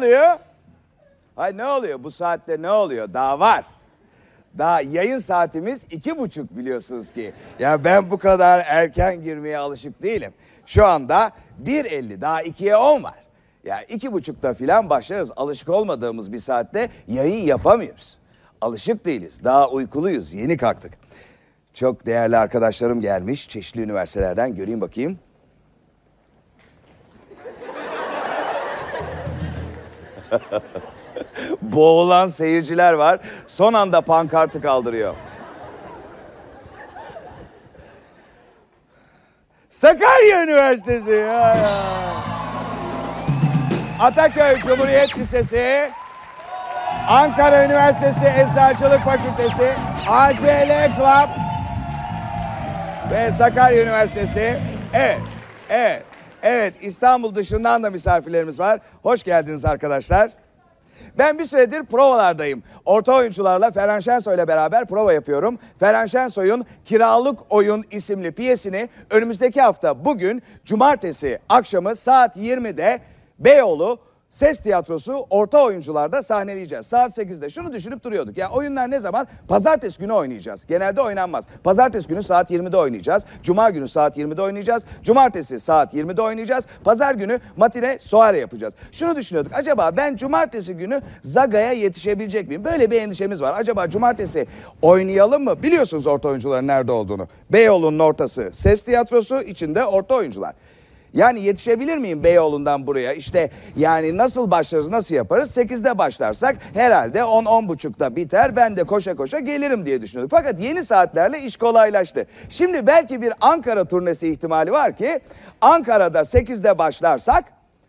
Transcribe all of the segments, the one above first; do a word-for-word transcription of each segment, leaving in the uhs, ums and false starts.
oluyor? Hay ne oluyor? Bu saatte ne oluyor? Daha var. Daha yayın saatimiz iki buçuk biliyorsunuz ki. Ya ben bu kadar erken girmeye alışık değilim. Şu anda bir elli, daha ikiye on var. Ya iki buçukta filan başlarız. Alışık olmadığımız bir saatte yayın yapamıyoruz. Alışık değiliz. Daha uykuluyuz. Yeni kalktık. Çok değerli arkadaşlarım gelmiş. Çeşitli üniversitelerden göreyim bakayım. Boğulan seyirciler var. Son anda pankartı kaldırıyor. Sakarya Üniversitesi. Ya ya. Ataköy Cumhuriyet Lisesi. Ankara Üniversitesi Eczacılık Fakültesi. A C L Club. Ve Sakarya Üniversitesi. Evet, evet, evet. İstanbul dışından da misafirlerimiz var. Hoş geldiniz arkadaşlar. Ben bir süredir provalardayım. Orta oyuncularla Ferhan Şensoy ile beraber prova yapıyorum. Ferhan Şensoy'un Kiralık Oyun isimli piyesini önümüzdeki hafta bugün cumartesi akşamı saat yirmide Beyoğlu Ses Tiyatrosu Orta Oyuncular'da sahneleyeceğiz. Saat sekizde. Şunu düşünüp duruyorduk. Ya oyunlar ne zaman? Pazartesi günü oynayacağız. Genelde oynanmaz. Pazartesi günü saat yirmide oynayacağız. Cuma günü saat yirmide oynayacağız. Cumartesi saat yirmide oynayacağız. Pazar günü matine soare yapacağız. Şunu düşünüyorduk. Acaba ben cumartesi günü Zaga'ya yetişebilecek miyim? Böyle bir endişemiz var. Acaba cumartesi oynayalım mı? Biliyorsunuz Orta Oyuncuların nerede olduğunu. Beyoğlu'nun ortası Ses Tiyatrosu, içinde Orta Oyuncular. Yani yetişebilir miyim Beyoğlu'ndan buraya? İşte yani nasıl başlarız, nasıl yaparız? sekizde başlarsak herhalde on on buçukta biter. Ben de koşa koşa gelirim diye düşünüyorduk. Fakat yeni saatlerle iş kolaylaştı. Şimdi belki bir Ankara turnesi ihtimali var ki Ankara'da sekizde başlarsak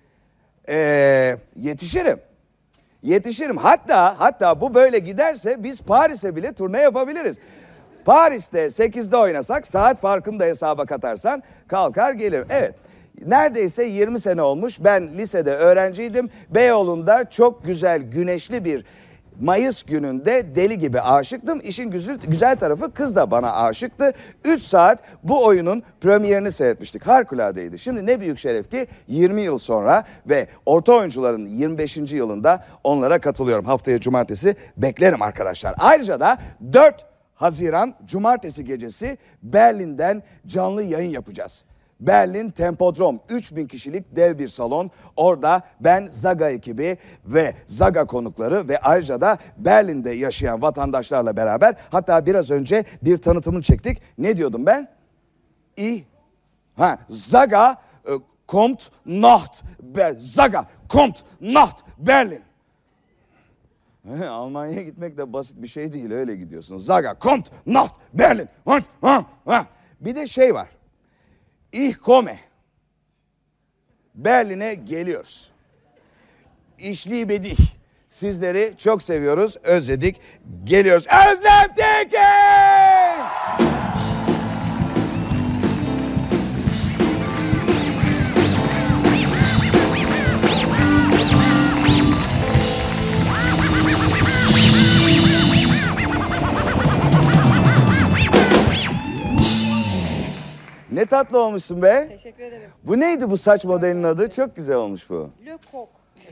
ee, yetişirim. Yetişirim. Hatta hatta bu böyle giderse biz Paris'e bile turne yapabiliriz. Paris'te sekizde oynasak saat farkını da hesaba katarsan kalkar gelirim. Evet. Neredeyse yirmi sene olmuş. Ben lisede öğrenciydim. Beyoğlu'nda çok güzel, güneşli bir Mayıs gününde deli gibi aşıktım. İşin güzel, güzel tarafı kız da bana aşıktı. üç saat bu oyunun premierini seyretmiştik. Harikuladeydi. Şimdi ne büyük şeref ki yirmi yıl sonra ve Orta Oyuncuların yirmi beşinci yılında onlara katılıyorum. Haftaya cumartesi beklerim arkadaşlar. Ayrıca da dört Haziran cumartesi gecesi Berlin'den canlı yayın yapacağız. Berlin Tempodrom, üç bin kişilik dev bir salon. Orada ben, Zaga ekibi ve Zaga konukları ve ayrıca da Berlin'de yaşayan vatandaşlarla beraber, hatta biraz önce bir tanıtımını çektik. Ne diyordum ben? İ ha Zaga e, kommt Nacht Be Zaga kommt Nacht Berlin. He, Almanya'ya gitmek de basit bir şey değil, öyle gidiyorsun. Zaga kommt Nacht Berlin. Ha, ha, ha. Bir de şey var. Ich komme. Berlin'e geliyoruz. Ich liebe dich. Sizleri çok seviyoruz, özledik, geliyoruz. Özlem Tekin! Ne tatlı olmuşsun be. Teşekkür ederim. Bu neydi bu saç modelinin adı? Çok güzel olmuş bu. Le Coq.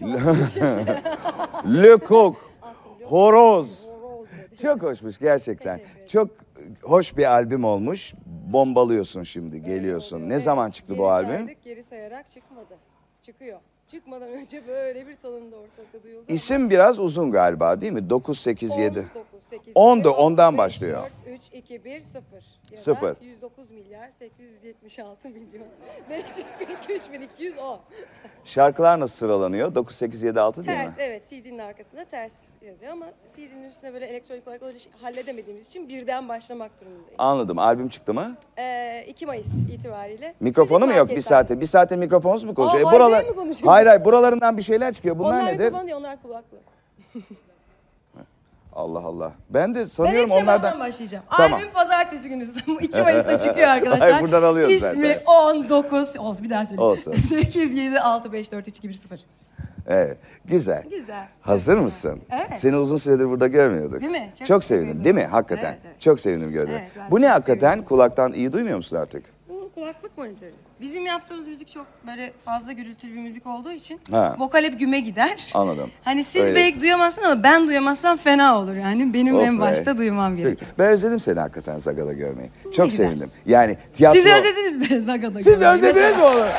Le Coq. Horoz. Çok hoşmuş gerçekten. Çok hoş bir albüm olmuş. Bombalıyorsun şimdi, geliyorsun. Ne zaman çıktı bu albüm? Geri saydık, geri sayarak çıkmadı. Çıkıyor. Çıkmadan önce böyle bir tanımda ortalıkta duyuldu. İsim biraz uzun galiba değil mi? dokuz, sekiz, yedi. on dokuz, sekiz, on da ondan başlıyor. dört, üç, iki, bir, sıfır. Ya Sıfır. yüz dokuz milyar sekiz yüz yetmiş altı milyon beş yüz kırk üç bin iki yüz on. Şarkılar nasıl sıralanıyor? dokuz, sekiz, yedi, altı değil mi? Ters, evet. C D'nin arkasında ters yazıyor ama C D'nin üstüne böyle elektronik olarak öyle şey halledemediğimiz için birden başlamak durumundayız. Anladım. Albüm çıktı mı? Ee, iki Mayıs itibariyle. Mikrofonu mu yok bir saate? Bir saate mikrofonsuz mu konuşuyor? Aa, E, buralar... mi konuşuyor? Hayır hayır, buralarından bir şeyler çıkıyor. Bunlar onlar nedir? Onlar mikrofon değil, onlar kulaklı. Allah Allah. Ben de Ben sanıyorum hepsine onlardan... baştan başlayacağım. Tamam. Albüm pazartesi günü. iki Mayıs'ta çıkıyor arkadaşlar. Hayır, buradan alıyoruz İsmi zaten. on dokuz. Olsun, bir daha söyleyeyim. Olsun. sekiz, yedi, altı, beş, dört, üç, iki, bir, sıfır. Evet, güzel. Güzel. Hazır mısın? Evet. Seni uzun süredir burada görmüyorduk. Değil mi? Çok Çok teşekkür sevindim, ederim. değil mi? Hakikaten. Evet, evet. Çok sevindim gördüğüme. Evet, ben Bu çok ne hakikaten? sevindim. Kulaktan iyi duymuyor musun artık? kulaklık monitörü. Bizim yaptığımız müzik çok böyle fazla gürültülü bir müzik olduğu için Ha. vokal hep güme gider. Anladım. Hani siz Öyle. belki duyamazsınız ama ben duyamazsam fena olur yani. Benim Of en be. başta duymam gerekir. Peki, ben özledim seni hakikaten Zaga'da görmeyi. Çok güzel. sevindim. Yani tiyatro... Siz özlediniz mi Zaga'da? Siz de özlediniz mi onu?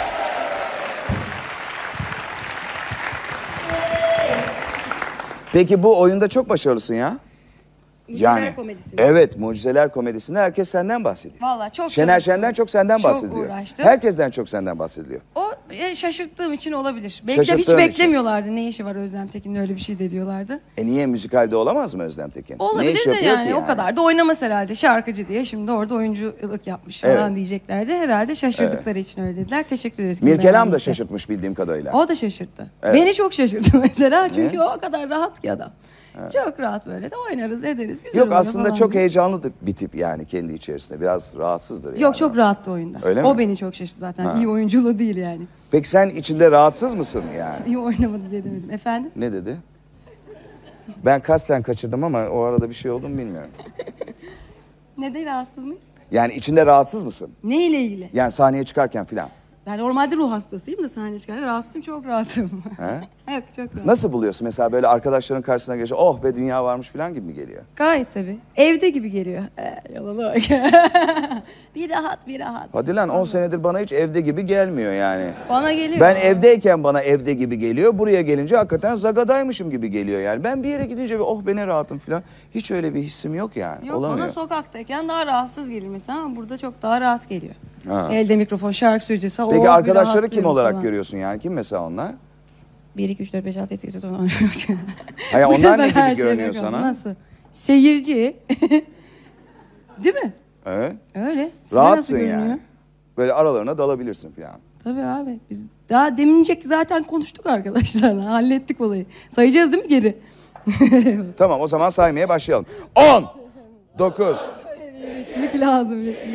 Peki bu oyunda çok başarılısın ya. Mucizeler komedisinde. Evet, Mucizeler komedisinde herkes senden bahsediyor. Valla çok Şener çalıştım. Şen'den çok senden Çok bahsediliyor. uğraştım. Herkesten çok senden bahsediliyor. O e, şaşırttığım için olabilir. Belki de hiç Şaşırttığın için. beklemiyorlardı. Ne işi var Özlem Tekin'in öyle bir şey de diyorlardı. E niye müzikalde olamaz mı Özlem Tekin? Ne Olabilir iş de yapıyor yani, ki o kadar da oynamaz herhalde. Şarkıcı diye şimdi orada oyunculuk yapmış falan Evet. diyeceklerdi. Herhalde şaşırdıkları için öyle dediler. Teşekkür ederiz. Mirkelam da beğendiyse. şaşırtmış bildiğim kadarıyla. O da şaşırttı. Evet. Beni çok şaşırttı mesela. Çünkü o kadar rahat ki adam. Çok rahat böyle de oynarız ederiz. Güzel Yok oluyor aslında falan çok diye. heyecanlıdır bir tip yani kendi içerisinde. Biraz rahatsızdır yani. Yok çok rahattı oyunda. Öyle o mi? beni çok şaşırttı zaten. Ha. İyi oyunculuğu değil yani. Peki sen içinde rahatsız mısın yani? İyi oynamadı diye demedim. Efendim? Ne dedi? Ben kasten kaçırdım ama o arada bir şey oldu mu bilmiyorum. Neden rahatsız mıyım? Yani içinde rahatsız mısın? Ne ile ilgili? Yani sahneye çıkarken filan. Ben normalde ruh hastasıyım da sahneye çıkarken rahatsızım, çok rahatım. He? Yok çok rahat. Nasıl buluyorsun mesela böyle arkadaşların karşısına geçince oh be dünya varmış filan gibi mi geliyor? Gayet tabii. Evde gibi geliyor. Ee, yalana bak. bir rahat bir rahat. Hadi lan on senedir bana hiç evde gibi gelmiyor yani. Bana geliyor. Ben evdeyken bana evde gibi geliyor. Buraya gelince hakikaten Zaga'daymışım gibi geliyor yani. Ben bir yere gidince bir oh be ne rahatım filan. Hiç öyle bir hissim yok yani. Yok Olamıyor. bana sokaktayken daha rahatsız gelir mesela ama burada çok daha rahat geliyor. Ha. Elde mikrofon, şarkı söyleyeceğiz falan. Peki Oh, bir arkadaşları kim rahatlıyorum olarak falan. görüyorsun yani? Kim mesela onlar? bir, iki, üç, dört, beş, altı, yedi, sekiz, dokuz, on. Hayır, onlar ne Ben her gibi şeyine görünüyor bakalım. sana? Nasıl? Seyirci. Değil mi? Evet. Öyle. Size Rahatsın nasıl görünüyor? yani. Böyle aralarına dalabilirsin filan. Tabii abi. Biz daha demincek zaten konuştuk arkadaşlarla. Hallettik olayı. Sayacağız değil mi geri? Tamam o zaman saymaya başlayalım. on, dokuz, Ritmik lazım. Ritmik.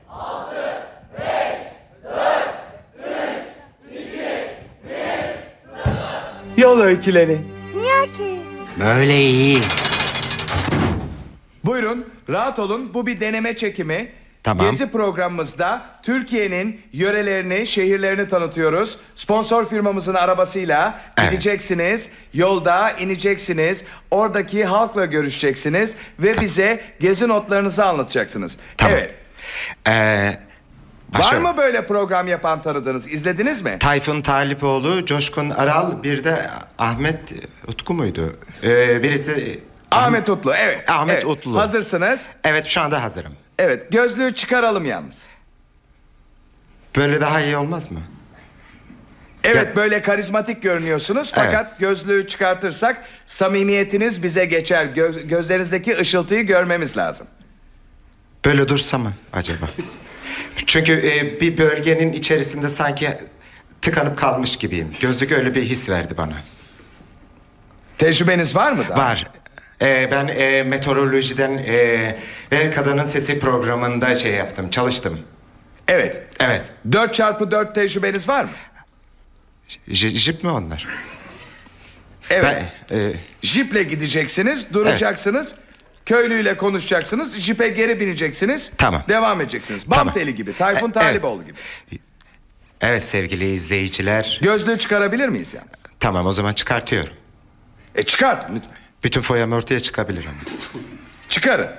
Yol öyküleri. Böyle iyi. Buyurun, rahat olun. Bu bir deneme çekimi. Tamam. Gezi programımızda Türkiye'nin yörelerini, şehirlerini tanıtıyoruz. Sponsor firmamızın arabasıyla Evet. gideceksiniz. Yolda ineceksiniz. Oradaki halkla görüşeceksiniz. Ve bize gezi notlarınızı anlatacaksınız. Tamam. Evet. Ee, Var başlıyorum. mı böyle program yapan tanıdığınız? İzlediniz mi? Tayfun Talipoğlu, Coşkun Aral, bir de Ahmet Utku muydu? Ee, birisi... Ahmet Utlu, evet. Ahmet evet. Utlu. Hazırsınız. Evet, şu anda hazırım. Evet, gözlüğü çıkaralım yalnız. Böyle daha iyi olmaz mı? Evet, Ya- böyle karizmatik görünüyorsunuz. Fakat gözlüğü çıkartırsak samimiyetiniz bize geçer. Gö- gözlerinizdeki ışıltıyı görmemiz lazım. Böyle dursa mı acaba? Çünkü e, bir bölgenin içerisinde sanki tıkanıp kalmış gibiyim. Gözlük öyle bir his verdi bana. Tecrübeniz var mı da? Var. Ee, ben e, meteorolojiden e, ve Kadının Sesi programında şey yaptım, çalıştım. Evet. Evet. dört çarpı dört tecrübeniz var mı? J- jip mi onlar? Evet. Ben, e, Jiple gideceksiniz, duracaksınız. Köylüyle konuşacaksınız. Jipe geri bineceksiniz. Tamam. Devam edeceksiniz. Bam Tamam. teli gibi. Tayfun E, Taliboğlu gibi. evet sevgili izleyiciler. Gözlüğü çıkarabilir miyiz yalnız? Tamam, o zaman çıkartıyorum. E çıkartın lütfen. Bütün foyam ortaya çıkabilir ama. Çıkarın.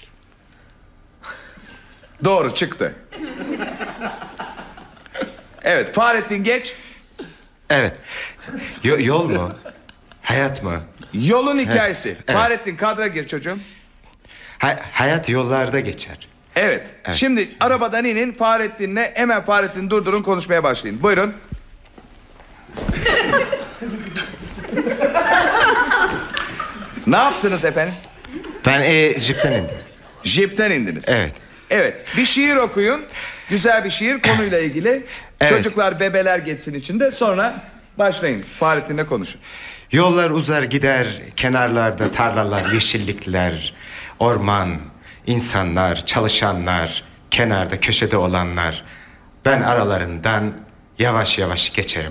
Doğru çıktı. Evet, Fahrettin geç. Evet. Yo- yol mu? Hayat mı? Yolun hikayesi. Evet. Fahrettin kadra gir çocuğum. Ha- hayat yollarda geçer. Evet. Evet. Şimdi arabadan inin Fahrettin'le hemen Fahrettin durdurun konuşmaya başlayın. Buyurun. Ne yaptınız efendim? Ben e, jipten indim. Jipten indiniz. Evet. Evet. Bir şiir okuyun. Güzel bir şiir konuyla ilgili. Evet. Çocuklar, bebeler geçsin içinde. Sonra başlayın. Fahrettin'le konuşun. Yollar uzar gider, kenarlarda tarlalar, yeşillikler, orman, insanlar, çalışanlar, kenarda köşede olanlar. Ben aralarından yavaş yavaş geçerim.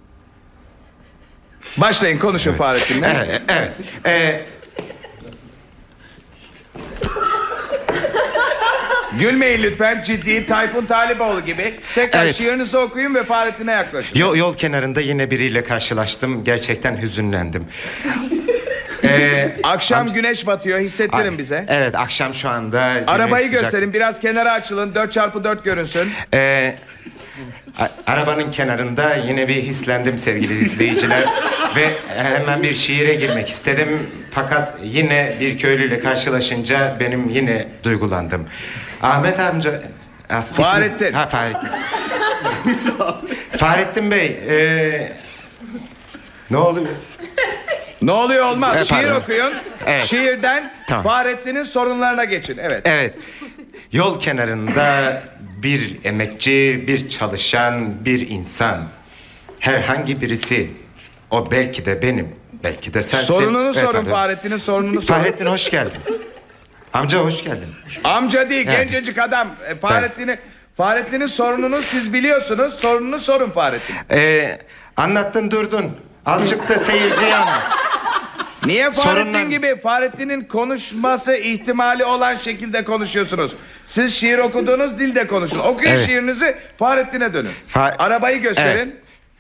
Başlayın konuşun Fahrettin'le. Evet, evet. Ee, Gülmeyin lütfen, ciddi Tayfun Taliboğlu gibi. Tekrar Evet. şiirinizi okuyun ve Fahrettin'e yaklaşın. Yol, yol kenarında yine biriyle karşılaştım. Gerçekten hüzünlendim. Ee, Akşam güneş batıyor, hissettirin bize. Evet, akşam şu anda. güneş Arabayı sıcak. gösterin, biraz kenara açılın, dört çarpı dört görünsün. Ee, a- arabanın kenarında yine bir hislendim sevgili izleyiciler. Ve hemen bir şiire girmek istedim. Fakat yine bir köylüyle karşılaşınca benim yine duygulandım. Ahmet amca... As- ismi- Fahrettin. Ha, Fahrettin. Fahrettin Bey, ee, ne oluyor? Ne oluyor olmaz, Evet, şiir pardon. okuyun. Evet. Şiirden Tamam. Fahrettin'in sorunlarına geçin, evet. Evet. Yol kenarında bir emekçi, bir çalışan, bir insan. Herhangi birisi. O belki de benim, belki de sensin. Sorununu Evet, sorun pardon. Fahrettin'in sorununu sorun. Fahrettin hoş geldin. Amca hoş geldin. Amca değil, Evet. gencecik adam. E, Fahrettin'i, Fahrettin'in sorununu siz biliyorsunuz. Sorununu sorun Fahrettin. Ee, anlattın durdun. Azıcık da seyirciye anlat. Niye Fahrettin Sorunlar- gibi Fahrettin'in konuşması ihtimali olan şekilde konuşuyorsunuz? Siz şiir okuduğunuz dilde konuşun. Okuyun Evet. şiirinizi, Fahrettin'e dönün. Fa- Arabayı gösterin.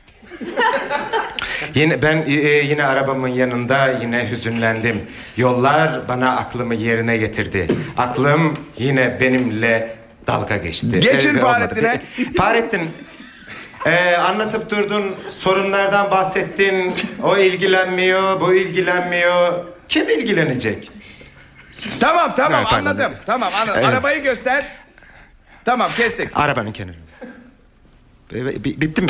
Yine ben e, yine arabamın yanında yine hüzünlendim. Yollar bana aklımı yerine getirdi. Aklım yine benimle dalga geçti. Geçin olmadı. Fahrettin'e. Fahrettin, e, anlatıp durdun, sorunlardan bahsettin. O ilgilenmiyor, bu ilgilenmiyor. Kim ilgilenecek? Tamam tamam Evet, pardon. anladım. Tamam anladım. Evet. Arabayı göster. Tamam kestik. Arabanın kenarı. E, bi- bitti mi?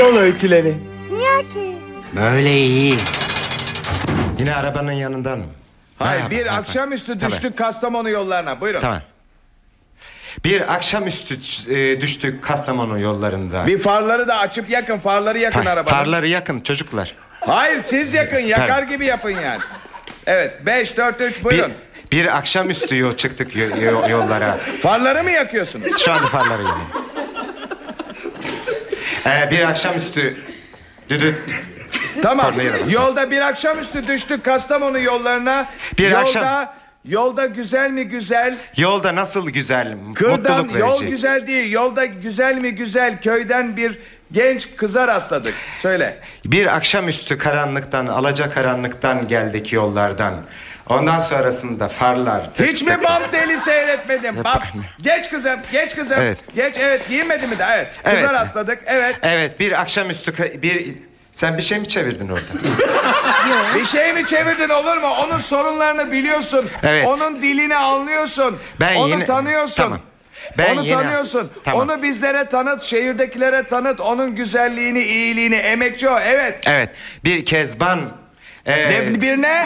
Yol öyküleri. Niye ki? Böyle iyi. Yine arabanın yanından mı? Hayır, Ha, bir ha, ha. akşamüstü Tabii. düştük Kastamonu yollarına. Buyurun. Tamam. Bir akşamüstü e, düştük Kastamonu yollarında. Bir farları da açıp yakın, farları yakın Pa- arabanın. Parları yakın çocuklar. Hayır, siz yakın, yakar gibi yapın yani. Evet, beş, dört, üç, Bir, buyurun. bir akşamüstü yol çıktık yo- yo- yollara. Farları mı yakıyorsunuz? Şu anda farları yanıyor. Ee, bir akşamüstü düdük. Tamam, Farları yanıyor. yolda bir akşamüstü düştük Kastamonu yollarına. Bir yolda, akşam- Yolda güzel mi güzel? Yolda nasıl güzel, Kırdan mutluluk yol verici. güzel değil. Yolda güzel mi güzel köyden bir genç kıza rastladık. Söyle. Bir akşamüstü karanlıktan, alacakaranlıktan geldik yollardan. Ondan sonrasında farlar. tık Hiç mi tık. bam teli seyretmedin? Bam. Geç kızım, geç kızım. Evet. Geç, evet, giyinmedi mi de? Evet. Kıza Evet. rastladık, evet. Evet, bir akşamüstü ka- bir sen bir şey mi çevirdin orada? Bir şey mi çevirdin olur mu? Onun sorunlarını biliyorsun. Evet. Onun dilini anlıyorsun. Ben Onu yeni- tanıyorsun. Tamam. Ben Onu yeni- tanıyorsun. Tamam. Onu bizlere tanıt, şehirdekilere tanıt. Onun güzelliğini, iyiliğini, emekçi o. Evet. Evet, bir kezban, e, Ne, bir ne?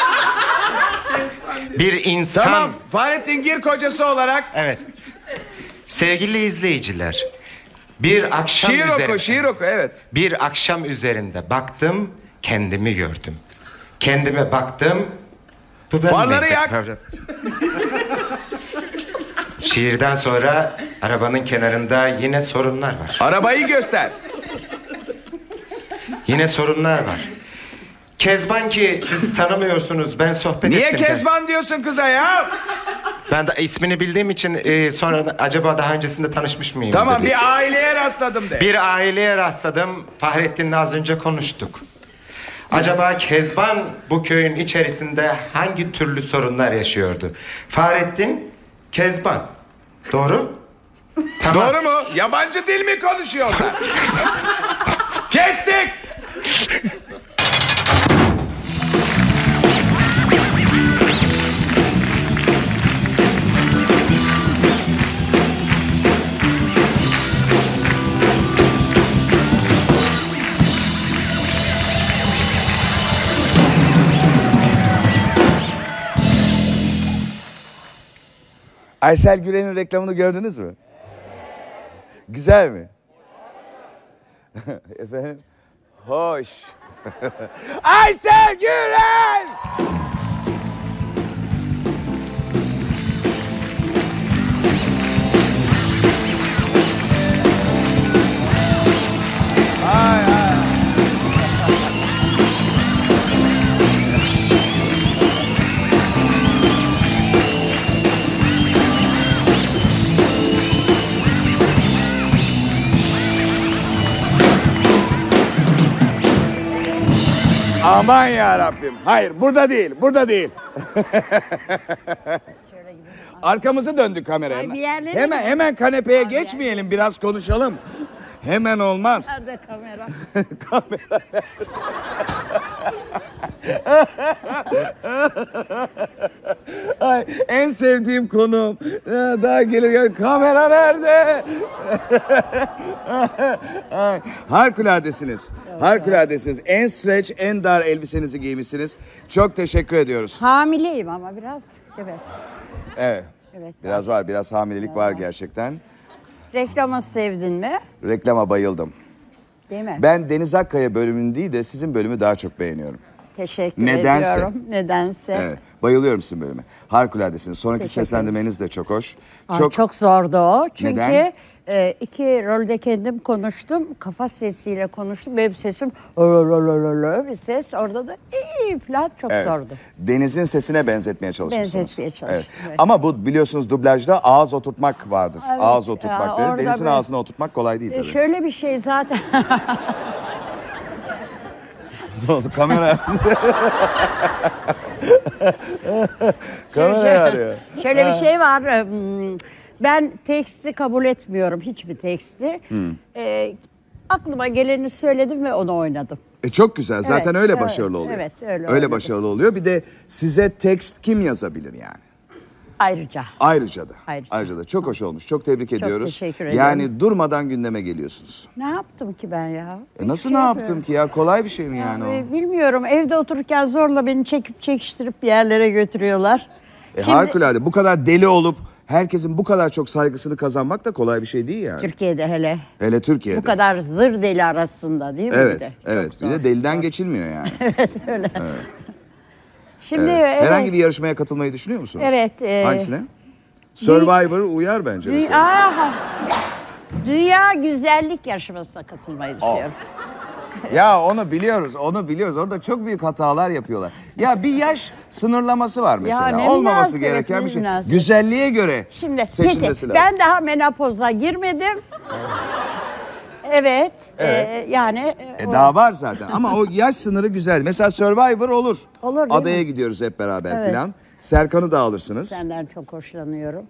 bir insan. Tamam. Fahrettin Gir kocası olarak Evet. Sevgili izleyiciler, bir akşam şiir üzerinde, oku, şiir oku. Evet. bir akşam üzerinde baktım, kendimi gördüm. Kendime baktım. Bu ben Farları miyim? yak. Şiirden sonra arabanın kenarında yine sorunlar var. Arabayı göster. Yine sorunlar var. Kezban ki siz tanımıyorsunuz, ben sohbet Niye ettim. de. Kezban diyorsun kıza ya? Ben de ismini bildiğim için e, sonra da acaba daha öncesinde tanışmış mıyım? Tamam, dedi. bir aileye rastladım de. Bir aileye rastladım. Fahrettin'le az önce konuştuk. Acaba Kezban bu köyün içerisinde hangi türlü sorunlar yaşıyordu? Fahrettin, Kezban. Doğru? Tamam. Doğru mu? Yabancı dil mi konuşuyorlar? Kestik. Aysel Gülen'in reklamını gördünüz mü? Güzel mi? Efendim? Hoş. Aysel Gülen! Ay ay. Aman ya Rabbim. Hayır, burada değil, burada değil. Arkamızı döndük kameraya. Ay, bir yerlere Hemen mi? hemen kanepeye geçmeyelim, biraz konuşalım. Hemen olmaz. Nerede kamera? Kamera. Ay, en sevdiğim konum. Ya, daha gelir kamera nerede? Ay, harikuladesiniz. Harikuladesiniz. En stretch, en dar elbisenizi giymişsiniz. Çok teşekkür ediyoruz. Hamileyim ama biraz. Evet. Evet. Evet. Biraz var, biraz hamilelik var gerçekten. Reklamı sevdin mi? Reklama bayıldım. Değil mi? Ben Deniz Akkaya bölümünü değil de sizin bölümü daha çok beğeniyorum. Teşekkür Nedense. ediyorum. Nedense. Evet, bayılıyorum sizin bölüme. Harikuladesiniz. Sonraki Teşekkür seslendirmeniz de çok hoş. Aa, çok... zordu o. Çünkü Neden? e, iki rolde kendim konuştum. Kafa sesiyle konuştum. Benim sesim öyle bir ses. Orada da iyi falan çok Evet. zordu. Deniz'in sesine benzetmeye çalışmışsınız. Benzetmeye çalıştım, evet. Ama bu biliyorsunuz dublajda ağız oturtmak vardır. Evet, Ağız ya, oturtmak denir. orada Deniz'in böyle- ağzına oturtmak kolay değil E, tabii. şöyle bir şey zaten. Ne oldu? Kamera. Kamera arıyor. Şöyle bir şey var. hmm, Ben teksti kabul etmiyorum. Hiçbir teksti. Hmm. E, aklıma geleni söyledim ve onu oynadım. E çok güzel. Zaten Evet, öyle evet, başarılı oluyor. evet, öyle Öyle oynadım. başarılı oluyor. Bir de size tekst kim yazabilir yani? Ayrıca. Ayrıca da. Ayrıca. Ayrıca da. Çok hoş olmuş. Çok tebrik ediyoruz. teşekkür ederim. Yani durmadan gündeme geliyorsunuz. Ne yaptım ki ben ya? E nasıl Hiçbir ne şey yaptım yapmıyorum. ki ya? Kolay bir şey mi yani o? Ee, Bilmiyorum. Evde otururken zorla beni çekip çekiştirip bir yerlere götürüyorlar. E Şimdi harikulade. Bu kadar deli olup herkesin bu kadar çok saygısını kazanmak da kolay bir şey değil yani. Türkiye'de hele Hele Türkiye'de. bu kadar zır deli arasında değil mi? Evet, bir de? evet. Çok Bir de zor. deliden geçilmiyor yani. Öyle. Şimdi Evet. evet. Herhangi bir yarışmaya katılmayı düşünüyor musunuz? Evet, e, Hangisine? Survivor uyar bence. Dü- mesela. Aha. Dünya güzellik yarışmasına katılmayı düşünüyorum. Ya onu biliyoruz, onu biliyoruz. Orada çok büyük hatalar yapıyorlar. Ya bir yaş sınırlaması var mesela. ne Olmaması münasebet, gereken ne bir şey. münasebet. Güzelliğe göre Şimdi seçilmesi peki lazım. ben daha menopoza girmedim. Evet. Evet. e, yani e, E o- daha var zaten ama o yaş sınırı güzel. Mesela Survivor olur. Olur, değil Adaya mi? gidiyoruz hep beraber Evet. filan. Serkan'ı da alırsınız. senden çok hoşlanıyorum.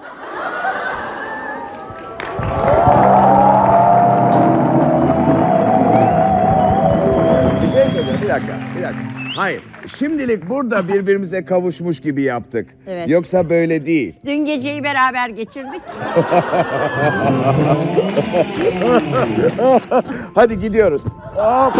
Bir şey söyleyeyim, bir dakika, bir dakika. Hayır, şimdilik burada birbirimize kavuşmuş gibi yaptık. Evet. Yoksa böyle değil. Dün geceyi beraber geçirdik. Hadi gidiyoruz. Hop.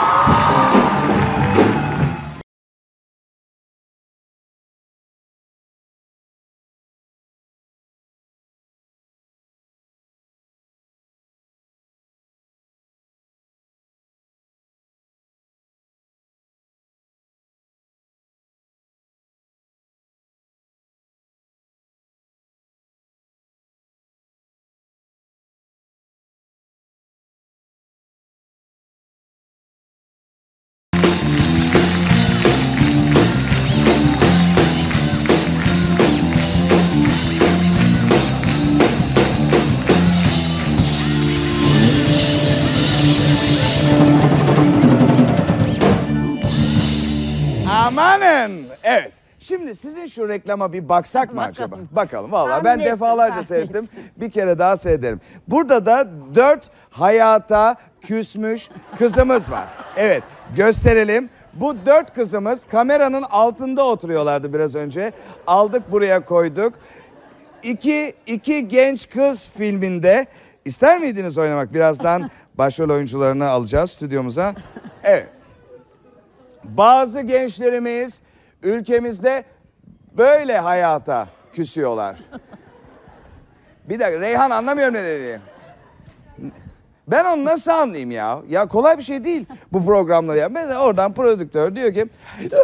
Amanın. Evet. Şimdi sizin şu reklama bir baksak mı Bakalım. acaba? Bakalım. Vallahi Tahmin ben ettim, defalarca tahmin seyrettim. Bir kere daha seyrederim. Burada da dört hayata küsmüş kızımız var. Evet, gösterelim. Bu dört kızımız kameranın altında oturuyorlardı biraz önce. Aldık buraya koyduk. İki, iki genç kız filminde ister miydiniz oynamak? Birazdan başrol oyuncularını alacağız stüdyomuza. Evet. Bazı gençlerimiz ülkemizde böyle hayata küsüyorlar. Bir dakika Reyhan anlamıyorum ne dediğini. Ben onu nasıl anlayayım ya? Ya kolay bir şey değil bu programları ya. Mesela oradan prodüktör diyor ki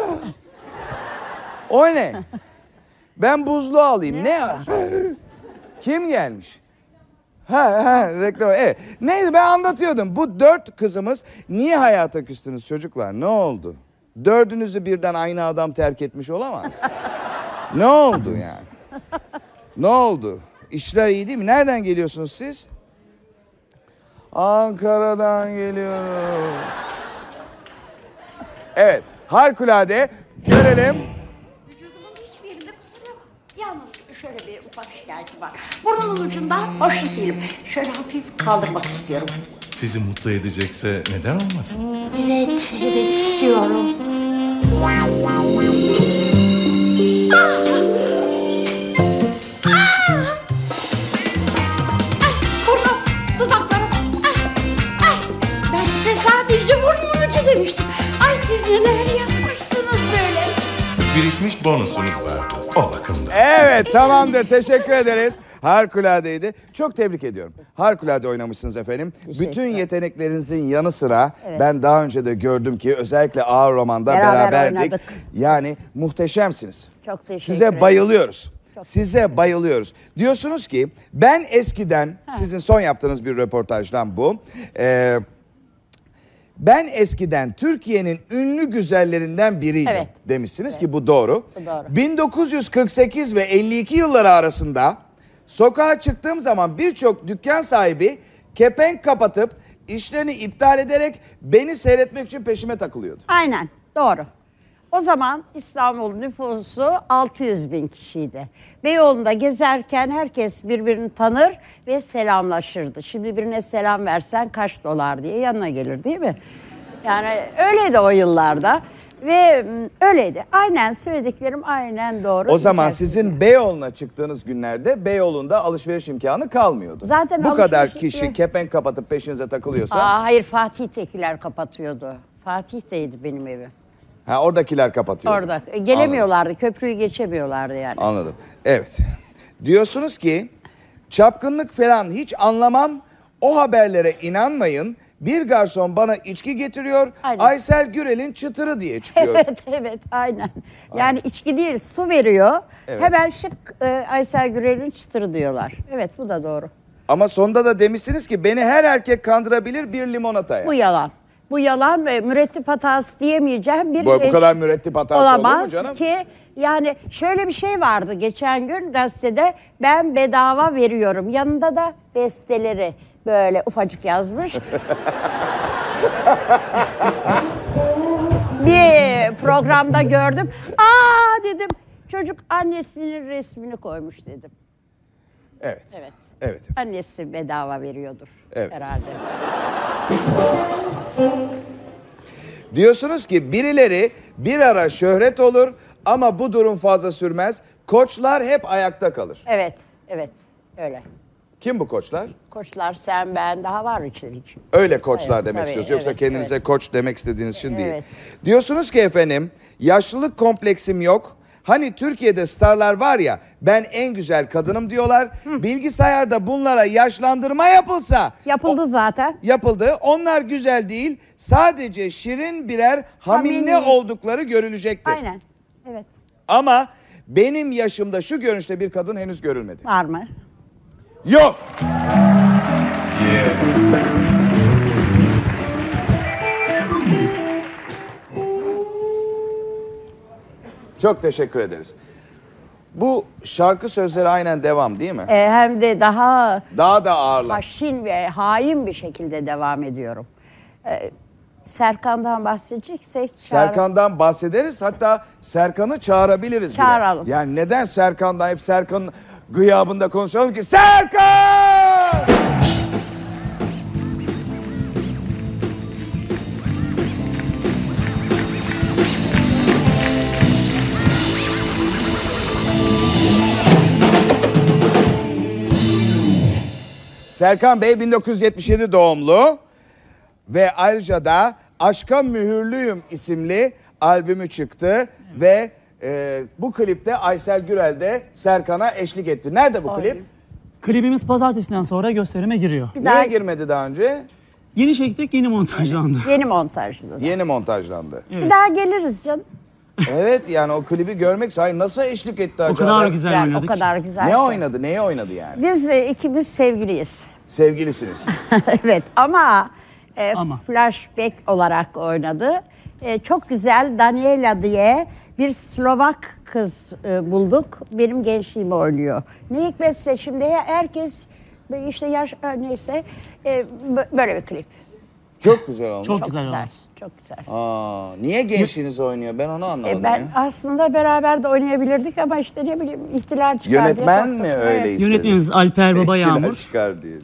o ne? Ben buzlu alayım. Ne? Kim gelmiş? Ha ha reklam. Evet. Neydi ben anlatıyordum. Bu dört kızımız niye hayata küstünüz çocuklar? Ne oldu? Dördünüzü birden aynı adam terk etmiş olamaz. Ne oldu yani? Ne oldu? İşler iyi değil mi? Nereden geliyorsunuz siz? Ankara'dan geliyoruz. Evet. Harikulade. Görelim. Vücudumun hiçbir yerinde kusur yok. Yalnız şöyle bir ufak şikayetim var. Burnumun ucundan hoşnut değilim. Şöyle hafif kaldırmak istiyorum. Sizi mutlu edecekse neden olmasın? Evet, evet istiyorum. Burnum, dudaklarım. Ay, ay. Ben size sadece burnumun ucu demiştim. Ay siz neler yapmışsınız böyle. Birikmiş bonusunuz vardı. O bakımda. Evet tamamdır. Teşekkür ederiz. Harikuladeydi. Çok tebrik ediyorum. Harikulade oynamışsınız efendim. Bütün yeteneklerinizin yanı sıra ben daha önce de gördüm ki özellikle Ağır Roman'da Beraber beraberdik. oynadık. Yani muhteşemsiniz. Çok teşekkür Size ederim. bayılıyoruz. Size bayılıyoruz. Diyorsunuz ki ben eskiden sizin son yaptığınız bir röportajdan bu. Ee, ben eskiden Türkiye'nin ünlü güzellerinden biriydim Evet. demişsiniz ki bu doğru. Bu doğru. bin dokuz yüz kırk sekiz ve elli iki yılları arasında sokağa çıktığım zaman birçok dükkan sahibi kepenk kapatıp işlerini iptal ederek beni seyretmek için peşime takılıyordu. Aynen doğru. O zaman İstanbul nüfusu altı yüz bin kişiydi. Beyoğlu'nda gezerken herkes birbirini tanır ve selamlaşırdı. Şimdi birine selam versen kaç dolar diye yanına gelir değil mi? Yani öyleydi o yıllarda. Ve m, öyleydi. Aynen söylediklerim aynen doğru. O zaman İçerisinde. sizin Beyoğlu'na çıktığınız günlerde Beyoğlu'nda alışveriş imkanı kalmıyordu. Zaten Bu kadar alışveriş- kişi kepenk kapatıp peşinize takılıyorsa. Aa, hayır, Fatih'tekiler kapatıyordu. Fatih'teydi benim evim. Ha, oradakiler kapatıyor. Orada. E, gelemiyorlardı. Köprüyü geçemiyorlardı yani. Anladım. Evet. Diyorsunuz ki çapkınlık falan hiç anlamam. O haberlere inanmayın. Bir garson bana içki getiriyor. Aynen. Aysel Gürel'in çıtırı diye çıkıyor. Evet, evet, aynen. Yani içki değil, su veriyor. Evet. Hemen şık e, Aysel Gürel'in çıtırı diyorlar. Evet, bu da doğru. Ama sonda da demişsiniz ki beni her erkek kandırabilir bir limonataya. Bu yalan. Bu yalan ve mürettip hatası diyemeyeceğim bir Bu, bu şey kadar mürettip hatası olur mu olamaz canım? ki. Yani şöyle bir şey vardı geçen gün gazetede, ben bedava veriyorum. Yanında da besteleri böyle ufacık yazmış. Bir programda gördüm. Aa dedim, çocuk annesinin resmini koymuş dedim. Evet. Evet. Evet. Annesi bedava veriyordur Evet. herhalde. Diyorsunuz ki birileri bir ara şöhret olur ama bu durum fazla sürmez. Koçlar hep ayakta kalır. Evet, evet, öyle. Kim bu koçlar? Koçlar, sen, ben, daha var içerik. Öyle koçlar Evet, demek tabii, istiyorsunuz. Yoksa evet, kendinize evet. koç demek istediğiniz için değil. Evet. Diyorsunuz ki efendim yaşlılık kompleksim yok. Hani Türkiye'de starlar var ya, ben en güzel kadınım diyorlar. Bilgisayarda bunlara yaşlandırma yapılsa. Yapıldı zaten. Yapıldı. Onlar güzel değil. Sadece şirin birer haminle Haminli. oldukları görülecektir. Aynen. Evet. Ama benim yaşımda şu görünüşte bir kadın henüz görülmedi. Var mı? Yok. Çok teşekkür ederiz. Bu şarkı sözleri aynen devam değil mi? Ee, hem de daha Daha da ağırlar. haşin ve hain bir şekilde devam ediyorum. Ee, Serkan'dan bahsedeceksek... Serkan'dan bahsederiz. Hatta Serkan'ı çağırabiliriz bile. Çağıralım. Yani neden Serkan'dan hep Serkan'ın gıyabında konuşalım ki? Serkan! Serkan Bey bin dokuz yüz yetmiş yedi doğumlu ve ayrıca da Aşka Mühürlüyüm isimli albümü çıktı ve e, bu klipte Aysel Gürel de Serkan'a eşlik etti. Nerede bu klip? Klibimiz pazartesiden sonra gösterime giriyor. Bir Niye daha girmedi daha önce? Yeni çektik, yeni montajlandı. yeni montajlı. Yeni montajlandı. Evet. Bir daha geliriz canım. Evet yani o klibi görmek, hayır nasıl eşlik etti O acaba? kadar güzel Güzel, oynadık. o kadar güzel. Ne ki. oynadı, neye oynadı yani? Biz e, ikimiz sevgiliyiz. Sevgilisiniz. Evet ama, e, Ama. flashback olarak oynadı. E, çok güzel Daniela diye bir Slovak kız e, bulduk. Benim gençliğimi oynuyor. Ne hikmetse şimdi herkes işte yaş e, neyse e, bö- böyle bir klip. Çok güzel olmuş. Çok Çok güzel, güzel. olmuş. Çok güzel. Aa, niye gençliğiniz oynuyor? Ben onu anlamadım. E, ben ya. aslında beraber de oynayabilirdik ama işte ne bileyim ihtilal çıkar diye Yönetmen korktum. mi öyle Evet. istedi? Yönetmenimiz Alper Baba İhtilal Yağmur. çıkar diye.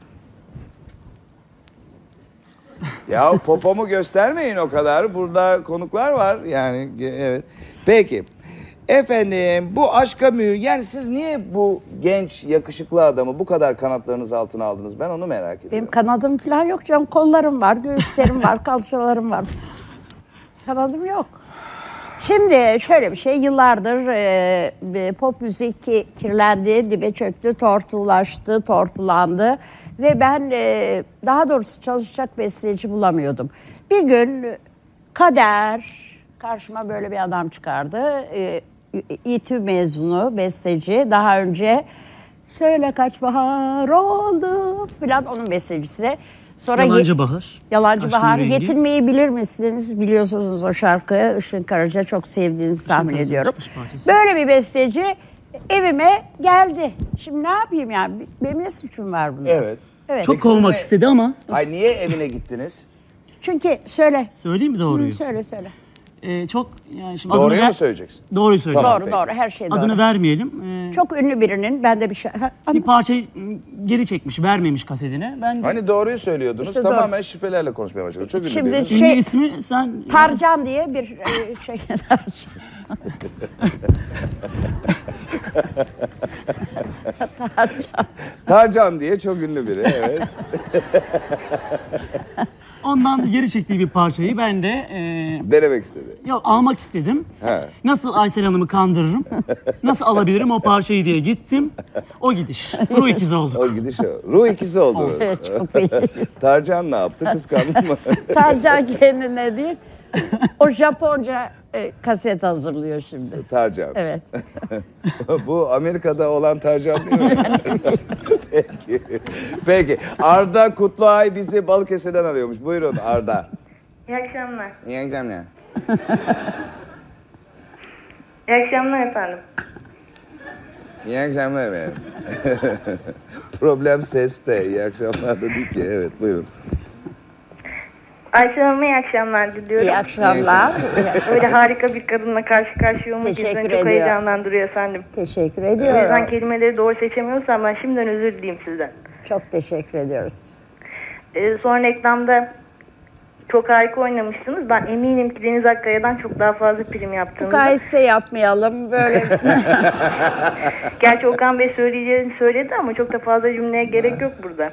Ya popomu göstermeyin o kadar. Burada konuklar var yani ge- evet. Peki. Efendim bu aşka mühür, yani siz niye bu genç yakışıklı adamı bu kadar kanatlarınız altına aldınız? Ben onu merak ediyorum. Benim kanadım falan yok canım. Kollarım var, göğüslerim var, kalçalarım var. Kanadım yok. Şimdi şöyle bir şey, yıllardır e, pop müzik ki- kirlendi, dibe çöktü, tortulaştı, tortulandı. Ve ben e, daha doğrusu çalışacak besteci bulamıyordum. Bir gün kader karşıma böyle bir adam çıkardı. E, İTÜ mezunu, besteci. Daha önce Söyle Kaç Bahar Oldu filan onun bestecisi. Sonra Yalancı Ye- Bahar. Yalancı Aşkın Bahar. Rengi. Getirmeyi bilir misiniz? Biliyorsunuz o şarkıyı. Işın Karaca çok sevdiğinizi tahmin Karaca ediyorum. çıkış parçası. Böyle bir besteci evime geldi. Şimdi ne yapayım yani? Benim ne suçum var bunda? Evet. Evet. Çok Peki kovmak siz ne- istedi ama Ay niye evine gittiniz? Çünkü söyle. söyleyeyim mi doğruyu? Hı, söyle söyle. Ee, çok yani şimdi Doğruyu adını mu ver- söyleyeceksin? Doğruyu söylüyorum. Tamam, Doğru peki. doğru her şey doğru. Adını vermeyelim. Ee, Çok ünlü birinin ben de bir şey... Ha, bir parçayı geri çekmiş, vermemiş kasetine. Ben Hani doğruyu söylüyordunuz, İşte tamamen şifrelerle konuşmaya başladı. Çok ünlü Şimdi- biriniz. ünlü şey- ismi sen Tarcan diye bir e, şey... Tarcan. Tarcan diye çok ünlü biri, evet. ondan geri çektiği bir parçayı ben de e, Denemek istedi. yok almak istedim. He. Nasıl Aysel Hanım'ı kandırırım? Nasıl alabilirim o parçayı diye gittim. O gidiş. Ruh ikizi olduk. O gidiş o. Ruh ikizi oldu. Evet, çok belli. Tarcan ne yaptı? Kıskandın mı? Tarcan kendine değil. O Japonca e, kaset hazırlıyor şimdi. Tarcan. Evet. Bu Amerika'da olan Tarcan değil mi? Peki. Peki. Arda Kutluay bizi Balıkesir'den arıyormuş. Buyurun Arda. İyi akşamlar. İyi akşamlar. İyi akşamlar efendim. İyi akşamlar efendim. Problem seste. İyi akşamlar da değil ki. Evet buyurun. Ayşe Hanım'a iyi akşamlar diliyorum. İyi akşamlar. Öyle harika bir kadınla karşı karşıya olmak Teşekkür bizden çok ediyorum. heyecanlandırıyor efendim. Teşekkür O yüzden ediyorum. kelimeleri doğru seçemiyorsam ben şimdiden özür dileyim sizden. Çok teşekkür ediyoruz. Ee, sonra reklamda çok harika oynamışsınız. Ben eminim ki Deniz Akkaya'dan çok daha fazla prim yaptığınızı. Mukayese yapmayalım böyle. Gerçi Okan Bey söyleyeceğini söyledi ama çok da fazla cümleye gerek yok burada.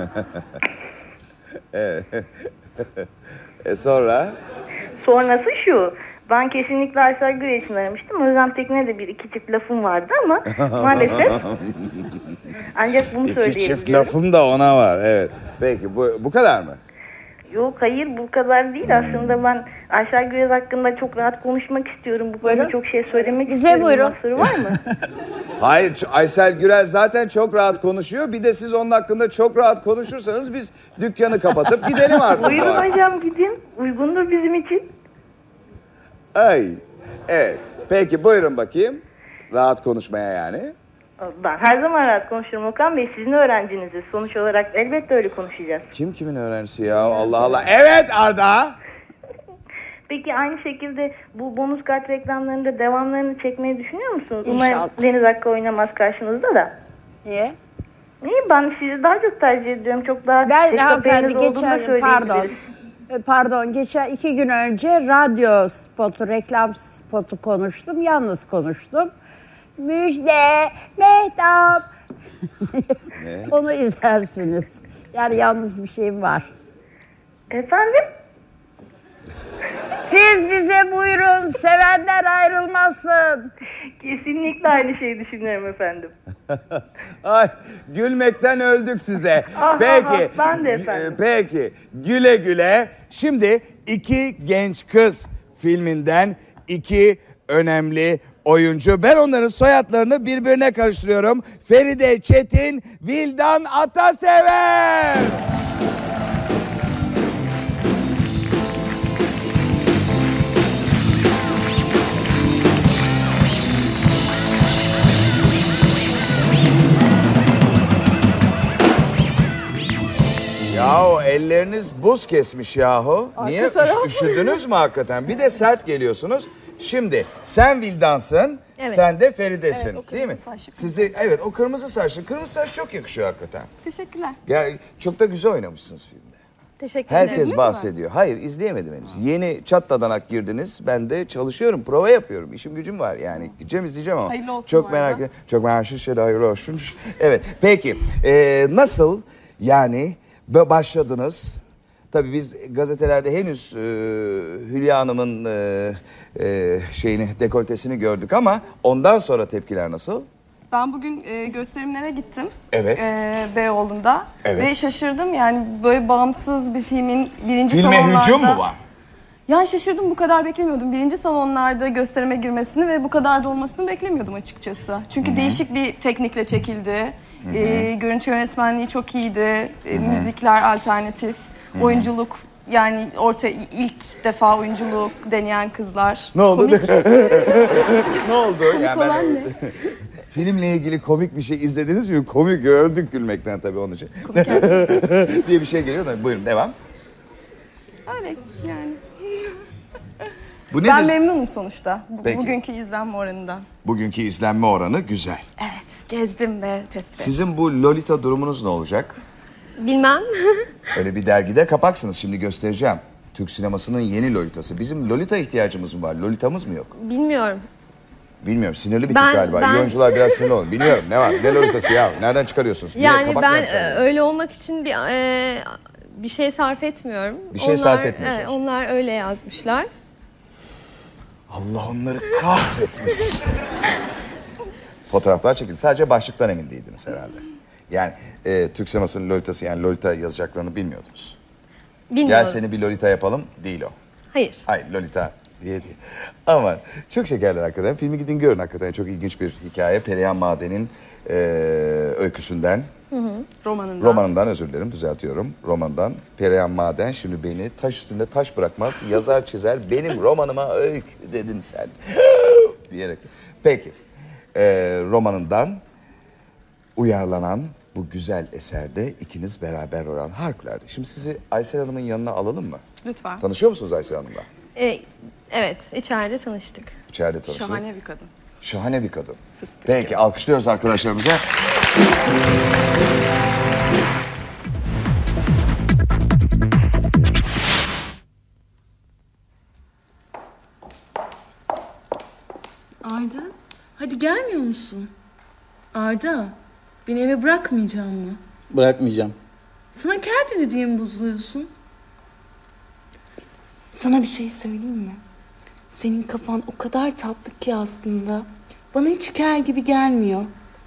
E sonra? Sonrası şu. Ben kesinlikle Aysel Gürel için aramıştım. Özlem Tekin'e de bir iki çift lafım vardı ama maalesef ancak bunu İki söyleyebiliyorum. çift lafım da ona var. Evet. Peki bu, bu kadar mı? Yok hayır bu kadar değil. Aslında ben Aysel Gürel hakkında çok rahat konuşmak istiyorum. Bu konuda Buyurun. çok şey söylemek Bize istiyorum. buyurun. Mahsuru var mı? Hayır, Ç- Aysel Gürel zaten çok rahat konuşuyor. Bir de siz onun hakkında çok rahat konuşursanız biz dükkanı kapatıp gidelim artık. bu Buyurun akşam. hocam gidin. Uygundur bizim için. Ay. Evet. Peki buyurun bakayım. Rahat konuşmaya yani. Ben her zaman rahat konuşurum Okan Bey. Sizin öğrenciniziz. Sonuç olarak elbette öyle konuşacağız. Kim kimin öğrencisi ya? Allah Allah. Evet Arda. Peki aynı şekilde bu bonus kart reklamlarında devamlarını çekmeyi düşünüyor musunuz? İnşallah. Umarım Deniz Hakkı oynamaz karşınızda da. Niye? Niye? Ben sizi daha çok tercih ediyorum. Çok daha Ben tek hanımefendi kafeniz olduğunu da geçen pardon. söyleyebiliriz. E, Pardon geçen iki gün önce radyo spotu, reklam spotu konuştum. Yalnız konuştum. Müjde, Mehtap. Onu izlersiniz. Yani yalnız bir şeyim var. Efendim? Siz bize buyurun, sevenler ayrılmasın. Kesinlikle aynı şeyi düşünüyorum efendim. Ay gülmekten öldük size. Aha, Peki. ben de e, efendim. Peki. Güle güle. Şimdi iki genç kız filminden iki önemli oyuncu. Ben onların soyadlarını birbirine karıştırıyorum. Feride Çetin, Vildan Atasever. Yahu elleriniz buz kesmiş yahu. Niye? Üş- üşüdünüz mü hakikaten? Bir de sert geliyorsunuz. Şimdi sen Vildansın, Evet. sen de Feride'sin Evet, o değil mi? kırmızı saçlı. Sizi evet o kırmızı saçlı. Kırmızı saç çok yakışıyor hakikaten. Teşekkürler. Ya çok da güzel oynamışsınız filmde. Teşekkür ederim. Herkes bahsediyor. Hayır izleyemedim henüz. Yeni çatladanak girdiniz. Ben de çalışıyorum, prova yapıyorum. İşim gücüm var yani. Gideceğim izleyeceğim ama. Hayırlı olsun Çok bu merak arada. ediyorum. Çok merak ediyorum. Hayırlı olsun. Evet. Peki. Ee, nasıl yani b- başladınız? Tabii biz gazetelerde henüz e, Hülya Hanım'ın e, e, şeyini, dekoltesini gördük ama ondan sonra tepkiler nasıl? Ben bugün e, gösterimlere gittim. Evet. E, Beyoğlu'nda. Evet. Ve şaşırdım yani böyle bağımsız bir filmin birinci Filme salonlarda... hücum mu var? Yani şaşırdım, bu kadar beklemiyordum. Birinci salonlarda gösterime girmesini ve bu kadar da olmasını beklemiyordum açıkçası. Çünkü değişik bir teknikle çekildi. E, görüntü yönetmenliği çok iyiydi. E, müzikler alternatif. Oyunculuk yani orta ilk defa oyunculuk deneyen kızlar. Ne oldu? Komik. Ne oldu? Yani ben- olan ne? Filmle ilgili komik bir şey izlediniz mi? Komik gördük gülmekten tabii onun için. diye bir şey geliyor da buyurun devam. Öyle yani. Bu nedir? Ben memnunum sonuçta. Bu- Peki. Bugünkü izlenme oranından. Bugünkü izlenme oranı güzel. Evet, gezdim ve tespit ettim. Sizin bu Lolita durumunuz ne olacak? Bilmem. Öyle bir dergide kapaksınız, şimdi göstereceğim. Türk sinemasının yeni Lolitası. Bizim Lolita ihtiyacımız mı var? Lolitamız mı yok? Bilmiyorum. Bilmiyorum, sinirli bir tip Ben- galiba. ben- İyi oyuncular biraz sinirli olun. Bilmiyorum, ne var? Ne Lolitası ya? Nereden çıkarıyorsunuz? Niye? Yani Kabak ben mı e, yapacaksınız? öyle olmak için bir e, bir şey sarf etmiyorum. Bir şey sarf etmiyorsunuz. evet, onlar öyle yazmışlar. Allah onları kahretmesin. Fotoğraflar çekildi. Sadece başlıktan emin değildiniz herhalde. Yani e, Türk sinemasının Lolitası, yani Lolita yazacaklarını bilmiyordunuz. Bilmiyorum. Gel seni bir Lolita yapalım, değil o. Hayır. Hayır, Lolita diye değil. Ama çok şekerler hakikaten. Filmi gidin görün hakikaten. Çok ilginç bir hikaye. Perihan Maden'in e, öyküsünden, Romanından. romanından özür dilerim, düzeltiyorum. Romandan. Perihan Maden şimdi beni taş üstünde taş bırakmaz, yazar çizer. Benim romanıma öykü dedin sen. diyerek. Peki. E, romanından uyarlanan bu güzel eserde ikiniz beraber olan harikulade. Şimdi sizi Aysel Hanım'ın yanına alalım mı? Lütfen. Tanışıyor musunuz Aysel Hanım'la? E, evet, içeride tanıştık. İçeride tanıştık. Şahane bir kadın. Şahane bir kadın. Peki, alkışlıyoruz arkadaşlarımıza. Arda, hadi gelmiyor musun? Arda, beni eve bırakmayacak mı? Bırakmayacağım. Sana kel dedi diye mi bozuluyorsun? Sana bir şey söyleyeyim mi? Senin kafan o kadar tatlı ki aslında. Bana hiç kel gibi gelmiyor.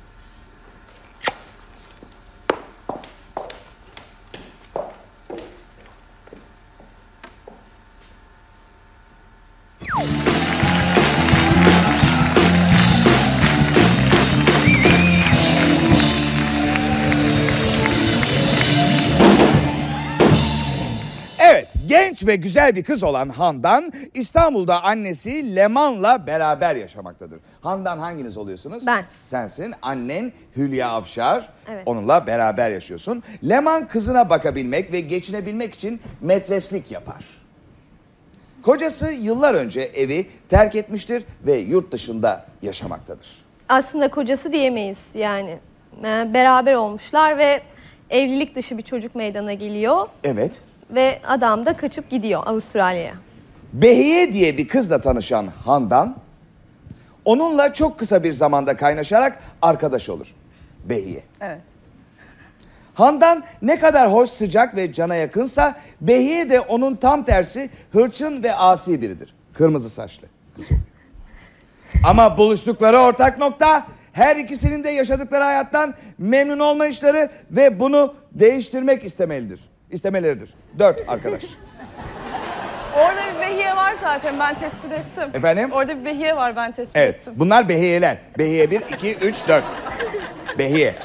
Evet, genç ve güzel bir kız olan Handan, İstanbul'da annesi Leman'la beraber yaşamaktadır. Handan hanginiz oluyorsunuz? Ben. Sensin. Annen Hülya Avşar. Evet. Onunla beraber yaşıyorsun. Leman kızına bakabilmek ve geçinebilmek için metreslik yapar. Kocası yıllar önce evi terk etmiştir ve yurt dışında yaşamaktadır. Aslında kocası diyemeyiz yani. E, beraber olmuşlar ve evlilik dışı bir çocuk meydana geliyor. Evet. Ve adam da kaçıp gidiyor Avustralya'ya. Behiye diye bir kızla tanışan Handan, onunla çok kısa bir zamanda kaynaşarak arkadaş olur. Behiye. Evet. Handan ne kadar hoş, sıcak ve cana yakınsa, Behiye de onun tam tersi hırçın ve asi biridir. Kırmızı saçlı kız oluyor. Ama buluştukları ortak nokta, her ikisinin de yaşadıkları hayattan memnun olmayışları ve bunu değiştirmek istemelidir. İstemeleridir. Dört arkadaş. Orada bir behiye var zaten, ben tespit ettim. Efendim? Orada bir behiye var, ben tespit Evet, ettim. bunlar behiyeler. Behiye bir, iki, üç, dört. Behiye.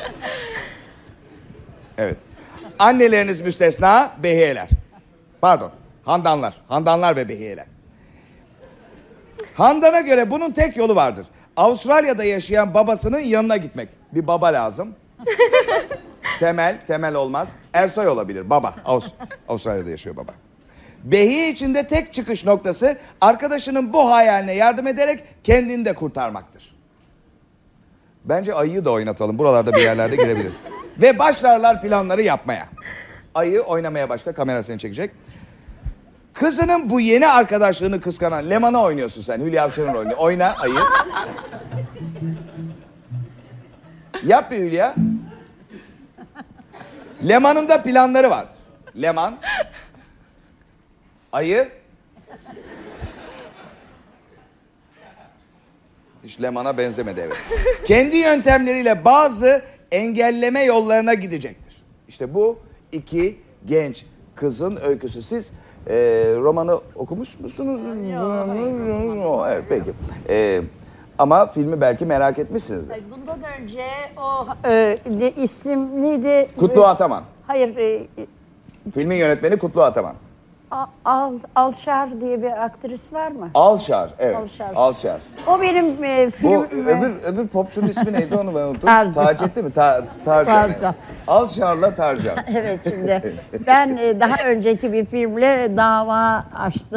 Evet. Anneleriniz müstesna, behiyeler. Pardon, handanlar. Handanlar ve behiyeler. Handan'a göre bunun tek yolu vardır. Avustralya'da yaşayan babasının yanına gitmek. Bir baba lazım. Temel, temel olmaz. Ersoy olabilir, baba. Avust- Avustralya'da yaşıyor baba. Behiye için de tek çıkış noktası arkadaşının bu hayaline yardım ederek kendini de kurtarmaktır. Bence ayıyı da oynatalım. Buralarda bir yerlerde girebilir. Ve başlarlar planları yapmaya. Ayı oynamaya başla. Kamera seni çekecek. Kızının bu yeni arkadaşlığını kıskanan Leman'ı oynuyorsun sen. Hülya Avşar'ın rolünü. Oyna ayı. Yap bir Hülya. Leman'ın da planları var. Leman. Ayı. Hiç Leman'a benzemedi, evet. Kendi yöntemleriyle bazı engelleme yollarına gidecektir. İşte bu iki genç kızın öyküsü. Siz e, romanı okumuş musunuz? Yok. Evet, peki. E, ama filmi belki merak etmişsinizdir. Bundan önce o e, ne, isim neydi? Kutlu Ataman. Hayır, e, Filmin yönetmeni Kutlu Ataman. A- Al, Alşar diye bir aktris var mı? Alşar, evet. Alşar. Alşar. O benim e, Bu film... öbür öbür popçunun ismi neydi onu ben unuttum. Tarcan. Taceddin mi? Ta, Tarcan. Tarcan. Alşar'la Tarcan. Evet, şimdi ben e, daha önceki bir filmle dava açtım.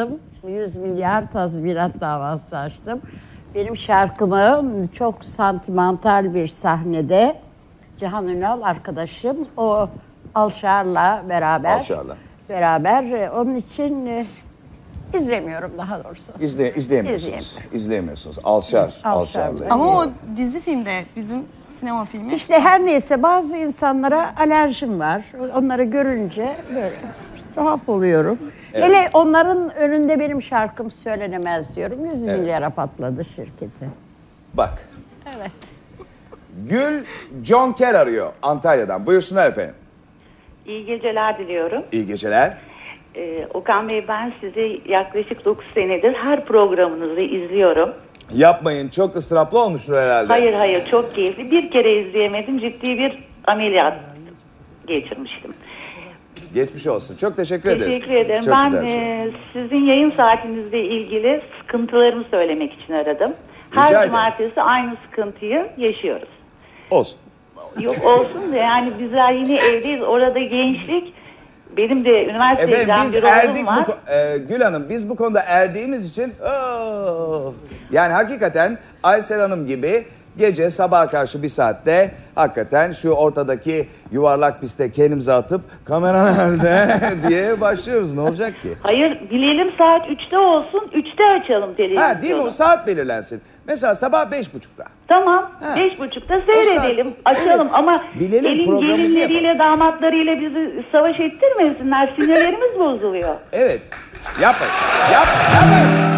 yüz milyar tazminat davası açtım. Benim şarkımı çok santimental bir sahnede Cihan Ünal arkadaşım o Alşar'la beraber Alşar'la. beraber onun için e, izlemiyorum daha doğrusu. İzle, izleyemiyorsunuz. İzleyemiyorsunuz. Alşar. Alşar. Alşar. Ama o dizi filmde bizim sinema filmi. İşte her neyse bazı insanlara alerjim var. Onları görünce böyle tuhaf oluyorum. Evet. Hele onların önünde benim şarkım söylenemez diyorum. yüz Evet. milyara patladı şirketi. Bak. Evet. Gül John Kerr arıyor Antalya'dan. Buyursunlar efendim. İyi geceler diliyorum. İyi geceler. Ee, Okan Bey, ben sizi yaklaşık dokuz senedir her programınızı izliyorum. Yapmayın, çok ıstıraplı olmuştur herhalde. Hayır hayır, çok keyifli. Bir kere izleyemedim, ciddi bir ameliyat geçirmiştim. Geçmiş olsun. Çok teşekkür ederiz. Teşekkür ederim. Çok Ben güzel bir şey. e, sizin yayın saatinizle ilgili sıkıntılarımı söylemek için aradım. Her Rica ederim. cumartesi aynı sıkıntıyı yaşıyoruz. Olsun. Yok olsun da yani bizler yine evdeyiz. Orada gençlik. Benim de üniversiteye Efendim giden biz bir erdik oğlum bu, var. ko- e, Gül Hanım biz bu konuda erdiğimiz için oh, yani hakikaten Aysel Hanım gibi gece sabaha karşı bir saatte hakikaten şu ortadaki yuvarlak piste kendimizi atıp kamera nerede diye başlıyoruz. Ne olacak ki? Hayır, bilelim saat üçte olsun, üçte açalım televizyonu. Ha değil mi? O saat belirlensin. Mesela sabah beş buçukta. Tamam, Ha. beş buçukta seyredelim, saat- açalım Evet. ama Bilelim, elin programımızı gelinleriyle, damatlarıyla bizi savaş ettirmesinler, sinirlerimiz bozuluyor. Evet. Yapmayın. Yap, yapmayın.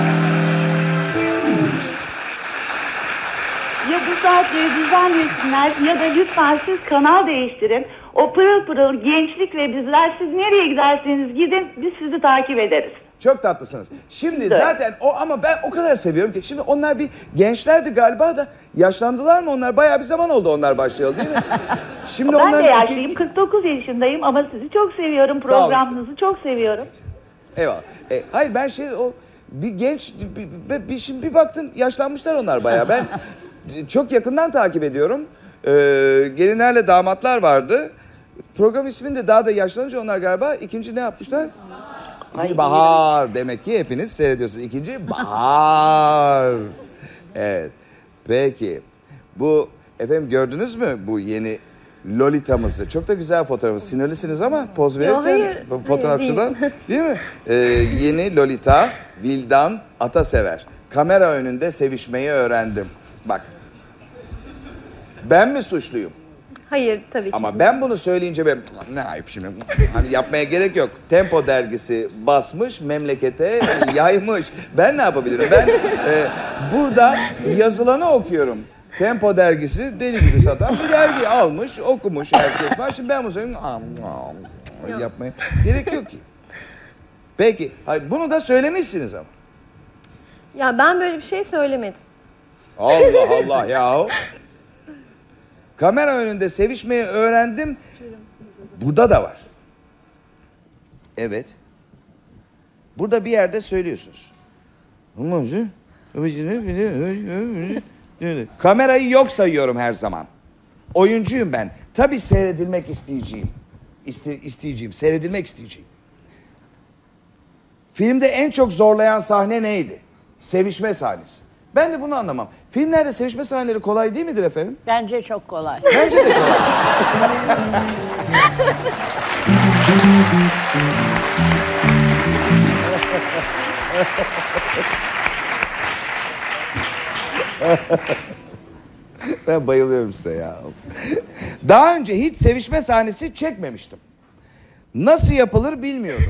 Ya bu saatleri düzenlesinler ya da lütfen siz kanal değiştirin. O pırıl pırıl gençlik ve bizler, siz nereye giderseniz gidin, biz sizi takip ederiz. Çok tatlısınız. Şimdi Evet. zaten o ama ben o kadar seviyorum ki şimdi onlar bir gençlerdi galiba da yaşlandılar mı onlar? Bayağı bir zaman oldu onlar başlayalı değil mi? Şimdi Ben de onların yaşlıyım, kırk dokuz yaşındayım ama sizi çok seviyorum, Sağ olun. programınızı çok seviyorum. Eyvallah. E, hayır ben şey o bir genç bir, bir, bir şimdi bir baktım yaşlanmışlar onlar bayağı. Ben çok yakından takip ediyorum. Ee, gelinlerle damatlar vardı. Program ismini de daha da yaşlanınca onlar galiba ikinci ne yapmışlar? İkinci Ay, bahar demek ki hepiniz seyrediyorsunuz. İkinci bahar. Evet. Peki. Bu efendim gördünüz mü bu yeni Lolita'mızı? Çok da güzel fotoğrafı. Sinirlisiniz ama poz verirken hayır, bu hayır, fotoğrafçıdan değil. değil mi? Ee, yeni Lolita Vildan Atasever. Kamera önünde sevişmeyi öğrendim. Bak. Ben mi suçluyum? Hayır tabii ki. Ama ben bunu söyleyince ben ne ayıp şimdi hani yapmaya gerek yok. Tempo dergisi basmış memlekete yaymış. Ben ne yapabilirim? Ben e, burada yazılanı okuyorum. Tempo dergisi deli gibi satan bir dergi almış, okumuş herkes var. Şimdi ben bunu söyleyeyim. Yapmaya gerek yok ki. Peki, hayır, bunu da söylemişsiniz ama. Ya ben böyle bir şey söylemedim. Allah Allah yahu. Kamera önünde sevişmeyi öğrendim. Burada da var. Evet. Burada bir yerde söylüyorsunuz. Kamerayı yok sayıyorum her zaman. Oyuncuyum ben. Tabii seyredilmek isteyeceğim. İste, isteyeceğim. Seyredilmek isteyeceğim. Filmde en çok zorlayan sahne neydi? Sevişme sahnesi. Ben de bunu anlamam. Filmlerde sevişme sahneleri kolay değil midir efendim? Bence çok kolay. Bence de kolay. Ben bayılıyorum size ya. Daha önce hiç sevişme sahnesi çekmemiştim. Nasıl yapılır bilmiyordum.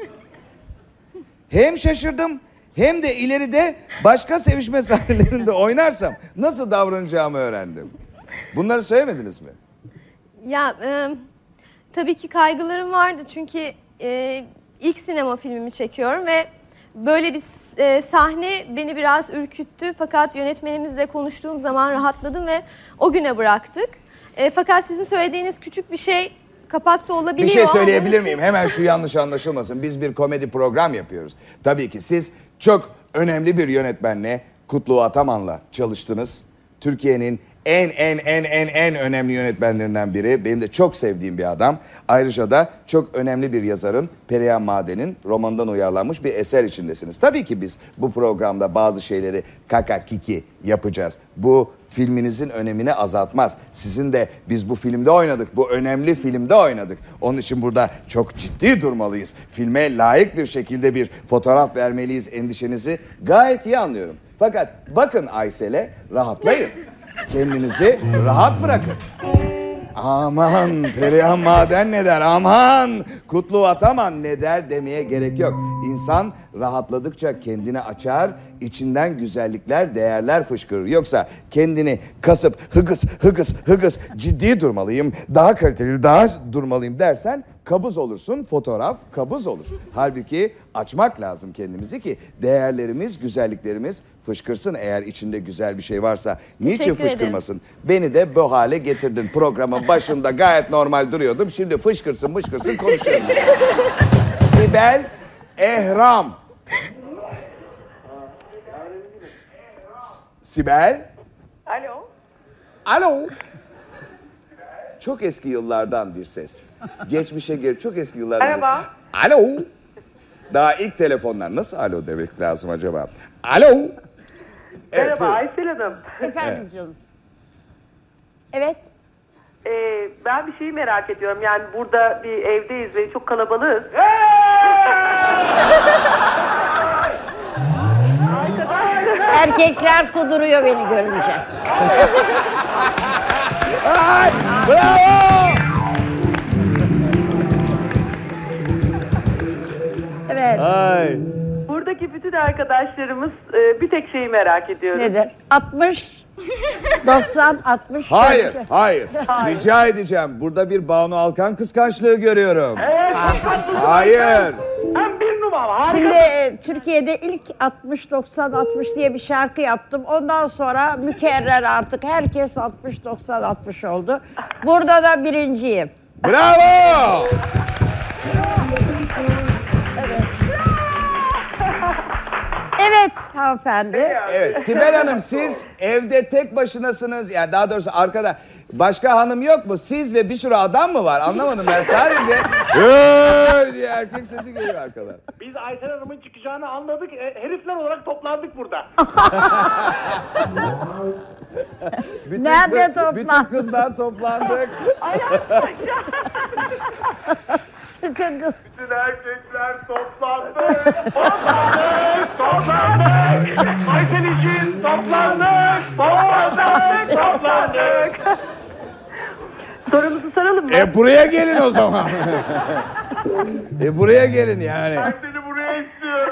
Hem şaşırdım hem de ileride başka sevişme sahnelerinde oynarsam nasıl davranacağımı öğrendim. Bunları söylemediniz mi? Ya e, tabii ki kaygılarım vardı çünkü e, ilk sinema filmimi çekiyorum ve böyle bir e, sahne beni biraz ürküttü. Fakat yönetmenimizle konuştuğum zaman rahatladım ve o güne bıraktık. E, fakat sizin söylediğiniz küçük bir şey kapakta olabiliyor. Bir şey ama söyleyebilir onun için- miyim? Hemen şu yanlış anlaşılmasın. Biz bir komedi program yapıyoruz. Tabii ki siz çok önemli bir yönetmenle, Kutlu Ataman'la çalıştınız. Türkiye'nin en en en en en önemli yönetmenlerinden biri. Benim de çok sevdiğim bir adam. Ayrıca da çok önemli bir yazarın, Perihan Maden'in romanından uyarlanmış bir eser içindesiniz. Tabii ki biz bu programda bazı şeyleri kaka kiki yapacağız. Bu filminizin önemini azaltmaz. Sizin de biz bu filmde oynadık, bu önemli filmde oynadık. Onun için burada çok ciddi durmalıyız. Filme layık bir şekilde bir fotoğraf vermeliyiz endişenizi gayet iyi anlıyorum. Fakat bakın Aysel'e, rahatlayın. Kendinizi rahat bırakın. Aman Perihan Maden ne der, aman Kutlu Ataman ne der demeye gerek yok. İnsan rahatladıkça kendini açar, içinden güzellikler, değerler fışkırır. Yoksa kendini kasıp hıgıs hıgıs hıgıs ciddi durmalıyım, daha kaliteli, daha durmalıyım dersen kabız olursun, fotoğraf kabız olur. Halbuki açmak lazım kendimizi ki değerlerimiz, güzelliklerimiz fışkırsın. Eğer içinde güzel bir şey varsa niçin Teşekkür ederim. fışkırmasın? Beni de bu hale getirdin. Programın başında gayet normal duruyordum. Şimdi fışkırsın fışkırsın konuşuyorum. Sibel Ehram. Sibel. Alo. Alo. Çok eski yıllardan bir ses. Geçmişe gel, çok eski yıllardan. Merhaba. Bir... Alo. Daha ilk telefonlar. Nasıl alo demek lazım acaba? Alo. Evet, Merhaba buyurun. Aysel Hanım. Efendim Evet. canım. Evet. Ee, ben bir şeyi merak ediyorum. Yani burada bir evdeyiz ve çok kalabalığız. Erkekler kuduruyor beni görünce. Ay, bravo. Evet. Ay. Buradaki bütün arkadaşlarımız e, bir tek şeyi merak ediyorum. Nedir? altmış, doksan, altmış. Hayır, hayır. Rica edeceğim. Burada bir Banu Alkan kıskançlığı görüyorum. Evet, Hayır. ben bir numara. Harika. Şimdi e, Türkiye'de ilk altmış, doksan, altmış diye bir şarkı yaptım. Ondan sonra mükerrer artık. Herkes altmış, doksan, altmış oldu. Burada da birinciyim. Bravo. Evet hanımefendi. Evet, Sibel Hanım siz evde tek başınasınız. Yani daha doğrusu arkada başka hanım yok mu? Siz ve bir sürü adam mı var? Anlamadım ben sadece. "Hey!" diye erkek sesi geliyor arkadan. Biz Aysel Hanım'ın çıkacağını anladık. E, herifler olarak toplandık burada. Bütün Nerede kız- toplan- Bütün kızlar toplandık. Bütün kız- Bütün erkekler toplandı. Toplandık, toplandık. Aysel için toplandık, toplandık, toplandık. Sorumuzu soralım mı? E buraya gelin o zaman. e buraya gelin yani. Ben seni buraya istiyorum.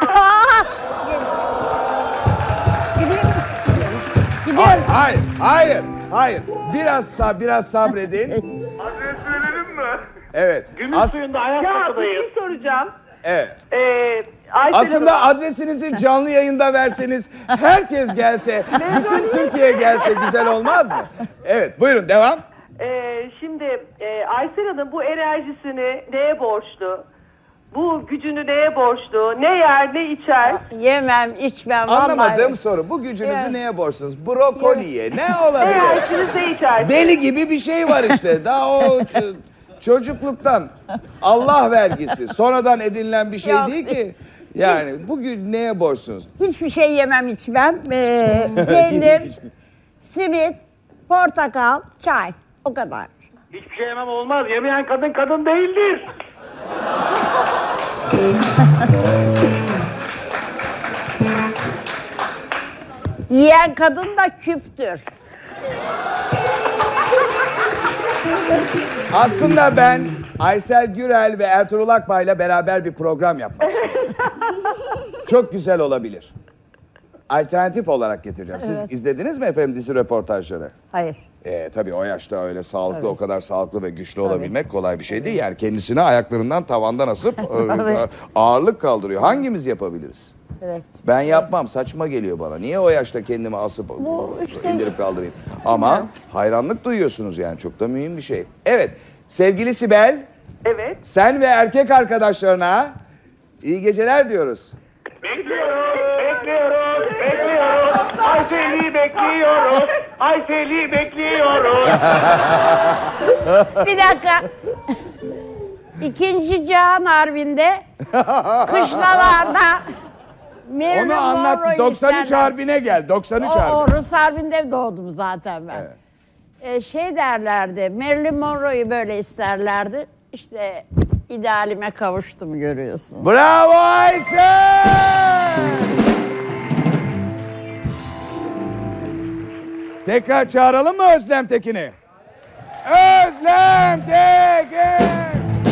Gidiyorum. Hayır, Gidiyorum. hayır, hayır, hayır. Biraz sab biraz sabredin. Adres verelim mi? Evet. Gümüş As- suyunda ayak Ya bir takıdayız. şey soracağım. evet. Ee, Aysel Aslında Hanım, adresinizi canlı yayında verseniz, herkes gelse, bütün Türkiye gelse güzel olmaz mı? Evet, buyurun devam. e, şimdi e, Aysel Hanım bu enerjisini neye borçlu? Bu gücünü neye borçlu? Ne yer, ne içer? Yemem, içmem. Anlamadığım vallahi. soru. Bu gücünüzü Evet. neye borçsunuz? Brokoliye. Ne Ne olabilir? yersiniz, ne içersiniz? Deli gibi bir şey var işte. Daha o ç- çocukluktan Allah vergisi. Sonradan edinilen bir şey Yok. değil ki. Yani bugün neye borçsunuz? Hiçbir şey yemem, içmem. Ee, peynir, simit, portakal, çay. O kadar. Hiçbir şey yemem olmaz. Yemeyen kadın kadın değildir. Yiyen kadın da küptür. Aslında ben Aysel Gürel ve Ertuğrul Akbay'la beraber bir program yapmak istiyorum. Çok güzel olabilir. Alternatif olarak getireceğim. Siz Evet. izlediniz mi efendim dizi röportajları? Hayır. Ee, tabii o yaşta öyle sağlıklı, Tabii. o kadar sağlıklı ve güçlü olabilmek kolay bir şey değil. Yani kendisini ayaklarından tavandan asıp e, ağırlık kaldırıyor. Hangimiz yapabiliriz? Evet. Ben yapmam, saçma geliyor bana. Niye o yaşta kendimi asıp Bu işte- indirip kaldırayım? Ama hayranlık duyuyorsunuz yani, çok da mühim bir şey. Evet, sevgili Sibel, Evet. sen ve erkek arkadaşlarına iyi geceler diyoruz. Bekliyoruz, bekliyoruz, bekliyoruz. Aysel'i bekliyoruz. Aysel'i bekliyoruz. Bir dakika. İkinci Cihan Harbi'nde kışlalarda Marilyn Onu anlat. Monroe'yu doksan üç isterler. Harbi'ne gel. doksan üç O, Harbi. o Rus Harbi'nde doğdum zaten ben. Evet. Ee, şey derlerdi, Marilyn Monroe'yu böyle isterlerdi. İşte idealime kavuştum görüyorsun. Bravo Aysel! Tekrar çağıralım mı Özlem Tekin'i? Özlem Tekin!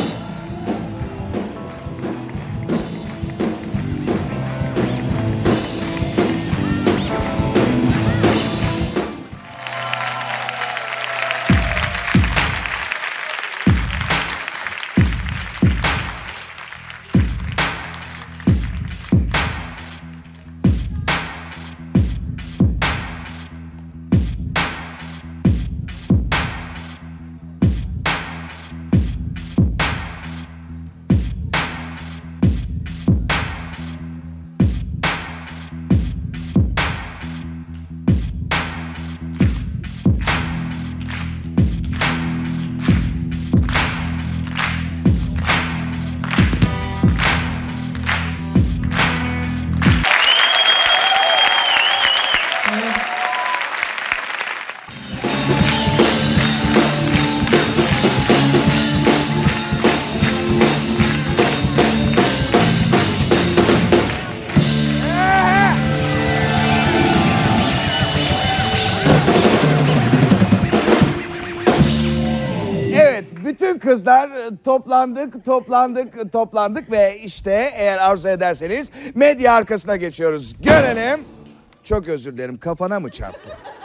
Bütün kızlar toplandık, toplandık, toplandık ve işte eğer arzu ederseniz medya arkasına geçiyoruz. Görelim. Çok özür dilerim, kafana mı çarptı?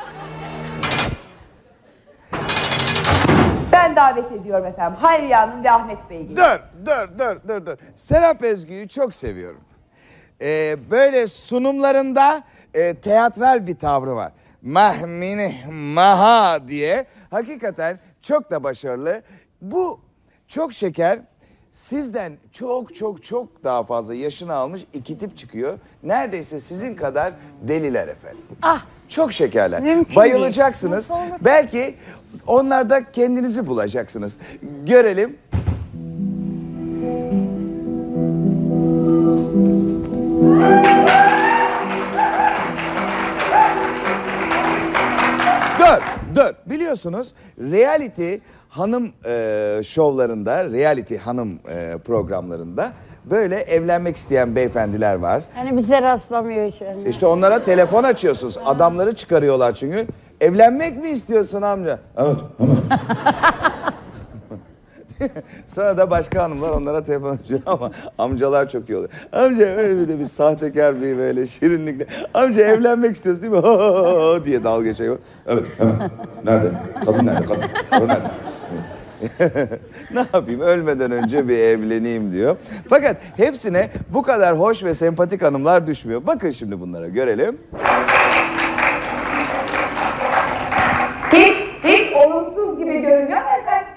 Ben davet ediyorum efendim. Hayriye Hanım ve Ahmet Bey gibi. Dur, dur, dur, dur, dur. Serap Ezgü'yü çok seviyorum. Ee, böyle sunumlarında e, teatral bir tavrı var. Mahmini maha diye. Hakikaten çok da başarılı. Bu çok şeker. Sizden çok çok çok daha fazla yaşını almış iki tip çıkıyor. Neredeyse sizin kadar deliler efendim. Ah. Çok şekerler. Mümkün Bayılacaksınız. değil. Nasıl olur? Belki onlarda kendinizi bulacaksınız. Görelim. Dur, dur. Biliyorsunuz reality hanım e, şovlarında, reality hanım e, programlarında böyle evlenmek isteyen beyefendiler var. Hani bize rastlamıyor hiç öyle. İşte onlara telefon açıyorsunuz. Adamları çıkarıyorlar çünkü. Evlenmek mi istiyorsun amca? Evet, hemen. Sonra da başka hanımlar onlara telefon açıyor ama amcalar çok iyi oluyor. Amca öyle bir de bir sahtekar bir böyle şirinlikle. Amca evlenmek istiyorsun değil mi? Ho, ho, ho diye dalga geçiyor. Evet, hemen. Nerede? Kadın nerede? Kadın, kadın nerede? Ne yapayım, ölmeden önce bir evleneyim diyor. Fakat hepsine bu kadar hoş ve sempatik hanımlar düşmüyor. Bakın şimdi bunlara, görelim. Hiç, hiç olumsuz gibi görünüyor mu efendim?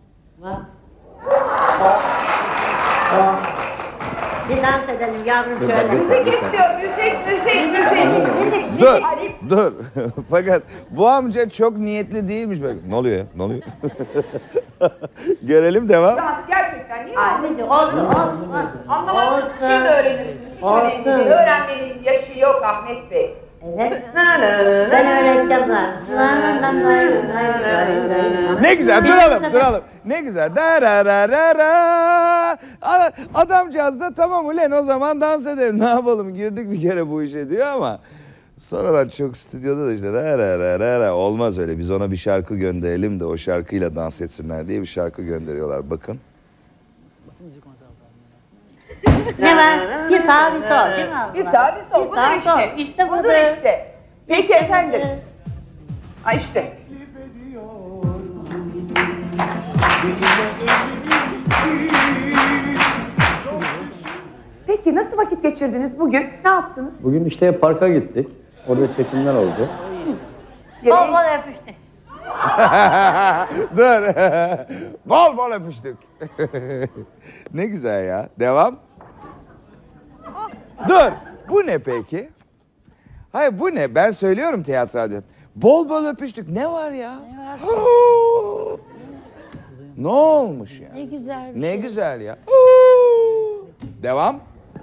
Bir dans edelim yavrum şöyle. Müzik istiyor, müzik, müzik, müzik, müzik. Dur, dur. Fakat bu amca çok niyetli değilmiş. Bak, ne oluyor ya? Ne oluyor? Görelim, devam. Dans gerçekten niye Ahmet olsun, olsun. Anlamadım, şimdi öğrenirsiniz. Hiç önemli değil. Öğrenmenin yaşı yok Ahmet Bey. Evet. Ben öğreteceğim Ne güzel, duralım, duralım. Ne güzel. Da ra ra ra ra. Adamcağız da tamam ulan o zaman dans edelim. Ne yapalım, girdik bir kere bu işe diyor ama sonradan çok stüdyoda da işte ra ra ra ra ra olmaz öyle. Biz ona bir şarkı gönderelim de o şarkıyla dans etsinler diye bir şarkı gönderiyorlar. Bakın. Ne var? Bir sağ bir sol değil mi abla? Bir sağ bir sol. Budur işte. İşte Budur budur. işte. Peki efendim. Ha işte. Peki nasıl vakit geçirdiniz bugün? Ne yaptınız? Bugün işte parka gittik. Orada çekimler oldu. Bol bol öpüştük. Dur. Bol bol öpüştük. Ne güzel ya. Devam. Dur. Bu ne peki? Hayır bu ne? Ben söylüyorum tiyatroda. Bol bol öpüştük. Ne var ya? Ne var? Ne olmuş ya? Ne güzel bir Ne şey. güzel ya. Devam.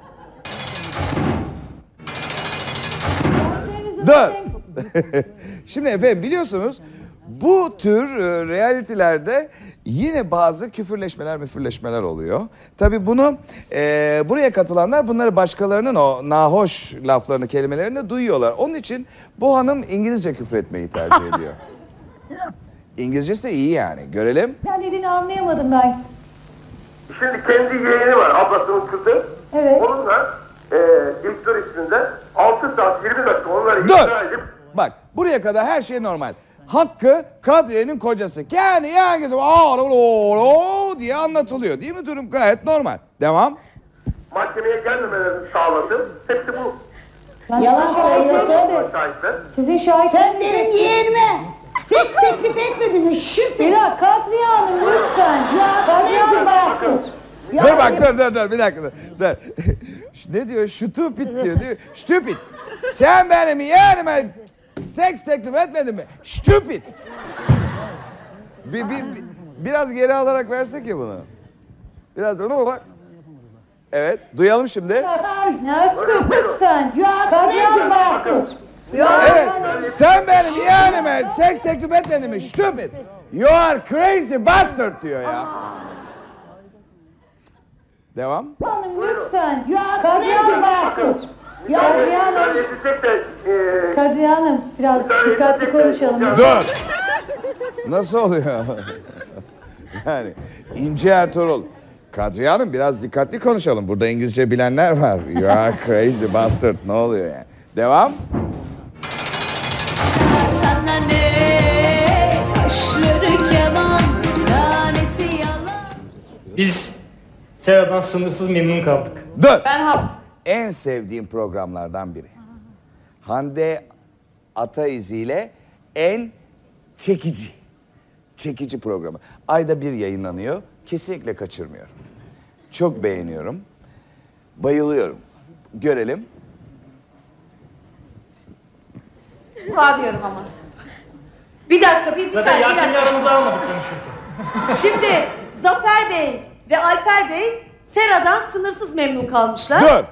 Dur. Şimdi efendim biliyorsunuz bu tür e, realitylerde yine bazı küfürleşmeler müfürleşmeler oluyor. Tabii bunu e, buraya katılanlar bunları başkalarının o nahoş laflarını, kelimelerini duyuyorlar. Onun için bu hanım İngilizce küfür etmeyi tercih ediyor. İngilizcesi de iyi yani. Görelim. Ne dediğini anlayamadım ben. Şimdi kendi yeğeni var, ablasının kızı. Evet. Onunla e, Victor isminde altı saat yirmi dakika onları Dur. ikna edip Bak buraya kadar her şey normal. Hakkı Kadriye'nin kocası. Kendi herkese o diye anlatılıyor. Değil mi durum? Gayet normal. Devam. mahkemeye gelmemelerini sağladı. Hepsi bu. Yalan söylüyorsun. Şahitler. Sizin şahitleriniz... Sen benim yeğenime seks teklif etmedin mi? Şüphe. Bir dakika Kadriye Hanım lütfen. Ya Kadriye Hanım baksın. Dur bak dur dur dur bir dakika dur. dur. Ne diyor? Stupid diyor. diyor. Stupid. Sen benim yeğenime seks teklif etmedin mi? Stupid. Bir, bir, bir, biraz geri alarak versek ya bunu. Biraz da bak. Evet. Duyalım şimdi. Ne lütfen. Ya Kadriye Hanım baksın. Evet. Sen benim yeğenime seks teklif etmedin mi? Stupid. You are crazy bastard diyor ya. Devam. Hanım lütfen. Ya Kadriye Hanım baksın. Ya Kadriye Hanım. Kadriye Hanım biraz dikkatli konuşalım. Dur. Nasıl oluyor? Yani İnci Ertuğrul. Kadriye Hanım biraz dikkatli konuşalım. Burada İngilizce bilenler var. You are crazy bastard. Ne oluyor yani? Devam. Sana ne? Kaşları keman, tanesi yalan. Biz Sera'dan sınırsız memnun kaldık. Dur. Ben hap. En sevdiğim programlardan biri. Hande Ataizi ile en çekici. Çekici programı. Ayda bir yayınlanıyor. Kesinlikle kaçırmıyorum. Çok beğeniyorum. Bayılıyorum. Görelim. Bağlıyorum ama. Bir dakika, bir, bir Zaten saniye, bir Yasemin'i dakika. aramıza almadık konuşurken. Şimdi Zafer Bey ve Alper Bey Sera'dan sınırsız memnun kalmışlar. Dur.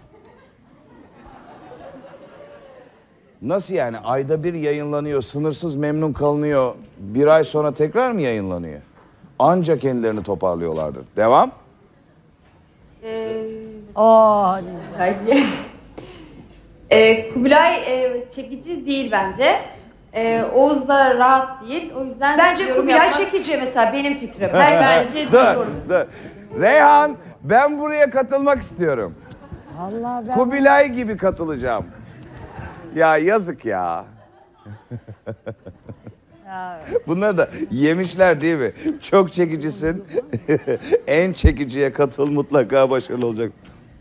Nasıl yani? Ayda bir yayınlanıyor, sınırsız memnun kalınıyor. Bir ay sonra tekrar mı yayınlanıyor? Ancak kendilerini toparlıyorlardır. Devam. Ee, Oo. e, Kubilay e, çekici değil bence. E, Oğuz da rahat değil. O yüzden Bence yorum Kubilay yapmak- çekici mesela benim fikrim. Hayır bence Dur, diyorum. dur. Reyhan, ben buraya katılmak istiyorum. Allah ben... Kubilay gibi katılacağım. Ya yazık ya. Bunlar da yemişler değil mi? Çok çekicisin. En çekiciye katıl, mutlaka başarılı olacak.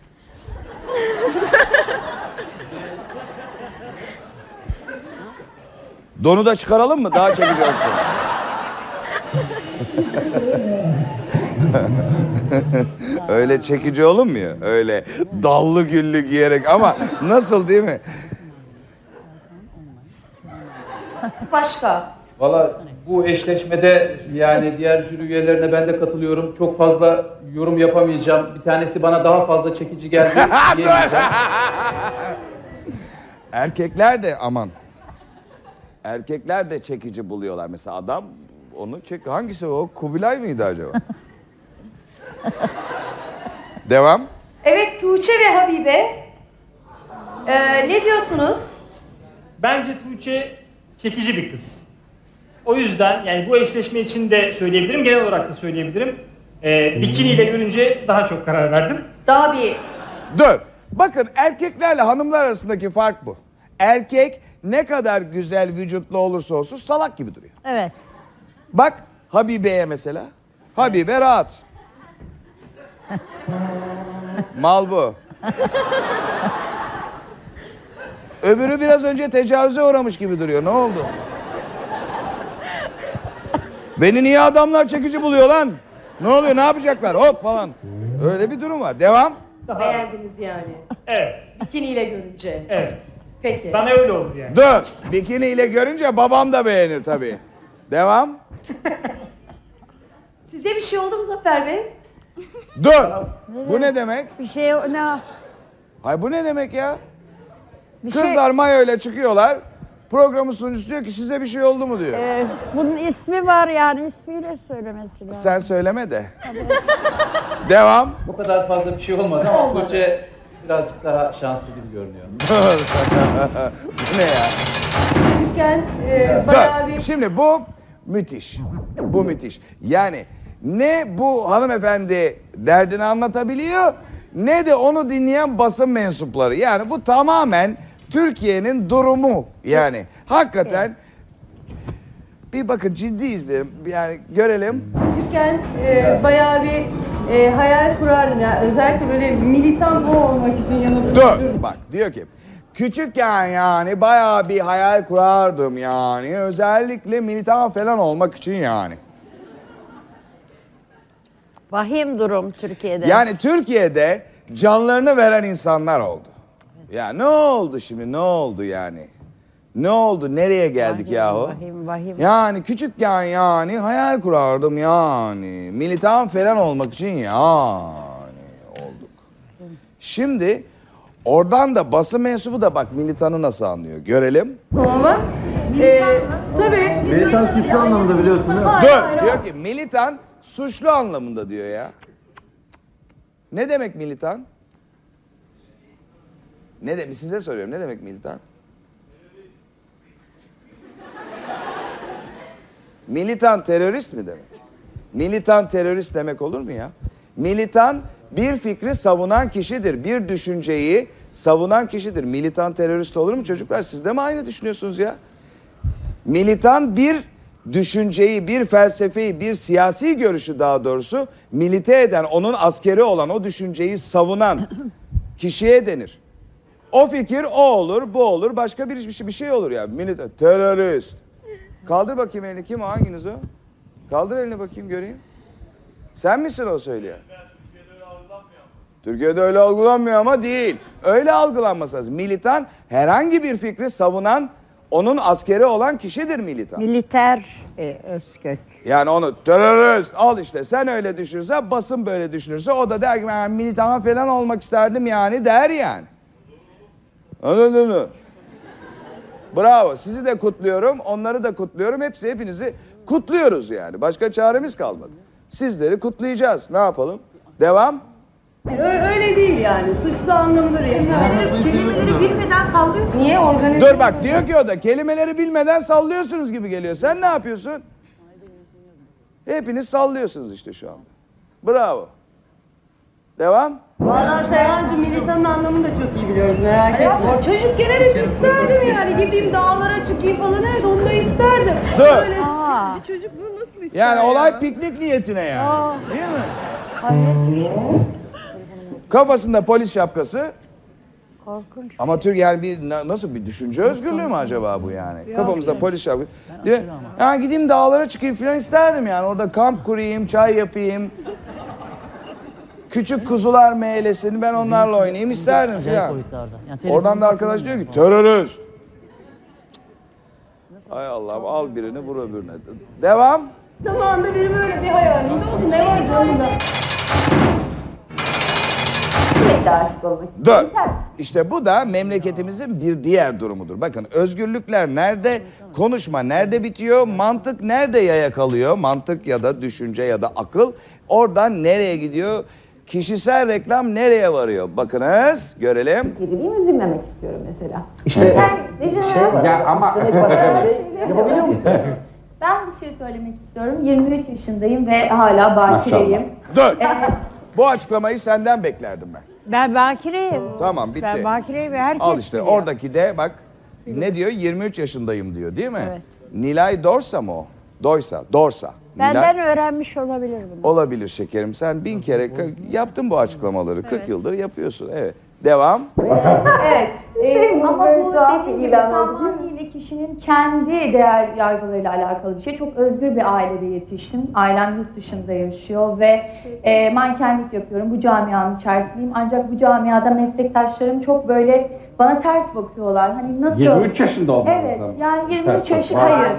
Donu da çıkaralım mı? Daha çekici olsun. Öyle çekici olunmuyor. Öyle dallı güllü giyerek ama nasıl değil mi? Başka. Valla bu eşleşmede yani diğer jüri üyelerine ben de katılıyorum. Çok fazla yorum yapamayacağım. Bir tanesi bana daha fazla çekici geldi. diyemeyeceğim. Erkekler de aman. Erkekler de çekici buluyorlar. Mesela adam onu çek. Hangisi o? Kubilay mıydı acaba? Devam. Evet Tuğçe ve Habibe. Ee, ne diyorsunuz? Bence Tuğçe çekici bir kız. O yüzden yani bu eşleşme için de söyleyebilirim, genel olarak da söyleyebilirim. Ee, bikiniyle görünce daha çok karar verdim. Daha bir... Dur. Bakın erkeklerle hanımlar arasındaki fark bu. Erkek ne kadar güzel vücutlu olursa olsun salak gibi duruyor. Evet. Bak Habibe'ye mesela. Habibe rahat. Mal bu. Öbürü biraz önce tecavüze uğramış gibi duruyor. Ne oldu? Beni niye adamlar çekici buluyor lan? Ne oluyor? Ne yapacaklar? Hop falan. Öyle bir durum var. Devam. Beğendiniz yani. Evet. Bikiniyle görünce. Evet. Peki. Sana öyle olur yani. Dur. Bikiniyle görünce babam da beğenir tabii. Devam. Size bir şey oldu mu Zafer Bey? Dur. Bu ne demek? Bir şey ne? Hayır bu ne demek ya? Bir Kızlar şey- mayoyla çıkıyorlar. Programın sunucusu diyor ki size bir şey oldu mu diyor. Ee, bunun ismi var yani ismiyle söylemesi lazım. Sen söyleme de. Devam. Bu kadar fazla bir şey olmadı ama Tuğçe birazcık daha şanslı gibi görünüyor. Bu ne ya? Çocukken e, bayağı Dur. bir... Şimdi bu müthiş. Bu müthiş. Yani ne bu hanımefendi derdini anlatabiliyor ne de onu dinleyen basın mensupları. Yani bu tamamen Türkiye'nin durumu. Yani hakikaten bir bakın ciddi izleyelim. Yani görelim. Çocukken e, bayağı bir e, hayal kurardım yani özellikle böyle militan bu olmak için yanımda. Dur bak diyor ki küçükken yani bayağı bir hayal kurardım yani özellikle militan falan olmak için yani. Vahim durum Türkiye'de. Yani Türkiye'de canlarını veren insanlar oldu. Ya ne oldu şimdi ne oldu yani? Ne oldu nereye geldik Vahim, yahu? Vahim, vahim. Yani küçükken yani hayal kurardım yani. Militan falan olmak için yani olduk. Şimdi oradan da basın mensubu da bak militanı nasıl anlıyor. Görelim. Ama e, tabii. Militan suçlu anlamında biliyorsun değil mi? Dur diyor ki militan suçlu anlamında diyor ya. Ne demek militan? Ne demek size soruyorum ne demek militan? Militan terörist mi demek? Militan terörist demek olur mu ya? Militan bir fikri savunan kişidir. Bir düşünceyi savunan kişidir. Militan terörist olur mu çocuklar? Siz de mi aynı düşünüyorsunuz ya? Militan bir düşünceyi, bir felsefeyi, bir siyasi görüşü daha doğrusu milite eden, onun askeri olan o düşünceyi savunan kişiye denir. O fikir o olur, bu olur, başka bir bir şey, bir şey olur ya. Militan terörist. Kaldır bakayım elini. Kim o? Hanginiz o? Kaldır elini bakayım göreyim. Sen misin o söyleyen? Türkiye'de öyle algılanmıyor ama değil. Öyle algılanması lazım. Militan herhangi bir fikri savunan, onun askeri olan kişidir militan. Militer e, Özkök. Yani onu terörist al işte sen öyle düşünürse basın böyle düşünürse o da der ki ben militan falan olmak isterdim yani der yani. Anladın mı? Bravo. Sizi de kutluyorum. Onları da kutluyorum. Hepsi hepinizi kutluyoruz yani. Başka çaremiz kalmadı. Sizleri kutlayacağız. Ne yapalım? Devam. Öyle, öyle değil yani. Suçlu anlamında değil. Kelimeleri, kelimeleri bilmeden sallıyorsun. Niye organize? Dur bak diyor ki o da kelimeleri bilmeden sallıyorsunuz gibi geliyor. Sen ne yapıyorsun? Hepiniz sallıyorsunuz işte şu anda. Bravo. Devam. Valla Seyhancı militanın anlamını da çok iyi biliyoruz merak etme. Çocukken evet isterdim yani gideyim dağlara çıkayım falan evet onu da isterdim. Dur. Böyle bir çocuk bunu nasıl ister Yani ya? olay piknik niyetine yani. Aa. Değil mi? Hayret bir şey. Kafasında polis şapkası. Korkunç. Ama Türk yani bir na- nasıl bir düşünce özgürlüğü mü acaba bu yani? Yok Kafamızda yani. polis şapkası. Diyor, ya gideyim dağlara çıkayım falan isterdim yani. Orada kamp kurayım, çay yapayım. Küçük kuzular meylesini ben onlarla oynayayım isterdim Acayip falan. boyutlarda. Yani telefon- Oradan da arkadaş diyor ki terörist. Hay Allah'ım al birini vur öbürüne. Devam. Zamanında benim öyle bir hayalimde oldu. Ne var canımda? Dur. İşte bu da memleketimizin bir diğer durumudur. Bakın özgürlükler nerede, konuşma nerede bitiyor, mantık nerede yaya kalıyor, mantık ya da düşünce ya da akıl oradan nereye gidiyor, kişisel reklam nereye varıyor? Bakınız, görelim. Geriliğimi üzülmemek istiyorum mesela. İşte Ben, şey ya ama yapabiliyor musun? Ben bir şey söylemek istiyorum. yirmi üç yaşındayım ve hala bakireyim. Dur. Bu açıklamayı senden beklerdim ben. Ben bakireyim. Tamam bitti. Ben bakireyim ve herkes Al işte biliyor. oradaki de bak ne diyor? yirmi üç yaşındayım diyor değil mi? Evet. Nilay Dorsa mı o? Doysa, Dorsa. Benden Nilay- öğrenmiş olabilir bunu. Olabilir şekerim. Sen bin kere ka- yaptın bu açıklamaları. kırk yıldır yapıyorsun. Evet. Devam. Evet. Şey, bu ama böyle bu tuhaf dediğim gibi ilan tamamıyla kişinin kendi değer yargılarıyla alakalı bir şey. Çok özgür bir ailede yetiştim. Ailem yurt dışında yaşıyor ve e, mankenlik yapıyorum. Bu camianın içerisindeyim. Ancak bu camiada meslektaşlarım çok böyle bana ters bakıyorlar. Hani nasıl? yirmi üç yaşında olmalı. Evet. Yani yirmi üç Ters yaşı bak- hayır.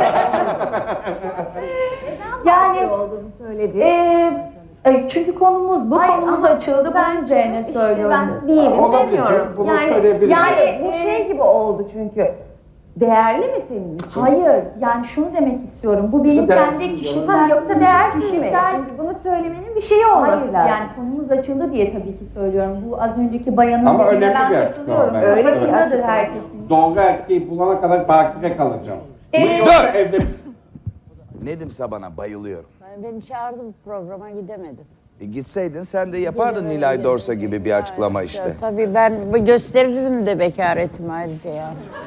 yani olduğunu söyledi. e, e, çünkü konumuz bu Hayır, konumuz ama açıldı. ben Bunun üzerine işte söylüyorum. ben değilim Olabilir demiyorum. canım, bunu Yani, söyleyebilirim. yani bu şey gibi oldu çünkü. Değerli mi senin için? Hayır, yani şunu demek istiyorum. Bu benim Yoksa kendi değersiz kişisel... Ha, yoksa değersiz mi? kişisel... Şimdi bunu söylemenin bir şeyi olması Hayır, lazım. yani konumuz açıldı diye tabii ki söylüyorum. Bu az önceki bayanın Ama dediğine önemli ben bir katılıyorum. açıklama bence. Öyle Evet. bir herkesin. Doğru erkeği bulana kadar bakire kalacağım. Ee, Bu yoksa Dur! evde... Nedim Saban'a bayılıyorum. Ben, beni çağırdım programa gidemedim. E gitseydin sen de yapardın Nilay Dorsa gibi bir açıklama işte. Ya, tabii ben bu gösterirdim de bekaretimi ayrıca ya.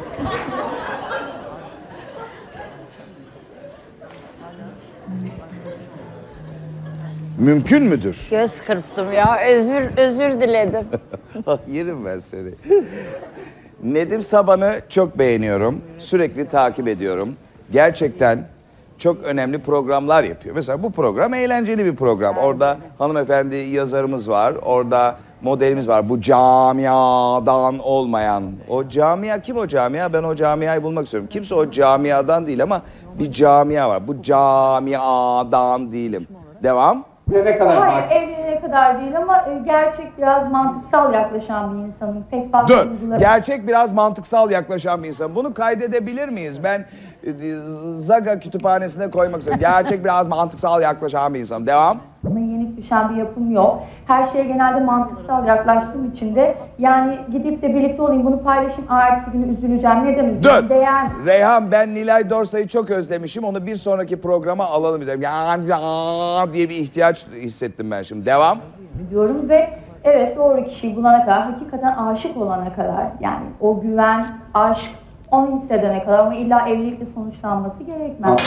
Mümkün müdür? Göz kırptım ya. Özür özür diledim. Yerim ben seni. Nedim Saban'ı çok beğeniyorum. Sürekli takip ediyorum. Gerçekten çok önemli programlar yapıyor. Mesela bu program eğlenceli bir program. Orada hanımefendi yazarımız var. Orada modelimiz var. Bu camiadan olmayan. O camia kim o camia? Ben o camiayı bulmak istiyorum. Kimse o camiadan değil ama bir camia var. Bu camiadan değilim. Devam. Ne kadar Hayır, bak. evliliğe kadar değil ama e, gerçek biraz mantıksal yaklaşan bir insanım. Pek fazla Dur. duyguları- Gerçek biraz mantıksal yaklaşan bir insan. Bunu kaydedebilir miyiz? Ben e, Zaga kütüphanesine koymak istiyorum. Gerçek biraz mantıksal yaklaşan bir insan. Devam. Ama yenik düşen bir yapım yok. Her şeye genelde mantıksal yaklaştığım için de yani gidip de birlikte olayım bunu paylaşayım. Ertesi günü üzüleceğim. Ne demek? Dur. Değer. Reyhan ben Nilay Dorsa'yı çok özlemişim. Onu bir sonraki programa alalım. Ya, ya diye bir ihtiyaç hissettim ben şimdi. Devam. Diyorum ve evet doğru kişiyi bulana kadar, hakikaten aşık olana kadar yani o güven, aşk onu hissedene kadar ama illa evlilikle sonuçlanması gerekmez.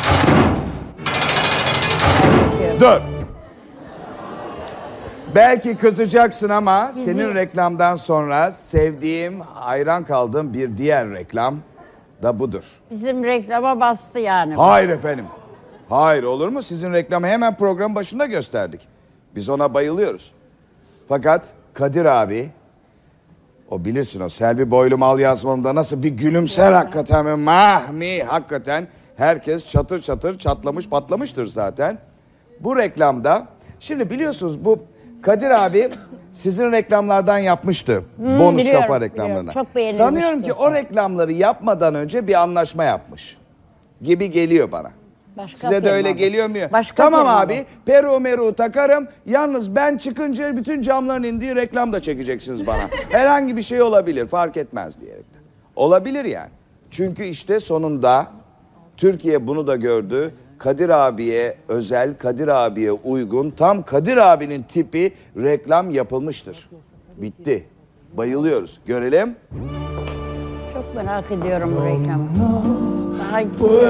Dur. Belki kızacaksın ama senin reklamdan sonra sevdiğim, hayran kaldığım bir diğer reklam da budur. Bizim reklama bastı yani. Hayır efendim. Hayır olur mu? Sizin reklamı hemen program başında gösterdik. Biz ona bayılıyoruz. Fakat Kadir abi, o bilirsin o Selvi Boylu Mal yazmamda nasıl bir gülümser hakikaten. Mahmi hakikaten herkes çatır çatır çatlamış patlamıştır zaten. Bu reklamda, şimdi biliyorsunuz bu Kadir abi sizin reklamlardan yapmıştı. Hmm, bonus biliyorum, kafa biliyorum. reklamlarına. Çok beğenilmişti. Sanıyorum ki o reklamları yapmadan önce bir anlaşma yapmış gibi geliyor bana. Başka Size de öyle firmada. geliyor mu? Başka Tamam firmada. abi, peru meru takarım. Yalnız ben çıkınca bütün camların indiği reklam da çekeceksiniz bana. Herhangi bir şey olabilir, fark etmez diyerekten. Olabilir yani. Çünkü işte sonunda Türkiye bunu da gördü. Kadir abiye özel, Kadir abiye uygun, tam Kadir abinin tipi reklam yapılmıştır. Bitti. Bayılıyoruz. Görelim. Çok merak ediyorum bu reklamı. Daha...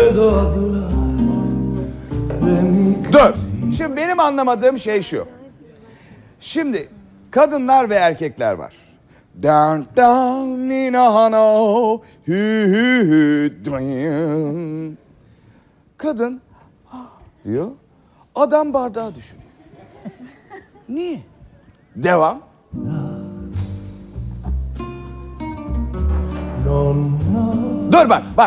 Dur. Şimdi benim anlamadığım şey şu. Şimdi kadınlar ve erkekler var. Down down in a hano, hü hü hü, dın. Kadın diyor. Adam bardağı düşürüyor. Niye? Devam. Dur bak bak.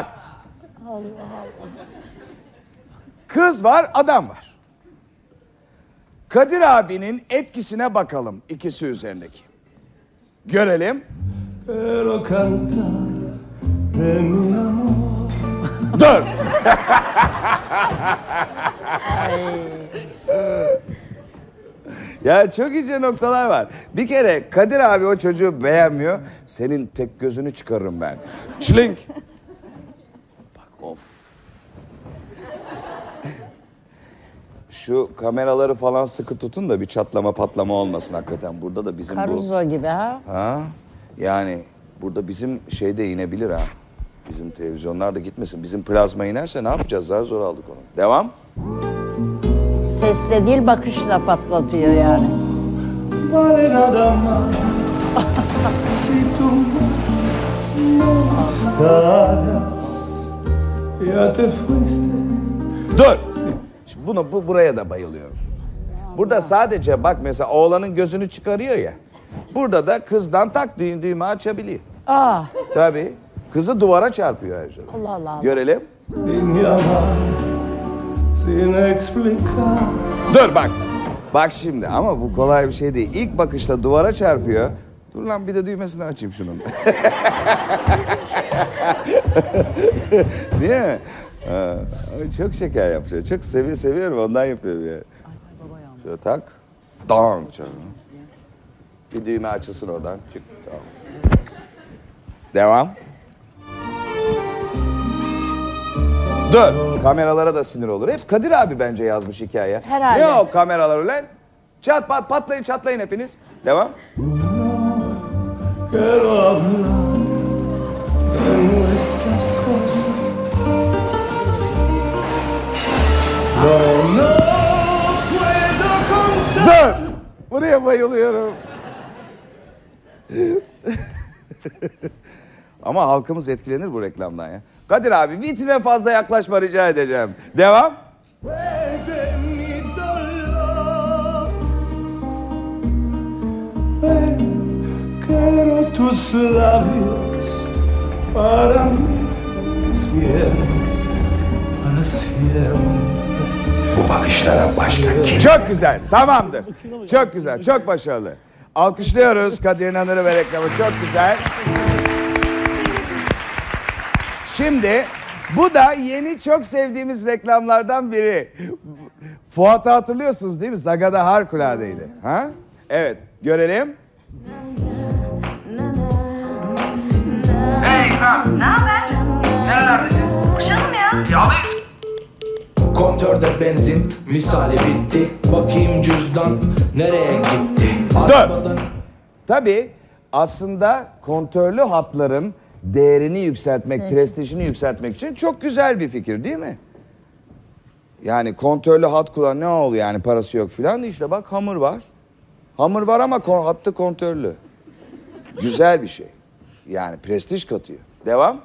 Kız var, adam var. Kadir abinin etkisine bakalım ikisi üzerindeki. Görelim. Dur. Ya çok ince noktalar var. Bir kere Kadir abi o çocuğu beğenmiyor. Senin tek gözünü çıkarırım ben. Çlink. Bak of. Şu kameraları falan sıkı tutun da bir çatlama patlama olmasın hakikaten. Burada da bizim Caruso bu... gibi ha. Ha? Yani burada bizim şeyde inebilir ha. Bizim televizyonlar da gitmesin. Bizim plazma inerse ne yapacağız? Zar zor aldık onu. Devam. Sesle değil bakışla patlatıyor yani. Si tú no estarás, ya te fuiste. Dur. Şimdi bunu bu buraya da bayılıyorum. Burada sadece bak mesela oğlanın gözünü çıkarıyor ya. Burada da kızdan tak düğüm düğümü açabiliyor. Aa. Tabii. Kızı duvara çarpıyor ayrıca. Allah Allah. Görelim. Sin llamar, sin explicar. Dur bak. Bak şimdi ama bu kolay bir şey değil. İlk bakışta duvara çarpıyor. Dur lan bir de düğmesini açayım şunun. Değil mi? Ha, çok şeker yapıyor. Çok seviyor, seviyorum ondan yapıyorum ya. Şöyle tak. Dang. Bir düğme açılsın oradan. Çık. Tamam. Devam. Dur. Kameralara da sinir olur. Hep Kadir abi bence yazmış hikaye. Herhalde. Ne o kameralar ulan? Çat pat patlayın çatlayın hepiniz. Devam. Quiero hablar de nuestras cosas. No, no puedo contar. Dur. Buraya bayılıyorum. Ama halkımız etkilenir bu reklamdan ya. Kadir abi vitrine fazla yaklaşma rica edeceğim. Devam. De mi dolor. Ven, quiero tus labios para mí es bien, para siempre. Bu bakışlara başka kim? Çok güzel. Tamamdır. Çok güzel. Çok başarılı. Alkışlıyoruz Kadir İnanır'ı ve reklamı. Çok güzel. Şimdi bu da yeni çok sevdiğimiz reklamlardan biri. Fuat'ı hatırlıyorsunuz değil mi? Zaga'da harikuladeydi. Ha? Evet. Görelim. Hey İkram. Ne haber? Nerelerdesin? Buluşalım ya. Ya Kontörde benzin misali bitti. Bakayım cüzdan nereye gitti? Dur. Tabii aslında kontörlü hatların değerini yükseltmek, evet. prestijini yükseltmek için çok güzel bir fikir değil mi? Yani kontörlü hat kullan ne oluyor yani parası yok filan. İşte bak hamur var. Hamur var ama kon, hattı kontörlü. Güzel bir şey. Yani prestij katıyor. Devam.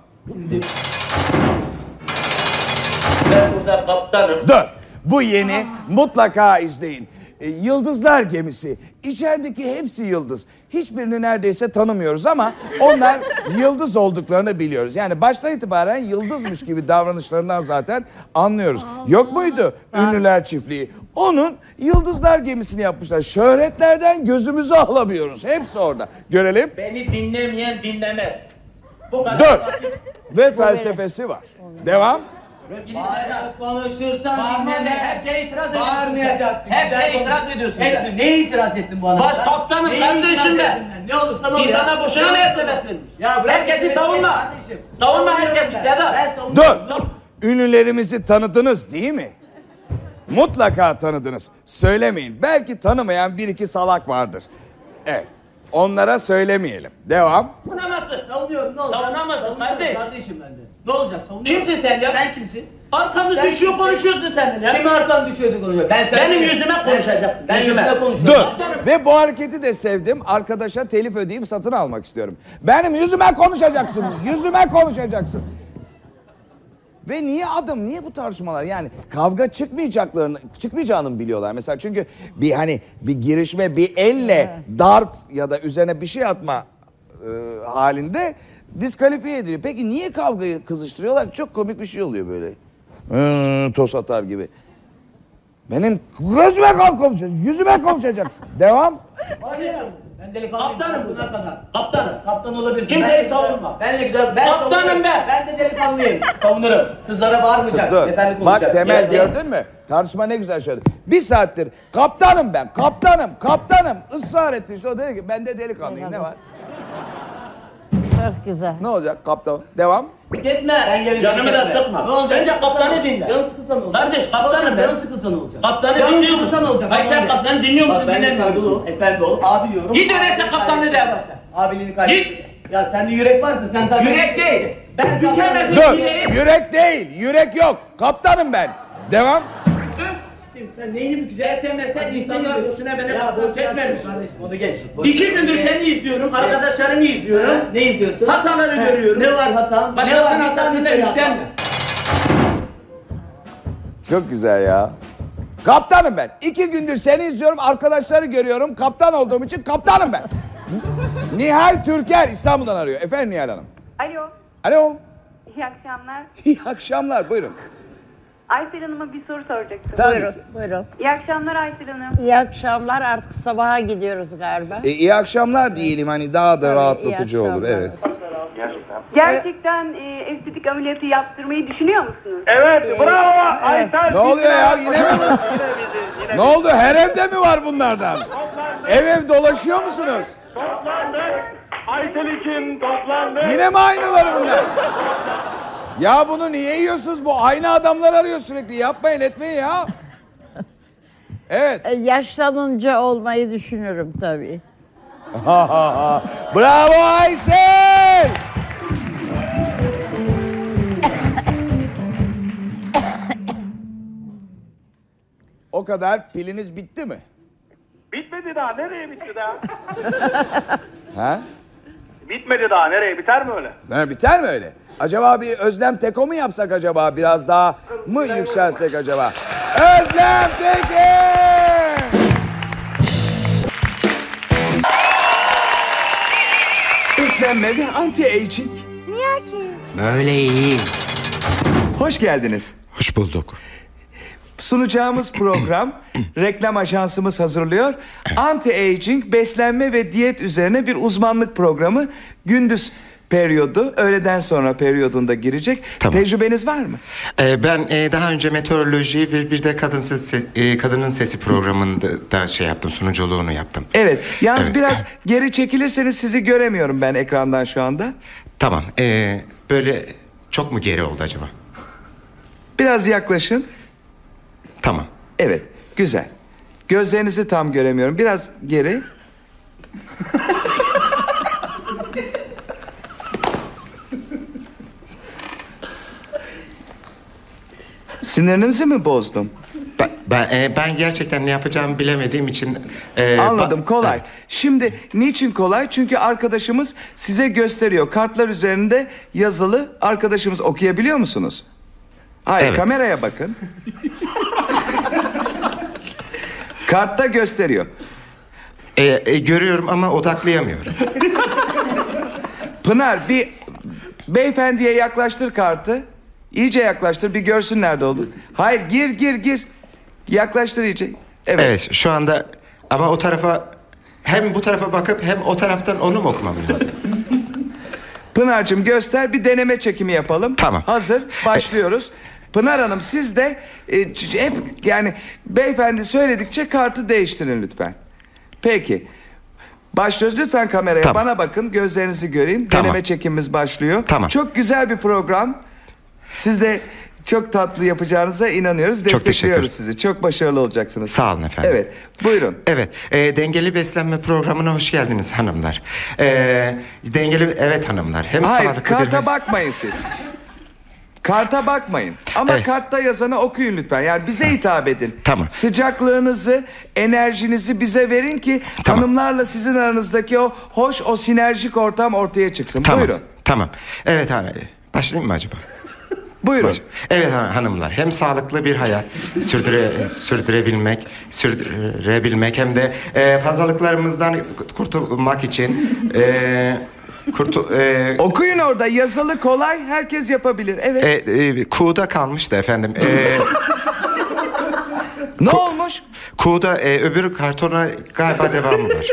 Ben burada kaptanım. Dur. Bu yeni mutlaka izleyin. E, Yıldızlar Gemisi. İçerideki hepsi yıldız. Hiçbirini neredeyse tanımıyoruz ama onlar yıldız olduklarını biliyoruz. Yani baştan itibaren yıldızmış gibi davranışlarından zaten anlıyoruz. Yok muydu Ünlüler Çiftliği? Onun Yıldızlar Gemisi'ni yapmışlar. Şöhretlerden gözümüzü alamıyoruz. Hepsi orada. Görelim. Beni dinlemeyen dinlemez. Bu kadar Dur. basit. Ve felsefesi var. Devam. Bağırarak konuşursan dinleme. Her şeye itiraz ediyorsun. Bağırmayacaksın. Her şeye itiraz ediyorsun. Etme. Neye itiraz ettin bu adamda? Baş kaptanım kardeşim ben. Ne olursa ne olur. İnsana boşuna mertebesi verilmiş. Ya bırak herkesi beni, savunma. kardeşim. Savunma herkesi Sedat. Dur. Ünlülerimizi tanıdınız değil mi? Mutlaka tanıdınız. Söylemeyin. Belki tanımayan bir iki salak vardır. Evet. Onlara söylemeyelim. Devam. Savunamazsın. Savunuyorum ne olacak? Savunamazsın kardeş. Kardeşim ben de. Ne olacak? Savunuyorum. Kimsin sen ya? Sen kimsin? Arkamız Sen düşüyor kimsin? konuşuyorsun sen ya. Kim arkamı düşüyordu konuşuyor? Ben sen Benim kimsin? yüzüme konuşacaksın. Ben Yüzüme. yüzüme konuşuyorum. Dur. Ve bu hareketi de sevdim. Arkadaşa telif ödeyip satın almak istiyorum. Benim yüzüme konuşacaksın. Yüzüme konuşacaksın. Ve niye adım, niye bu tartışmalar? Yani kavga çıkmayacaklarını, çıkmayacağını mı biliyorlar mesela? Çünkü bir hani bir girişme, bir elle darp ya da üzerine bir şey atma e, halinde diskalifiye ediliyor. Peki niye kavgayı kızıştırıyorlar? Çok komik bir şey oluyor böyle. Hmm, toz atar gibi. Benim gözüme konuşacaksın, yüzüme konuşacaksın. Devam. Ben delikanlıyım. Kaptanım buna kadar. Kaptanım. Kaptan olabilirsin. Kimseyi Ben de- savunma. Ben de güzel. Ben Kaptanım savunurum. ben. Ben de delikanlıyım. Savunurum. Kızlara bağırmayacak. Dur. Yeterli Bak konuşacak. Temel Yes, gördün mü? Tartışma ne güzel şöyle. Bir saattir kaptanım ben, kaptanım, kaptanım ısrar etti. İşte o dedi ki ben de delikanlıyım. Ne var? Çok güzel. Ne olacak kaptan? Devam. Gitme. Ben geleceğim, Canımı da gitme. sıkma. Ne olacak? Önce kaptanı dinle. Canı sıkılsa ne olacak? Kardeş kaptanım ben. Canı sıkılsa ne olacak? Kaptanı Canı dinliyor sıkılsa musun? ne olacak? Ay sen Bak, kaptanı dinliyor musun? Bak ben Dinlemiyor efendi musun? ol, efendi ol. Abi diyorum. Git öyleyse kaptanlığı da yap sen. Abiliğini kaybet. Git. Ya sende yürek varsa sen tabii. Yürek değil. Ben Mükemmel bir Dur. ileri. Yürek değil, yürek yok. Kaptanım ben. Devam. Sen neyini güzel sevmezsen insanlar boşuna beni boş etmemiş. Kardeşim onu geç. İki gündür seni izliyorum, arkadaşlarımı izliyorum. Ha, ne izliyorsun? Hataları Ha, görüyorum. ne var hatam? Başkasının Ne var? hatasını da Söyle üstlenme. Çok güzel ya. Kaptanım ben. İki gündür seni izliyorum, arkadaşları görüyorum. Kaptan olduğum için kaptanım ben. Nihal Türker İstanbul'dan arıyor. Efendim Nihal Hanım. Alo, Alo. iyi akşamlar. İyi akşamlar, buyurun. Aysel Hanım'a bir soru soracaktım. Buyurun, buyurun. İyi akşamlar Aysel Hanım. İyi akşamlar. Artık sabaha gidiyoruz galiba. E, iyi akşamlar diyelim, hani daha da Tabii, rahatlatıcı iyi olur. akşamlar. Evet. Gerçekten e, estetik ameliyatı yaptırmayı düşünüyor musunuz? Evet, bravo Aysel. Ne oluyor ya, yine mi? Ne oldu, her evde mi var bunlardan? Ev ev dolaşıyor musunuz? Toplandık. Aysel için toplandık. Yine mi aynıları bunlar? Ya bunu niye yiyorsunuz? Bu aynı adamlar arıyor sürekli. Yapmayın etmeyin ya. Evet. E, Yaşlanınca olmayı düşünürüm tabii. Bravo Aysel! O kadar, piliniz bitti mi? Bitmedi daha, nereye bitti daha? Ha? Bitmedi daha, nereye biter mi öyle? Ha, biter mi öyle? Acaba bir Özlem Teko mu yapsak acaba? Biraz daha mı yükselsek acaba? Özlem Tekin! Beslenme ve anti-aging. Niye ki? Böyle iyi. Hoş geldiniz. Hoş bulduk. Sunacağımız program, reklam ajansımız hazırlıyor. Anti-aging, beslenme ve diyet üzerine bir uzmanlık programı. Gündüz periyodu, öğleden sonra periyodunda girecek. Tamam. Tecrübeniz var mı? Ee, ben e, daha önce meteoroloji ve bir de kadın sesi, e, kadının sesi programında da şey yaptım, sunuculuğunu yaptım. Evet. Yalnız Evet. biraz geri çekilirseniz sizi göremiyorum ben ekrandan şu anda. Tamam. E, böyle çok mu geri oldu acaba? Biraz yaklaşın. Tamam. Evet. Güzel. Gözlerinizi tam göremiyorum. Biraz geri. Sinirinizi mi bozdum? Ben ben, e, ben gerçekten ne yapacağımı bilemediğim için e, Anladım, ba- kolay. Evet. Şimdi niçin kolay? Çünkü arkadaşımız size gösteriyor. Kartlar üzerinde yazılı. Arkadaşımız okuyabiliyor musunuz? Hayır, Evet. kameraya bakın. Kartta gösteriyor. E, e, görüyorum ama odaklayamıyorum. Pınar, bir beyefendiye yaklaştır kartı. İyice yaklaştır, bir görsün nerede oldu. Hayır, gir gir gir. Yaklaştır iyice. Evet. Evet, şu anda ama o tarafa hem bu tarafa bakıp hem o taraftan onu mu okumam lazım? Pınar'cığım göster, bir deneme çekimi yapalım. Tamam. Hazır, başlıyoruz. Pınar Hanım, siz de e, c- hep yani beyefendi söyledikçe kartı değiştirin lütfen. Peki. Başlıyoruz, lütfen kameraya Tamam. bana bakın, gözlerinizi göreyim. Tamam. Deneme çekimimiz başlıyor. Tamam. Çok güzel bir program. Siz de çok tatlı yapacağınıza inanıyoruz. Çok teşekkür Destekliyoruz sizi. Çok başarılı olacaksınız. Sağ olun efendim. Evet, buyurun. Evet, e, dengeli beslenme programına hoş geldiniz hanımlar. E, dengeli, evet hanımlar. Hem Hayır, sağlıklı karta bir... bakmayın siz. Karta bakmayın. Ama Evet. kartta yazanı okuyun lütfen. Yani bize hitap edin. Tamam. Sıcaklığınızı, enerjinizi bize verin ki Tamam. hanımlarla sizin aranızdaki o hoş, o sinerjik ortam ortaya çıksın. Tamam, Buyurun. tamam. Evet hanım, başlayayım mı acaba? Buyurun. Baş- Evet han- hanımlar, hem sağlıklı bir hayat sürdüre, sürdürebilmek, sürdürebilmek hem de e, fazlalıklarımızdan kurtulmak için e, kurtul... E, Okuyun orada, yazılı kolay, herkes yapabilir. Evet. e, e, Kuğu'da kalmıştı efendim. E, ne olmuş? Kuğu'da e, öbür kartona galiba devamı var.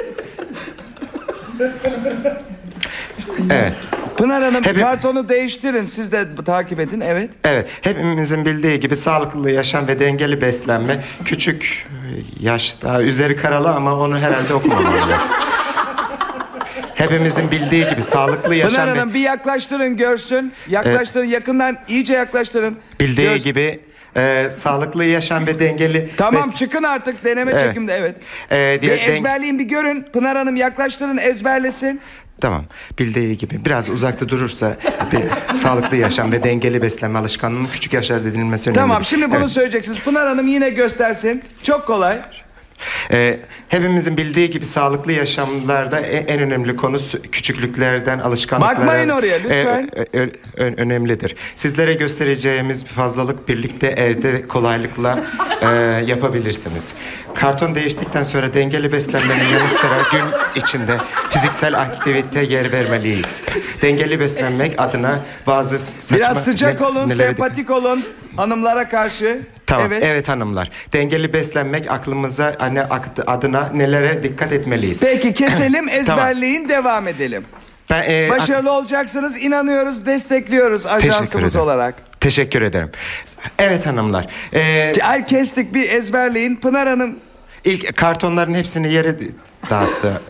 Evet. Pınar Hanım, Hep- kartonu değiştirin. Siz de takip edin. Evet. Evet, hepimizin bildiği gibi sağlıklı yaşam ve dengeli beslenme küçük yaşta, üzeri karalı ama onu herhalde okumamam lazım. Hepimizin bildiği gibi sağlıklı yaşam Pınar ve Hanım, bir yaklaştırın görsün. Yaklaştırın, yakından iyice yaklaştırın. bildiği Görsün. gibi e, sağlıklı yaşam ve dengeli Tamam, bes- çıkın artık, deneme Evet. çekimde, evet. E, diye- bir ezberleyin, bir görün. Pınar Hanım yaklaştırın, ezberlesin. Tamam. Bildiği gibi biraz uzakta durursa bir sağlıklı yaşam ve dengeli beslenme alışkanlığının küçük yaşlarda edinilmesi önemli. Tamam, şimdi bunu Evet. söyleyeceksiniz. Pınar Hanım yine göstersin. Çok kolay. Ee, hepimizin bildiği gibi sağlıklı yaşamlarda en, en önemli konu sü- küçüklüklerden alışkanlıklara... Bakmayın oraya, lütfen. e, ö- ö- önemlidir. Sizlere göstereceğimiz bir fazlalık birlikte evde kolaylıkla e, yapabilirsiniz. Karton değiştikten sonra dengeli beslenmenin yanı sıra gün içinde fiziksel aktivite yer vermeliyiz. Dengeli beslenmek adına bazı saçma... Biraz sıcak ne- olun, nelere- sempatik olun hanımlara karşı. Tamam, Evet. evet. hanımlar. Dengeli beslenmek aklımıza hani ak- adına nelere dikkat etmeliyiz. Peki keselim, Tamam. ezberleyin, devam edelim. Ben, e, Başarılı olacaksınız, inanıyoruz, destekliyoruz Teşekkür ajansımız ederim. olarak. Teşekkür ederim. Evet hanımlar. E, Ay kestik, bir ezberleyin. Pınar Hanım. İlk kartonların hepsini yere dağıttı.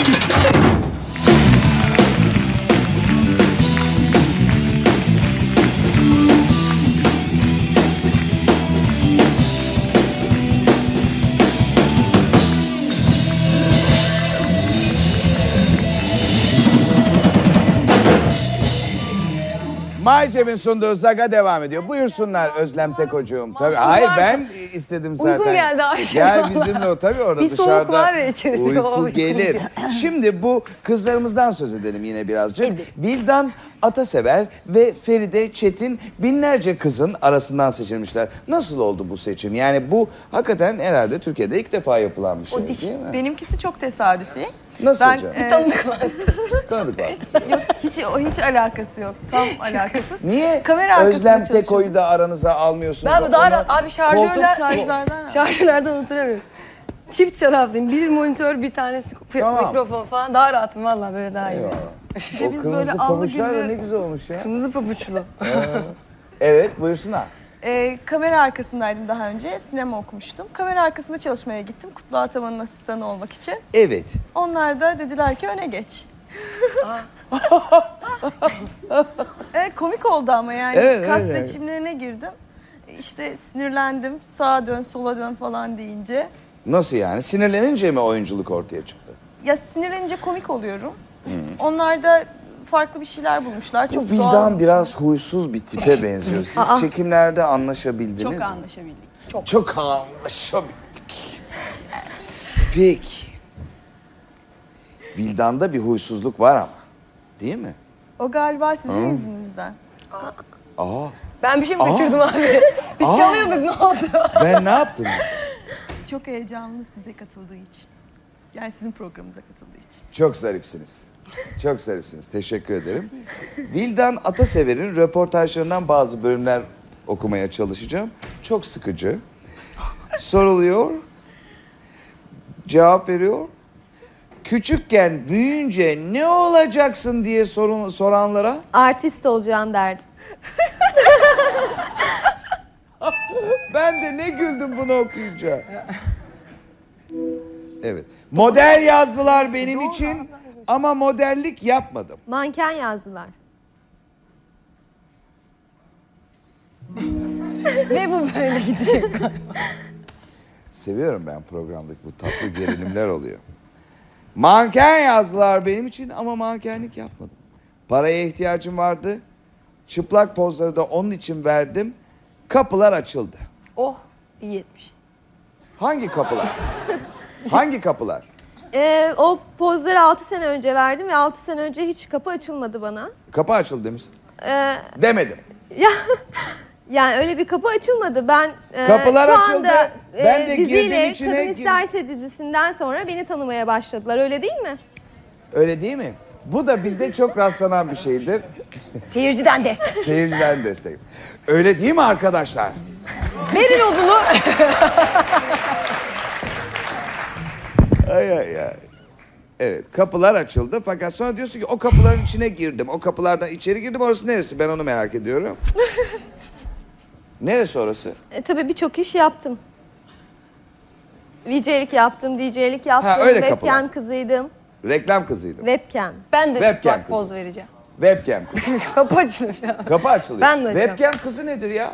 Maycem'in sunduğu Zaga devam ediyor. Buyursunlar Özlem Tekocuğum. Tabii. Hayır ben istedim zaten. Uykum geldi Ayşe. Gel bizimle o tabii orada Bir soğuk dışarıda. var ya içerisinde, o Uyku uykum gelir. geldi. Şimdi bu kızlarımızdan söz edelim yine birazcık. Vildan Atasever ve Feride Çetin binlerce kızın arasından seçilmişler. Nasıl oldu bu seçim? Yani bu hakikaten herhalde Türkiye'de ilk defa yapılan bir şey O diş, değil mi? benimkisi çok tesadüfi. Nasıl ben, hocam? e, Tanıdık vasıtası. Tanıdık var. Yok hiç o hiç alakası yok. Tam alakasız. Niye Kamera arkasında Özlem çalışıyordum. Teko'yu da aranıza almıyorsunuz? Ben bu daha Ona- rahat. Abi şarjörler, Koltuk- Şarjlardan. şarjörlerden unuturamıyorum. Çift taraflıyım. Bir monitör, bir tanesi Tamam. mikrofon falan. Daha rahatım vallahi, böyle daha iyi. Eyvallah. Ve O biz kırmızı böyle allı pabuçlar da güllü- ne güzel olmuş ya. Kırmızı pabuçlu. Evet buyursunlar. Ee, kamera arkasındaydım daha önce. Sinema okumuştum. Kamera arkasında çalışmaya gittim. Kutlu Ataman'ın asistanı olmak için. Evet. Onlar da dediler ki öne geç. evet, komik oldu ama yani. Evet, Kas evet, evet. seçimlerine girdim. İşte sinirlendim. Sağa dön, sola dön falan deyince. Nasıl yani? Sinirlenince mi oyunculuk ortaya çıktı? Ya sinirlenince komik oluyorum. Onlar da farklı bir şeyler bulmuşlar. Bu Çok Vildan doğal. biraz huysuz bir tipe benziyor. Siz Aa. çekimlerde anlaşabildiniz Çok mi? anlaşabildik. Çok. Çok anlaşabildik. Peki. Vildan'da bir huysuzluk var ama. Değil mi? O galiba sizin Hı. yüzünüzden. Aa. Ben bir şey mi Aa. kaçırdım abi? Biz Aa. çalıyorduk, ne oldu? Ben ne yaptım? Çok heyecanlı size katıldığı için. Yani sizin programınıza katıldığı için. Çok zarifsiniz. Çok zarifsiniz. Teşekkür ederim. Vildan Atasever'in röportajlarından bazı bölümler okumaya çalışacağım. Çok sıkıcı. Soruluyor. Cevap veriyor. Küçükken büyüyünce ne olacaksın diye sorun, soranlara Artist olacağım derdim. ben de ne güldüm bunu okuyunca. Evet. Model yazdılar benim için ama modellik yapmadım. Manken yazdılar. Ve bu böyle gidecek galiba. Seviyorum ben programdaki bu tatlı gerilimler oluyor. Manken yazdılar benim için ama mankenlik yapmadım. Paraya ihtiyacım vardı. Çıplak pozları da onun için verdim. Kapılar açıldı. Oh, iyi etmiş. Hangi kapılar? Hangi kapılar? Ee, o pozları altı sene önce verdim ve altı sene önce hiç kapı açılmadı bana. Kapı açıldı demişsin. Ee, Demedim. ya yani öyle bir kapı açılmadı. Ben e, Kapılar şu açıldı. anda e, Ben de girdim diziyle içine, Kadın gir- İsterse dizisinden sonra beni tanımaya başladılar. Öyle değil mi? Öyle değil mi? Bu da bizde çok rastlanan bir şeydir. Seyirciden destek. Seyirciden destek. Öyle değil mi arkadaşlar? Verin odunu. Ay ay ay. Evet, kapılar açıldı fakat sonra diyorsun ki o kapıların içine girdim. O kapılardan içeri girdim. Orası neresi? Ben onu merak ediyorum. Neresi orası? E, tabii birçok iş yaptım. V J'lik yaptım, D J'lik yaptım, Ha, öyle webcam kapılar. kızıydım. Reklam kızıydım. Webcam. Ben de Webcam çıplak kızı. poz vereceğim. Webcam kızı. Kapı açılıyor ya. Kapı açılıyor. Ben de açacağım. Webcam kızı nedir ya?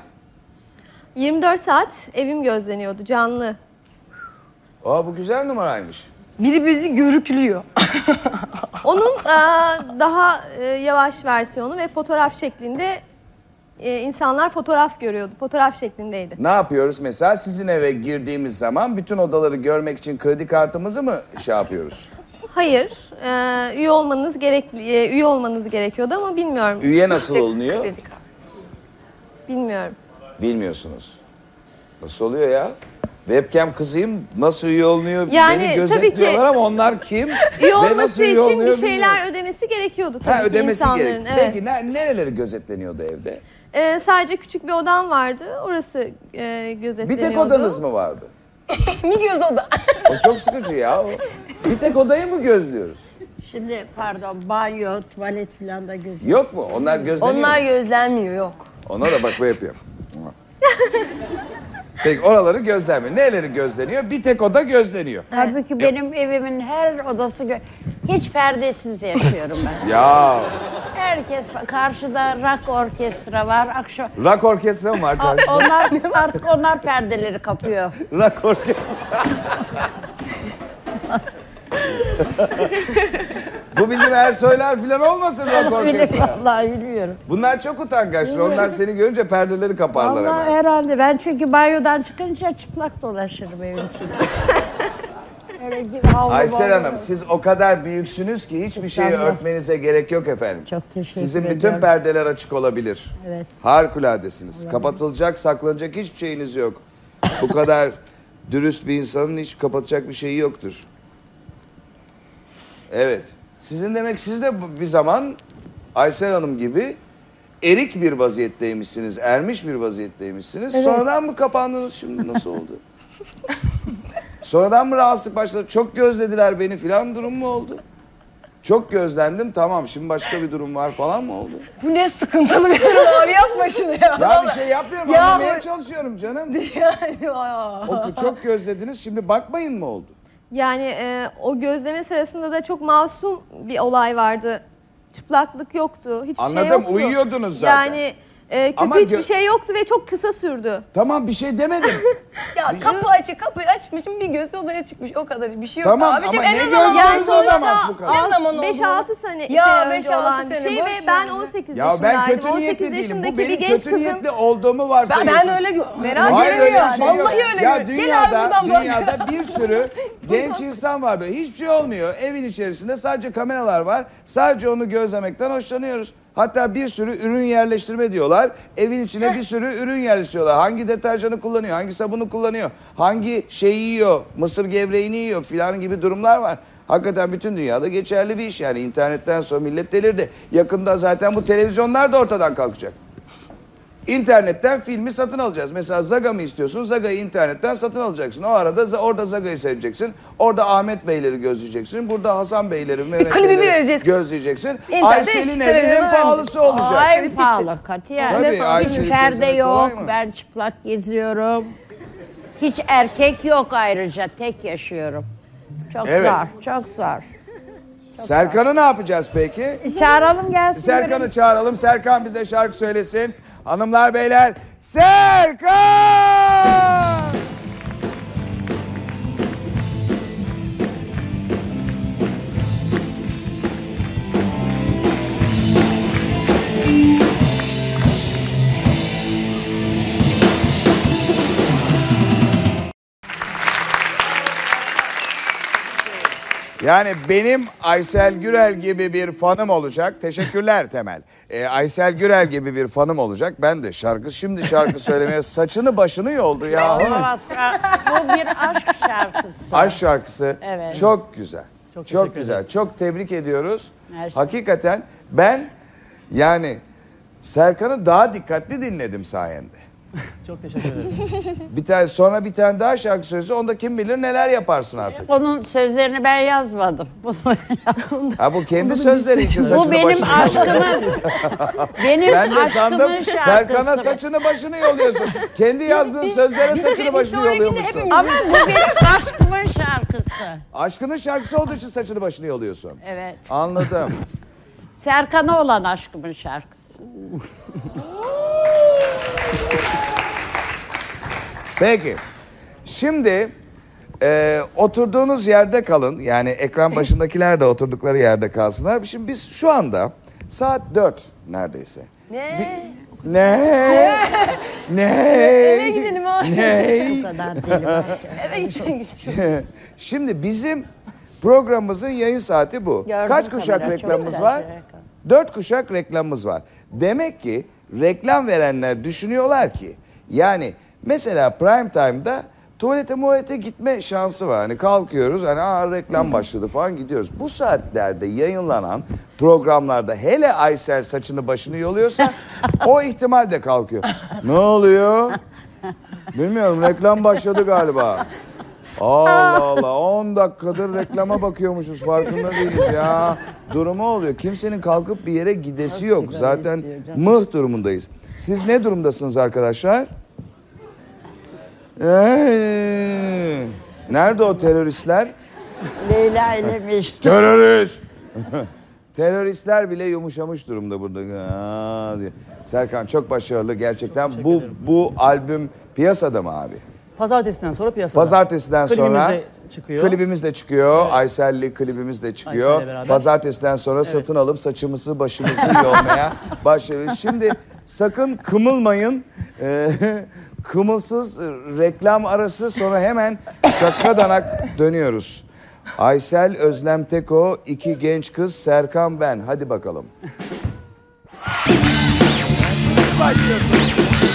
yirmi dört saat evim gözleniyordu canlı. Aa bu güzel numaraymış. Biri bizi görüklüyor. Onun e, daha e, yavaş versiyonu ve fotoğraf şeklinde e, insanlar fotoğraf görüyordu. Fotoğraf şeklindeydi. Ne yapıyoruz mesela? Sizin eve girdiğimiz zaman bütün odaları görmek için kredi kartımızı mı şey yapıyoruz? Hayır, e, üye olmanız gerekli, e, üye olmanız gerekiyordu ama bilmiyorum. Üye nasıl olunuyor? Bilmiyorum. Bilmiyorsunuz. Nasıl oluyor ya? Webcam kızıyım, nasıl üye olunuyor? Yani Beni tabii gözetliyorlar ki ama onlar kim? Üye Ve olması nasıl üye için bir oluyor şeyler bilmiyorum. ödemesi gerekiyordu tabii Ha, ki ödemesi insanların. gerek. Evet. Peki ne, nereleri gözetleniyordu evde? E, sadece küçük bir odam vardı. Orası e, Bir gözetleniyordu. tek odanız mı vardı? Bir göz oda. O çok sıkıcı ya. O. Bir tek odayı mı gözlüyoruz? Şimdi pardon banyo, tuvalet falan da gözüküyor. Yok mu? Onlar gözleniyor Onlar mu? gözlenmiyor, yok. Ona da bak bu yapıyor. Peki oraları gözlenmiyor. Neleri gözleniyor? Bir tek oda gözleniyor. Halbuki benim evimin her odası gö- hiç perdesiz yaşıyorum ben. Ya Herkes karşıda rock orkestra var. Akşam rock orkestra mı var A- karşıda? onlar artık onlar perdeleri kapıyor. Rock orkestra. Bu bizim Ersoylar falan olmasın rock orkestra? Vallahi bilmiyorum. Bunlar çok utangaçlar. Onlar seni görünce perdeleri kaparlar Vallahi hemen. herhalde. Ben çünkü banyodan çıkınca çıplak dolaşırım evin içinde. Öyle gibi havlu Aysel bağlı. Hanım siz o kadar büyüksünüz ki hiçbir şeyi Estağfurullah. örtmenize gerek yok efendim. Çok teşekkür Sizin bütün ediyorum. perdeler açık olabilir. Evet. Harikuladesiniz. Kapatılacak, saklanacak hiçbir şeyiniz yok. Bu kadar dürüst bir insanın hiç kapatacak bir şeyi yoktur. Evet. Sizin demek siz de bir zaman Aysel Hanım gibi erik bir vaziyetteymişsiniz, ermiş bir vaziyetteymişsiniz. Evet. Sonradan mı kapandınız şimdi? Nasıl oldu? Sonradan mı rahatsızlık başladı? Çok gözlediler beni filan durum mu oldu? Çok gözlendim tamam şimdi başka bir durum var falan mı oldu? Bu ne sıkıntılı bir durum abi, yapma şunu ya. Ya bir şey yapmıyorum Ya anlamaya bu- çalışıyorum canım. Yani, aa. O çok gözlediniz şimdi bakmayın mı oldu? Yani e, o gözleme sırasında da çok masum bir olay vardı. Çıplaklık yoktu, hiçbir Anladım, şey yoktu. uyuyordunuz zaten. Yani e, kötü Ama hiçbir gö- şey yoktu ve çok kısa sürdü. Tamam bir şey demedim. Ya kapı açık, kapıyı açmışım, bir göz odaya çıkmış, o kadar bir şey yok. Tamam, Abicim, ama en ne zaman gözleriniz oldu? o zaman bu kadar? Ne zaman oldu? beş altı sene, Ya, sene beş önce altı olan bir sene, şey boş ve ver ben ya. on sekiz Ya yaşındaydım. ben kötü on niyetli sekiz değilim. Bu yaşındaki benim bir genç kötü kızın... niyetli olduğumu Ben, varsayıyorsunuz. ben öyle gö- merak Hayır ediyorum öyle ya. bir şey yok. Vallahi öyle Ya görüyorum. Gel abi dünyada, buradan bak. dünyada bir sürü genç insan var böyle. Hiçbir şey olmuyor. Evin içerisinde sadece kameralar var. Sadece onu gözlemekten hoşlanıyoruz. Hatta bir sürü ürün yerleştirme diyorlar. Evin içine bir sürü ürün yerleştiriyorlar. Hangi deterjanı kullanıyor, hangi sabunu kullanıyor, hangi şeyi yiyor, mısır gevreğini yiyor filan gibi durumlar var. Hakikaten bütün dünyada geçerli bir iş yani. İnternetten sonra millet delirdi. Yakında zaten bu televizyonlar da ortadan kalkacak. İnternetten filmi satın alacağız. Mesela Zaga mı istiyorsun? Zaga'yı internetten satın alacaksın. O arada za- orada Zaga'yı seyredeceksin. Orada Ahmet Beyleri gözleyeceksin. Burada Hasan Beyleri, Mehmet klibi Beyleri vereceğiz. gözleyeceksin. İnternette Aysel'in işte evi en televizyona pahalısı vermeyeceğiz. olacak. Ay pahalı katiyen. Tabii, Hiç Ayşe'nin perde gözleri kolay yok. mı? Ben çıplak geziyorum. Hiç erkek yok ayrıca. Tek yaşıyorum. Çok Evet. zor. Çok zor. Serkan'ı ne yapacağız peki? Çağıralım gelsin. Serkan'ı böyle. çağıralım. Serkan bize şarkı söylesin. Hanımlar beyler Serkan! Yani benim Aysel Gürel gibi bir fanım olacak. Teşekkürler Temel. Ee, Aysel Gürel gibi bir fanım olacak. Ben de şarkı şimdi şarkı söylemeye saçını başını yoldu ya. Olamaz. Bu bir aşk şarkısı. Aşk şarkısı. Evet. Çok güzel. Çok Çok, teşekkür güzel. Çok tebrik ediyoruz. Mersi. Hakikaten ben yani Serkan'ı daha dikkatli dinledim sayende. Çok teşekkür ederim. Bir tane sonra bir tane daha şarkı söylese onda kim bilir neler yaparsın artık. Onun sözlerini ben yazmadım. Bunu yazdım. Ha bu kendi sözleri için saçını Bu benim başını yoluyor. aşkımın. Benim Ben de aşkımın sandım şarkısı. Serkan'a saçını başını yolluyorsun. Kendi yazdığın sözlere saçını başını yolluyormuşsun. Ama bu benim aşkımın şarkısı. Aşkının şarkısı olduğu için saçını başını yoluyorsun. Evet. Anladım. Serkan'a olan aşkımın şarkısı. Peki. Şimdi Ee, oturduğunuz yerde kalın. Yani ekran başındakiler de oturdukları yerde kalsınlar. Şimdi biz şu anda saat dört neredeyse. Ne? Ne? Ne? Eve gidelim abi. Ne? O kadar deli var. Eve gitmek istiyorum. Şimdi bizim programımızın yayın saati bu. Gördüm Kaç kuşak kamera, çok reklamımız güzel var? bir reklam. Dört kuşak reklamımız var. Demek ki reklam verenler düşünüyorlar ki yani mesela prime time'da tuvalete muvalete gitme şansı var. Hani kalkıyoruz hani aa reklam başladı falan gidiyoruz. Bu saatlerde yayınlanan programlarda hele Aysel saçını başını yoluyorsa o ihtimal de kalkıyor. Ne oluyor? Bilmiyorum reklam başladı galiba. Allah Allah on dakikadır reklama bakıyormuşuz farkında değiliz ya. Durumu oluyor. Kimsenin kalkıp bir yere gidesi yok. Zaten mıh durumundayız. Siz ne durumdasınız arkadaşlar? Ee, nerede o teröristler? Leyla ile Mecnun. Terörist! Teröristler bile yumuşamış durumda burada. Aa, diye. Serkan çok başarılı gerçekten. Bu bu albüm piyasada mı abi? Pazartesiden sonra piyasada. Pazartesiden Klibimiz sonra de çıkıyor. klibimiz de çıkıyor. Evet. Aysel'li klibimiz de çıkıyor. Aysel'le beraber. Pazartesiden sonra evet. satın alıp saçımızı başımızı yolmaya başlıyoruz. Şimdi sakın kımılmayın. Ee, kımılsız reklam arası sonra hemen şakadanak dönüyoruz. Aysel, Özlem Teko, iki genç kız, Serkan ben. Hadi bakalım. Başlıyorsun.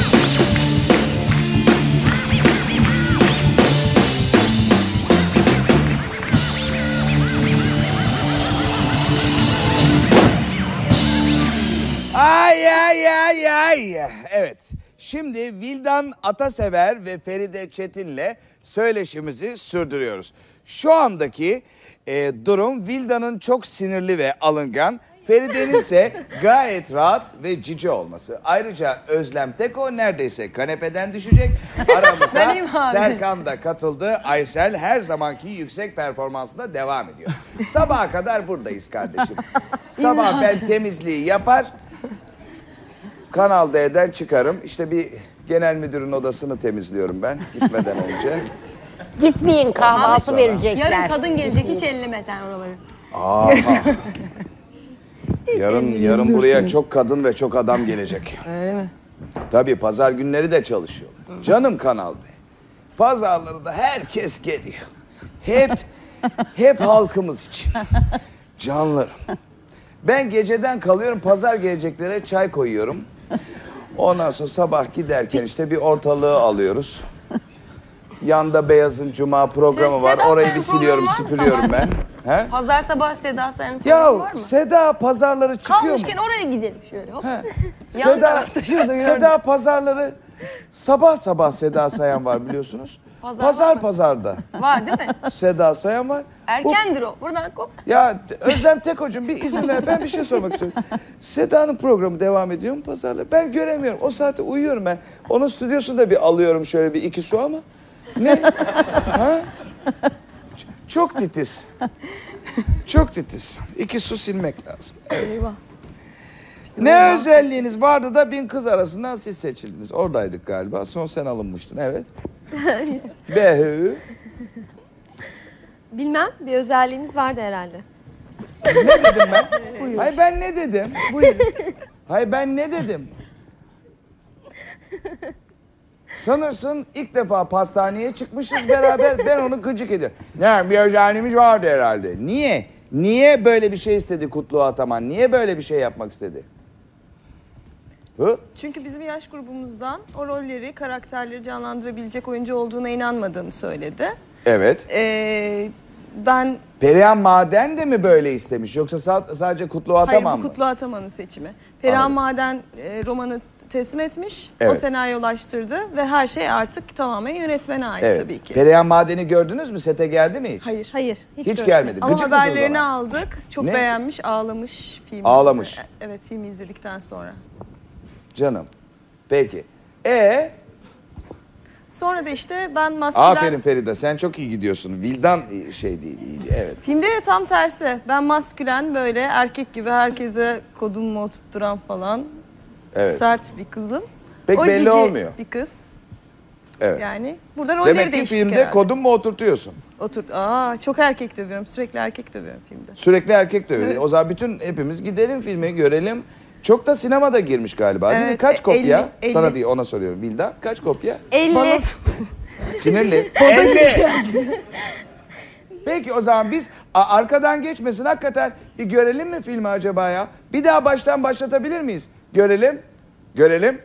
Ay ay ay ay. Evet. Şimdi Vildan Atasever ve Feride Çetin'le söyleşimizi sürdürüyoruz. Şu andaki e, durum Vildan'ın çok sinirli ve alıngan, Feride'nin ise gayet rahat ve cici olması. Ayrıca Özlem Teko neredeyse kanepeden düşecek. Aramıza Serkan da katıldı. Aysel her zamanki yüksek performansına devam ediyor. Sabaha kadar buradayız kardeşim. Sabah ben temizliği yapar, Kanal D'den çıkarım. İşte bir genel müdürün odasını temizliyorum ben gitmeden önce. Gitmeyin kahvaltı verecekler. Yarın kadın gelecek hiç elleme sen oraları. Aha. yarın yarın buraya çok kadın ve çok adam gelecek. Öyle mi? Tabii pazar günleri de çalışıyorlar. Canım Kanal D. Pazarları da herkes geliyor. Hep hep halkımız için. Canlarım. Ben geceden kalıyorum, pazar geleceklere çay koyuyorum. Ondan sonra sabah giderken işte bir ortalığı alıyoruz. Yanda Beyaz'ın Cuma programı Se- var. Seda Orayı Sayan bir siliyorum, programı var mı süpürüyorum sabah? ben. He? Pazar sabah Seda Sayan programı var Ya mı? Seda pazarları çıkıyor mu? Kalmışken oraya gidelim şöyle. Hop. Yan Seda, tarafta şurada gördüm. Seda pazarları sabah sabah Seda Sayan var biliyorsunuz. Pazar Pazar var mı? pazarda. Var değil mi? Seda Sayan var. Erkendir o. Buradan kop. Ya Özlem Teko'cum bir izin ver. Ben bir şey sormak istiyorum. Seda'nın programı devam ediyor mu pazarda? Ben göremiyorum. O saatte uyuyorum ben. Onun stüdyosunu da bir alıyorum şöyle bir iki su ama. Ne? Ha? Ç- Çok titiz. Çok titiz. İki su silmek lazım. Evet. Eyvah. Ne özelliğiniz vardı da bin kız arasından siz seçildiniz. Oradaydık galiba. Son sen alınmıştın. Evet. Behü. Bilmem, bir özelliğimiz vardı herhalde. Ne dedim ben? Hayır ben ne dedim? Buyurun. Hayır ben ne dedim? Sanırsın ilk defa pastaneye çıkmışız beraber, ben onu gıcık ediyorum. Ne bir özelliğimiz vardı herhalde. Niye? Niye böyle bir şey istedi Kutlu Ataman? Niye böyle bir şey yapmak istedi? Hı? Çünkü bizim yaş grubumuzdan o rolleri, karakterleri canlandırabilecek oyuncu olduğuna inanmadığını söyledi. Evet. Ee, ben... Perihan Maden de mi böyle istemiş? Yoksa sa- sadece Kutlu Ataman Hayır, mı? bu Kutlu Ataman'ın seçimi. Perihan Anladım. Maden e, romanı teslim etmiş, o Evet. senaryolaştırdı ve her şey artık tamamen yönetmene ait Evet. tabii ki. Perihan Maden'i gördünüz mü? Sete geldi mi hiç? Hayır. Hayır. Hiç, gelmedi. Ama Gıcık mısınız haberlerini ona? aldık. Çok Ne? beğenmiş, ağlamış filmi. Ağlamış. Evet, filmi izledikten sonra. Canım. Peki. E Sonra da işte ben maskülen... Aferin Feride, sen çok iyi gidiyorsun. Vildan şey değil, iyiydi. Evet. Filmde de tam tersi. Ben maskülen böyle erkek gibi herkese kodumu oturtturan falan Evet. sert bir kızım. Pek o belli cici olmuyor. bir kız. Evet. Yani buradan rolleri Demek ki değiştik filmde herhalde. kodun mu oturtuyorsun? Oturt. Aa, çok erkek dövüyorum. Sürekli erkek dövüyorum filmde. Sürekli erkek dövüyor. Evet. O zaman bütün hepimiz gidelim filme görelim. Çok da sinemada girmiş galiba değil mi? Evet, Kaç kopya? elli, elli. Sana değil ona soruyorum Vildan. Kaç kopya? elli. Sinirli. elli. Peki o zaman biz a- arkadan geçmesin hakikaten bir görelim mi filmi acaba ya? Bir daha baştan başlatabilir miyiz? Görelim. Görelim.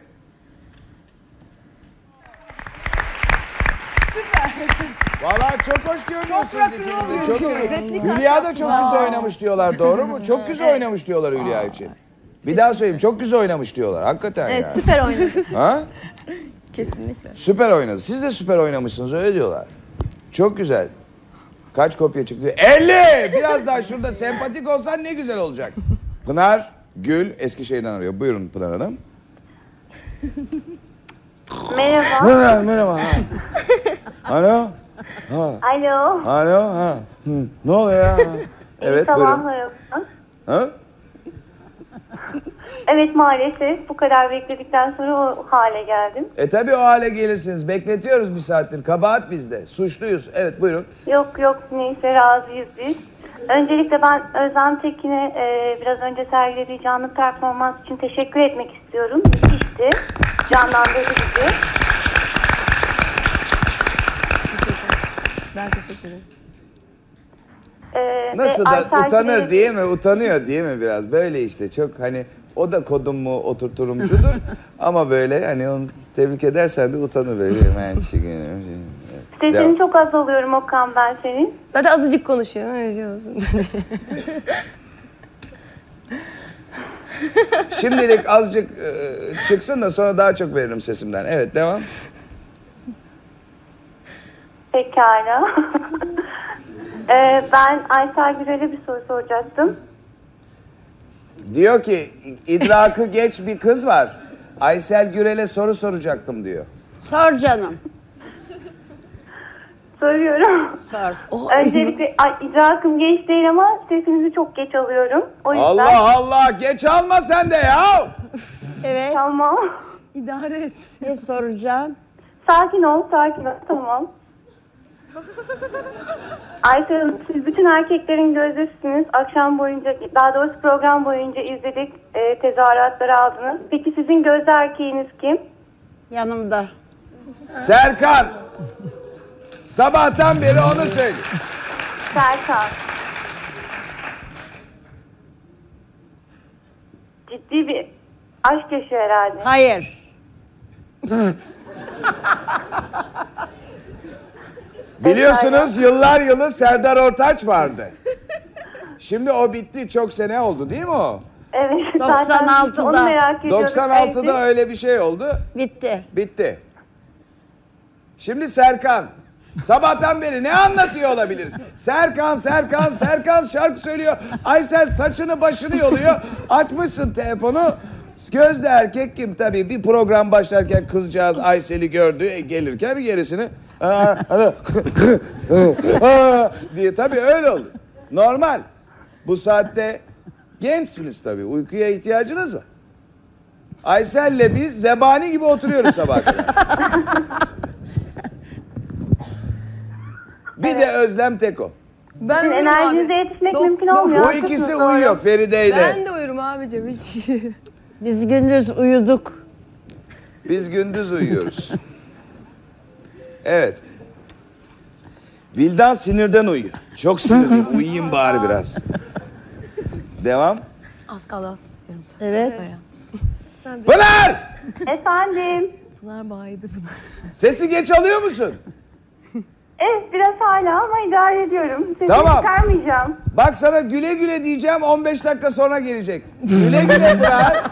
Vallahi çok hoş görünüyorsunuz ikiniz de. Çok iyi. Hülya da çok güzel oynamış diyorlar. Doğru mu? Çok güzel oynamış diyorlar Hülya için. Bir daha söyleyeyim. Çok güzel oynamış diyorlar. Hakikaten Evet, ya. süper oynadı. Ha? Kesinlikle. Süper oynadı. Siz de süper oynamışsınız öyle diyorlar. Çok güzel. Kaç kopya çıktı? elli! Biraz daha şurada sempatik olsan ne güzel olacak. Pınar Gül Eskişehir'den arıyor. Buyurun Pınar Hanım. Merhaba. Merhaba. Merhaba. Ha. Alo. Ha. Alo. Alo. Ha. Hı. Ne oluyor ya? Evet buyurun. Sabahlar olsun. Ha? Evet maalesef bu kadar bekledikten sonra o hale geldim. E tabi o hale gelirsiniz. Bekletiyoruz bir saattir. Kabahat bizde. Suçluyuz. Evet buyurun. Yok yok neyse razıyız biz. Öncelikle ben Özlem Tekin'e e, biraz önce sergilediği canlı performans için teşekkür etmek istiyorum. Müthişti. Canlandırdı bizi. Ben teşekkür ederim. Ee, Nasıl ve da Aysel utanır Gürel'i- diye mi? Utanıyor diye mi biraz? Böyle işte çok hani o da kodumu oturturumcudur ama böyle hani onu tebrik edersen de utanır böyle. Ben teşekkür ederim. Sesini Devam. çok az alıyorum Okan ben senin. Zaten azıcık konuşuyor. Öyle diyorsun. Şimdilik azıcık e, çıksın da sonra daha çok veririm sesimden. Evet devam. Pekala. ee, ben Aysel Gürel'e bir soru soracaktım. Diyor ki idrakı geç bir kız var. Aysel Gürel'e soru soracaktım diyor. Sor canım. Soruyorum. Sor. Öncelikle ay, idrakım geç değil ama sesinizi çok geç alıyorum. O yüzden... Allah Allah geç alma sen de ya. Evet. Tamam. İdare et. Ne soracağım? Sakin ol, sakin ol. Tamam. Aysel Hanım, siz bütün erkeklerin gözdesiniz. Akşam boyunca, daha doğrusu program boyunca izledik. E, tezahüratları aldınız. Peki sizin gözde erkeğiniz kim? Yanımda. Serkan. Sabahtan beri onu söyle. Serkan. Ciddi bir aşk yaşıyor herhalde. Hayır. Biliyorsunuz yıllar yılı Serdar Ortaç vardı. Şimdi o bitti. Çok sene oldu değil mi o? Evet. doksan zaten biz de onu altıda. merak ediyorduk. doksan altıda Evet. öyle bir şey oldu. Bitti. Bitti. Şimdi Serkan. Sabahtan beri ne anlatıyor olabiliriz? Serkan, Serkan, Serkan şarkı söylüyor. Aysel saçını başını yoluyor. Açmışsın telefonu. Gözde erkek kim tabii bir program başlarken kızcağız Aysel'i gördü e, gelirken gerisini "Aa, alo, aa" diye tabii öyle olur. Normal. Bu saatte gençsiniz tabii. Uykuya ihtiyacınız var. Aysel'le biz zebani gibi oturuyoruz sabah kadar. Bir de Özlem Teko. Ben Sizin uyurum enerjinize abi. yetişmek Dok- mümkün dok- olmuyor. O haklısınız, ikisi doğru. uyuyor Feride ile. Ben de uyurum abicim hiç. Biz gündüz uyuduk. Biz gündüz uyuyoruz. Evet. Vildan sinirden uyuyor. Çok sinirliyim. Uyuyayım bari biraz. Devam. Az kaldı az. Yarım saat. Evet. Dayan. Pınar! Efendim. Pınar bağıydı Pınar. Sesi geç alıyor musun? Evet biraz hala ama idare ediyorum. Sesini Tamam. çıkarmayacağım. Bak sana güle güle diyeceğim on beş dakika sonra gelecek. Güle güle Pınar.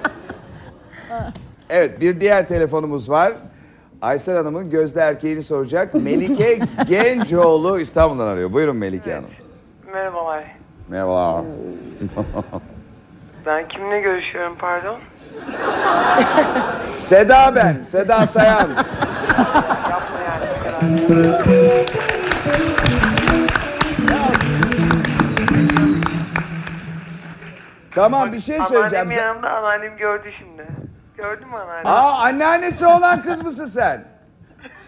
Evet bir diğer telefonumuz var. Aysel Hanım'ın gözde erkeğini soracak. Melike Gencoğlu İstanbul'dan arıyor. Buyurun Melike Hanım. Merhabalar. Merhaba. Ben kimle görüşüyorum pardon? Seda ben. Seda Sayan. Yapma yani. bu kadar. Tamam bir şey söyleyeceğim. Anneannem yanımda, anneannem gördü şimdi. Gördün mü anneannem? Aa anneannesi olan kız mısın sen?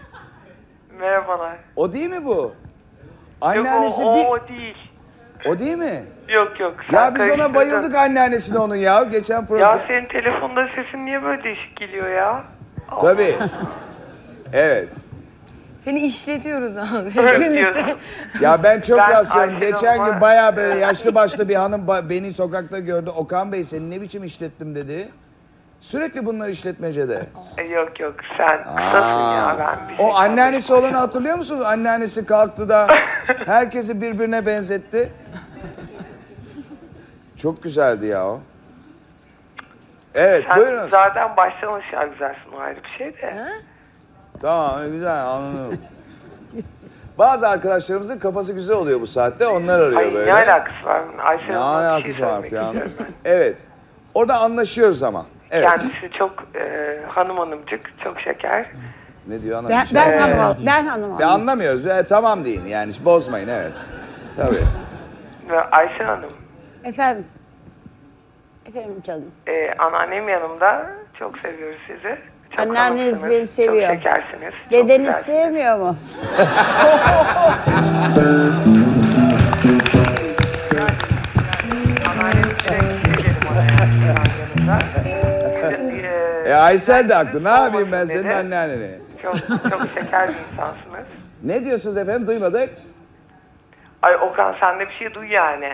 Merhabalar. O değil mi bu? Yok Anneannesi o, o, bir... o değil. O değil mi? Yok yok. Ya biz ona bayıldık anneannesine onun ya. Geçen program. Ya senin telefonda sesin niye böyle değişik geliyor ya? Tabii. Evet. Seni işletiyoruz abi. Evet diyorsun. Ya ben çok Ben rastlıyorum. Ayşe Geçen Hanım'a- gün bayağı böyle yaşlı başlı bir hanım ba- beni sokakta gördü. Okan Bey seni ne biçim işlettim dedi. Sürekli bunlar işletmecede. E, Yok yok sen kısasın ya ben bir şey O anneannesi olanı hatırlıyor musunuz? Anneannesi kalktı da herkesi birbirine benzetti. Çok güzeldi ya o. Evet Sen buyurunuz. zaten baştan aşağı güzelsin, o ayrı bir şey de. Tamam güzel anladım. Bazı arkadaşlarımızın kafası güzel oluyor bu saatte. Onlar arıyor Ay böyle. ne alakası var? Ayşe Ne Hanım'a bir alakası şey var söylemek falan. istiyorum ben. Evet. Orada anlaşıyoruz ama. Evet. Kendisi çok e, hanım hanımcık, çok şeker. Ne diyor hanım? Ben, Bir şey- ben Ee, hanım, ben hanım. Bir anlamıyoruz. E, tamam deyin yani bozmayın evet. Tabii. Ve Ayşe Hanım, Efendim. Efendim canım. e, anneannem yanımda, çok seviyoruz sizi. Çok Anneanneniz hanımsınız, beni seviyor. Çok şekersiniz. çok Dedeniz güzelsiniz. sevmiyor mu? E Aysel de haklı. Ne yapayım ben dedi. senin anneanneni? Çok, çok şeker bir insansınız. Ne diyorsunuz efendim? Duymadık. Ay Okan sen de bir şey duy yani.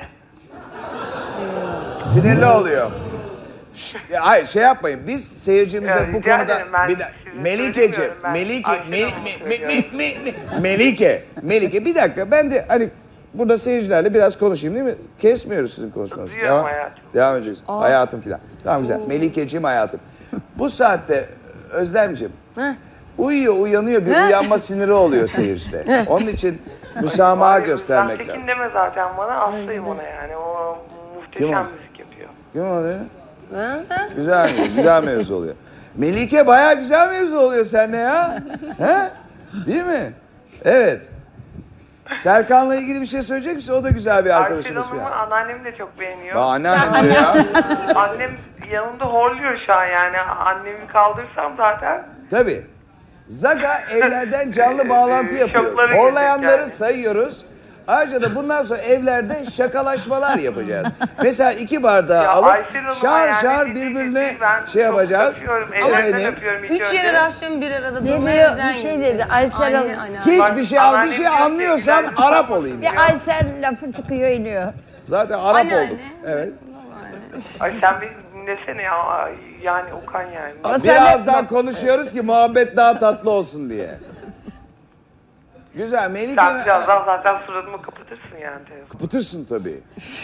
Sinirli oluyor. Şşt, ya hayır şey yapmayın. Biz seyircimize Ya, bu rica konuda ederim, ben bir de sizi Melike'ciğim, söylemiyorum ben. Melike, Ayşe Me- Hanım'ı Me- Me- söylüyorum. Me- Me- Melike, Melike bir dakika ben de hani burada seyircilerle biraz konuşayım değil mi? Kesmiyoruz sizin konuşmanızı. Duyuyorum Devam, hayatım. devam edeceğiz. Aa. Hayatım filan. Tamam güzel. Melikeciğim hayatım. Bu saatte Özlemciğim uyuyor uyanıyor bir Heh. uyanma siniri oluyor seyircide. Onun için müsamaha Ay, göstermek Özlem lazım. Tekin deme zaten bana, hastayım ona yani. O muhteşem Kim o? müzik yapıyor. Kim o değil mi? Güzel, güzel mevzu oluyor. Melike bayağı güzel mevzu oluyor seninle ya. He? Değil mi? Evet. Serkan'la ilgili bir şey söyleyecek misin? O da güzel bir Ayşe arkadaşımız Hanım'ı falan. anneannem de çok beğeniyor. Aa, anneannem diyor ya. Annem yanımda horluyor şu an yani. Annemi kaldırsam zaten. Tabii. Zaga evlerden canlı bağlantı yapıyor. Şoklara Horlayanları girecek yani. sayıyoruz. Ayrıca da bundan sonra evlerde şakalaşmalar yapacağız. Mesela iki bardağı Ya alıp Ayşe Hanım'a şar yani şar bir- birbirine ben şey çok yapacağız. öpüyorum, ellerinden Efendim, öpüyorum ilk Üç önce. jenerasyon bir arada Ne durmaya diyor? özen Bir şey gösteriyor. dedi. Aysel Anne, Hanım. anne. hiçbir şey al, bir şey anlıyorsan Arap olayım. Bir Aysel lafı çıkıyor iniyor. Zaten Arap Anneanne. olduk. Evet. Ay sen beni dinlesene ya. Ay, yani Okan yani. Ama sen Biraz hep- daha konuşuyoruz ki muhabbet daha tatlı olsun diye. Güzel Melike. Sen birazdan zaten suratımı kapatırsın yani. telefonu. Kapatırsın tabii.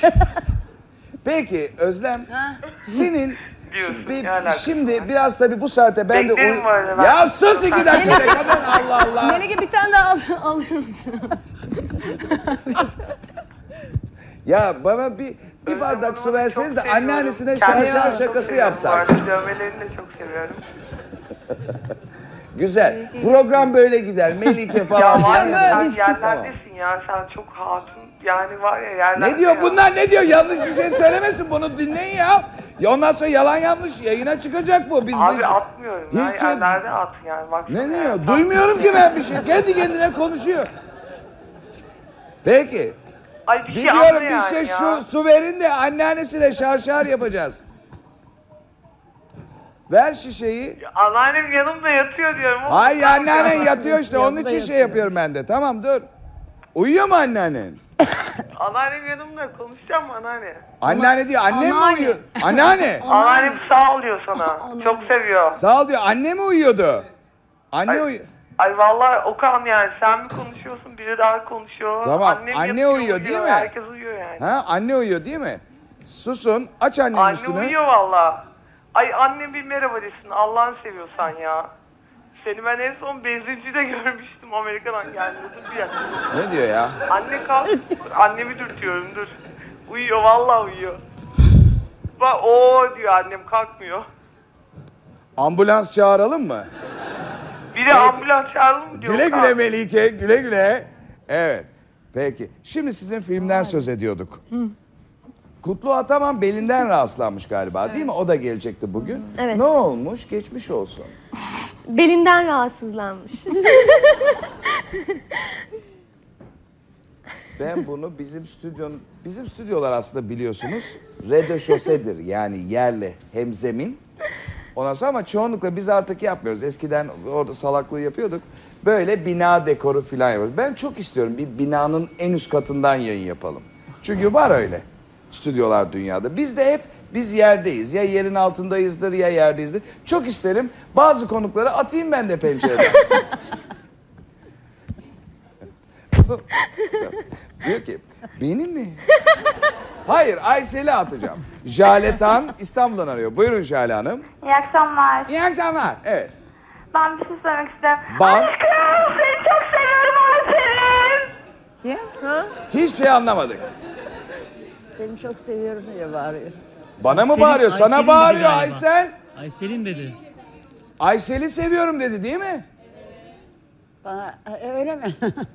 Peki Özlem senin Diyorsun, bir- ne alakası şimdi biraz tabii bu saate ben de Beklerim uy- bu arada ben. Ya sus iki dakika be kadın Allah Allah. Melike bir tane daha al, alır mısın? Ya bana bir bir bardak su verseniz de anneannesine şarşar şakası yapsak. Bu arada dövmelerini de çok seviyorum. Güzel. Program böyle gider. Melike falan. Ya var filan ya yaparız. sen yerlerdesin ya. Sen çok hatun. Yani var ya yerlerde. Ne diyor ya. bunlar ne diyor? Yanlış bir şey söylemesin bunu dinleyin ya. Ya ondan sonra yalan yanlış yayına çıkacak bu. Biz Abi bu- atmıyorum. Hiç Hiç söyle- yerlerde at yani. Bak Ne diyor? Duymuyorum ki ben bir şey. Kendi kendine konuşuyor. Peki. Ay bir şey Biliyorum anla bir yani şey ya. şu su verin de anneannesiyle şarşar yapacağız. Ver şişeyi. Anneannem yanımda yatıyor diyorum. Oğlum, Hayır tamam anneannen ya. yatıyor işte onun için şey yapıyorum ben de. Tamam dur. Uyuyor mu anneannen? Anneannem yanımda, konuşacağım mı anneanne? Anneanne diyor annem mi Anneanne. uyuyor? Anneanne. Anneannem sağ ol diyor sana. Çok seviyor. Sağ ol diyor anne mi uyuyordu? Anne Ay, uyuyor. Ay vallahi Okan yani sen mi konuşuyorsun, biri daha konuşuyor. Tamam, Annem anne yatıyor, uyuyor değil mi? Herkes uyuyor yani. Ha anne uyuyor değil mi? Susun aç annenin Anne üstünü. uyuyor valla. Ay annem bir merhaba desin, Allah'ını seviyorsan ya. Seni ben en son benzincide görmüştüm, Amerika'dan geldi. Dur bir yer. Ne diyor ya? Anne kalk, annemi dürtüyorum dur. Uyuyor vallahi uyuyor. Bak o diyor, annem kalkmıyor. Ambulans çağıralım mı? Biri ambulans çağıralım mı diyor. Güle Okan. güle Melike, güle güle. Evet, peki. Şimdi sizin filmden söz ediyorduk. Kutlu Ataman belinden rahatsızlanmış galiba değil mi? O da gelecekti bugün. Evet. Ne olmuş? Geçmiş olsun. Belinden rahatsızlanmış. Ben bunu bizim stüdyonun, bizim stüdyolar aslında biliyorsunuz rödeşosedir, yani yerle hemzemin. Ondan sonra ama çoğunlukla biz artık yapmıyoruz. Eskiden orada salaklığı yapıyorduk. Böyle bina dekoru falan yapıyoruz. Ben çok istiyorum bir binanın en üst katından yayın yapalım. Çünkü var öyle stüdyolar dünyada. Biz de hep biz yerdeyiz. Ya yerin altındayızdır ya yerdeyizdir. Çok isterim bazı konukları atayım ben de pencereden. Diyor ki benim mi? Hayır, Aysel'i atacağım. Jale Tan İstanbul'dan arıyor. Buyurun Jale Hanım. İyi akşamlar. İyi akşamlar. Evet. Ben bir şey söylemek istiyorum. Ban- Aşkım seni çok seviyorum Aysel'im. Ha? Hiçbir şey anlamadık. Seni çok seviyorum diye bağırıyor. Bana mı Aysel'in- bağırıyor? Sana Aysel'in bağırıyor dedi galiba. Aysel. Aysel'in dedi. Aysel'i seviyorum dedi değil mi? Bana e, öyle mi?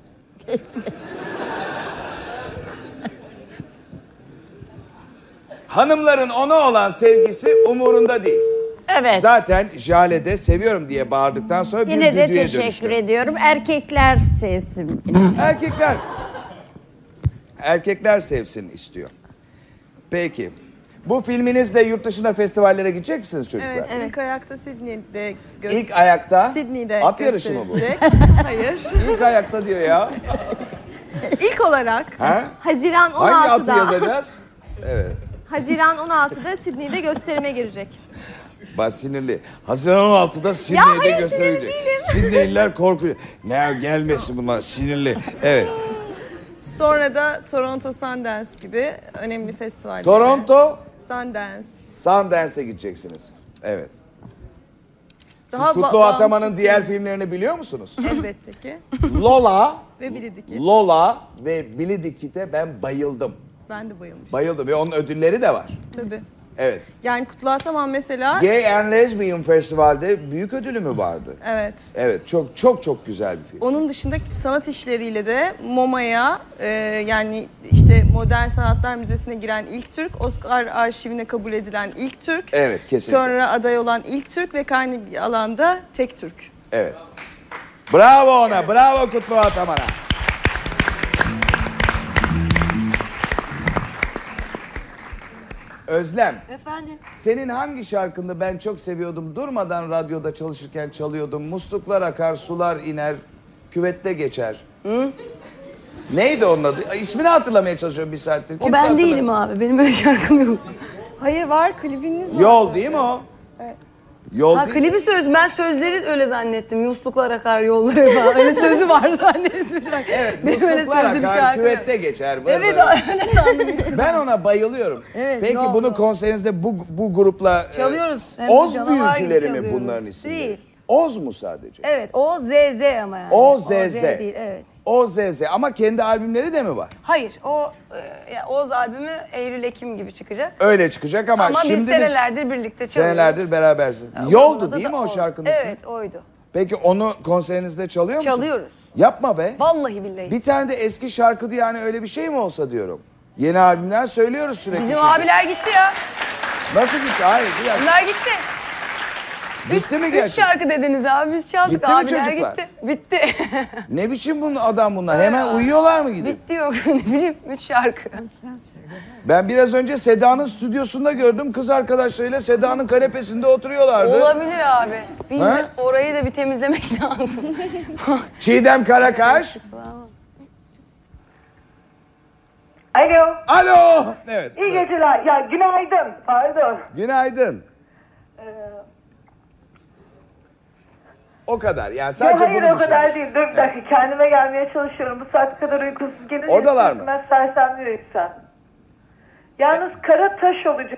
Hanımların ona olan sevgisi umurunda değil. Evet. Zaten Jale de seviyorum diye bağırdıktan sonra bir Yine de düdüğe teşekkür dönüştü. ediyorum. Erkekler sevsin. Erkekler. Erkekler sevsin istiyor. Peki. Bu filminizle yurt dışında festivallere gidecek misiniz çocuklar? Evet, ilk ayakta Sydney'de göster- İlk ayakta? Sydney'de At yarışı mı bu? gösterilecek. Hayır. İlk ayakta diyor ya. İlk olarak Ha? Haziran on Hangi atı altıda. yazacağız? Evet. Haziran on altıda Sydney'de gösterime girecek. Bak sinirli. Haziran on altıda Sydney'de hayır, gösterilecek. sinirli değilim. Sydneyliler korkuyor. Ne gelmesin bunlar sinirli. Evet. sonra da Toronto Sundance gibi önemli festivaller. Toronto Sundance. Sundance'e gideceksiniz. Evet. Siz Daha Kutlu ba- Ataman'ın bağımsız diğer film. filmlerini biliyor musunuz? Elbette ki. Lola, Ve Billy Dickey. Lola ve Billy Dickey'de ben bayıldım. Ben de bayılmıştım. Bayıldım ve onun ödülleri de var. Tabii. Evet. Yani Kutlu Ataman mesela... Gay and Lesbian Festival'de büyük ödülü mü vardı? Evet. Evet, çok çok çok güzel bir film. Onun dışında sanat işleriyle de MoMA'ya e, yani işte Modern Sanatlar Müzesi'ne giren ilk Türk, Oscar arşivine kabul edilen ilk Türk. Evet, kesinlikle. Sonra aday olan ilk Türk ve Carnegie alanda tek Türk. Evet. Bravo ona, bravo Kutlu Ataman'a. Özlem, Efendim? senin hangi şarkını ben çok seviyordum, durmadan radyoda çalışırken çalıyordum, musluklar akar, sular iner, küvette geçer. Hı? Neydi onun adı? Ay, İsmini hatırlamaya çalışıyorum bir saattir. O Kimse ben hatırlamıyor. değilim abi. Benim öyle şarkım yok. Hayır var klibiniz var. Yol değil mi o? Evet. Yol Ha değil. klibi söz. Ben sözleri öyle zannettim. Musluklar akar yollara falan. Öyle sözü var zannettim. Evet, Benim öyle musluklar sözlü bir akar, şarkı yok. küvette geçer. Vır Evet vır. öyle sandım. Ben ona bayılıyorum. Evet, Peki yol, bunu yol. konserinizde bu, bu grupla... e, Çalıyoruz. Hem de Oz canavar gibi büyücüleri mi çalıyoruz. bunların isimleri? Değil. Oz mu sadece? Evet o Z Z ama yani. O Z Z. değil evet. O Z Z ama kendi albümleri de mi var? Hayır o e, yani Oz albümü Eylül-Ekim gibi çıkacak. Öyle çıkacak ama, Ama şimdi biz senelerdir birlikte çalıyoruz. Senelerdir berabersin. Ya, Yoldu onda değil da mi o Oz. şarkının ismi? Evet oydu. Peki onu konserinizde çalıyor musun? Çalıyoruz. Yapma be. Vallahi billahi. Bir tane de eski şarkıdı yani öyle bir şey mi olsa diyorum. Yeni albümler söylüyoruz sürekli. Bizim çünkü. abiler gitti ya. Nasıl gitti? Hayır bir dakika. Bunlar gitti. Bitti mi Üç gerçekten? şarkı dediniz abi biz çaldık. Gitti mi abiler çocuklar? gitti. Bitti. Ne biçim bunun adam bunlar? Hemen uyuyorlar mı gidip? Bitti yok ne bileyim üç şarkı. Ben biraz önce Seda'nın stüdyosunda gördüm. Kız arkadaşlarıyla Seda'nın kanepesinde oturuyorlardı. Olabilir abi. Biz Ha? de orayı da bir temizlemek lazım. Çiğdem Karakaş. Alo. Alo. Evet. İyi geceler. Ya günaydın. Pardon. Günaydın. Ee, O kadar. Yani ya sadece hayır bunu o kadar düşünmüş. değil. Dur bir dakika. Kendime gelmeye çalışıyorum. Bu saat kadar uykusuz gelince. Oradalar mı? Ben sersemliyor insan. Yalnız kara taş olacak.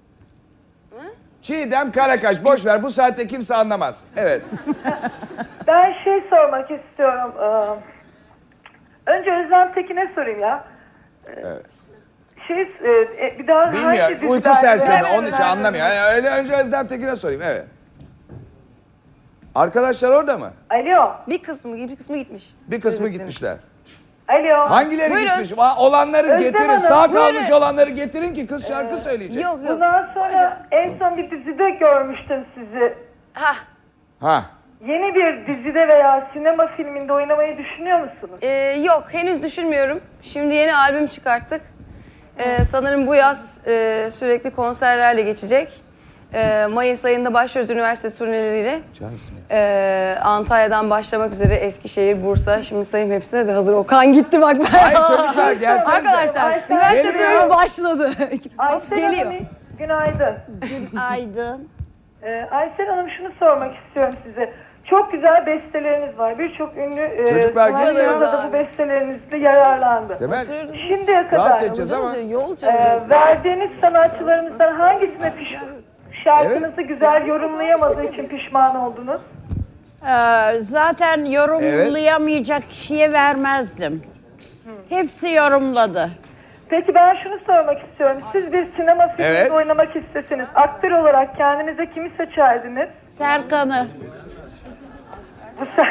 Çiğdem Karakaş. Boş ver. Bu saatte kimse anlamaz. Evet. Ben şey sormak istiyorum. Ee, önce Özlem Tekin'e sorayım ya. Evet. Şey, e, bir daha hangi Bilmiyor. diziden- Uyku sersemi. Evet, Onun için evet. anlamıyor. Yani öyle önce Özlem Tekin'e sorayım. Evet. Arkadaşlar orada mı? Alo. Bir kısmı bir kısmı gitmiş. Bir kısmı gitmişler. Alo. Hangileri Buyurun. gitmiş? Va- Olanları Özlem getirin. Hanım. Sağ kalmış Buyurun. olanları getirin ki kız şarkı söyleyecek. Bundan sonra en son bir dizide görmüştüm sizi. Ha Ha. Yeni bir dizide veya sinema filminde oynamayı düşünüyor musunuz? Ee, yok, henüz düşünmüyorum. Şimdi yeni albüm çıkarttık. Ee, sanırım bu yaz e, sürekli konserlerle geçecek. Ee, Mayıs ayında başlıyoruz üniversite turneleriyle. Ee, Antalya'dan başlamak üzere Eskişehir, Bursa. Şimdi sayayım hepsine de hazır. Okan gitti bak. Ben. Ay çocuklar gelsenize. Arkadaşlar Aysel- üniversite Geliyor. turnesi başladı. Hops Aysel geliyor. Hanım, günaydın. Günaydın. Ee, Aysel Hanım şunu sormak istiyorum size. Çok güzel besteleriniz var. Birçok ünlü e, Çocuklar sanatçı geliyor. da bu bestelerinizle yararlandı. Değil mi? Şimdiye kadar Rahatsız edeceğiz ama. e, verdiğiniz sanatçılarımızdan hangisine piş şarkınızı güzel yorumlayamadığı için pişman oldunuz? Ee, zaten yorumlayamayacak kişiye vermezdim. Hepsi yorumladı. Peki ben şunu sormak istiyorum. Siz bir sinema filminde Evet. oynamak isteseniz aktör olarak kendinize kimi seçerdiniz? Serkan'ı. Bu se-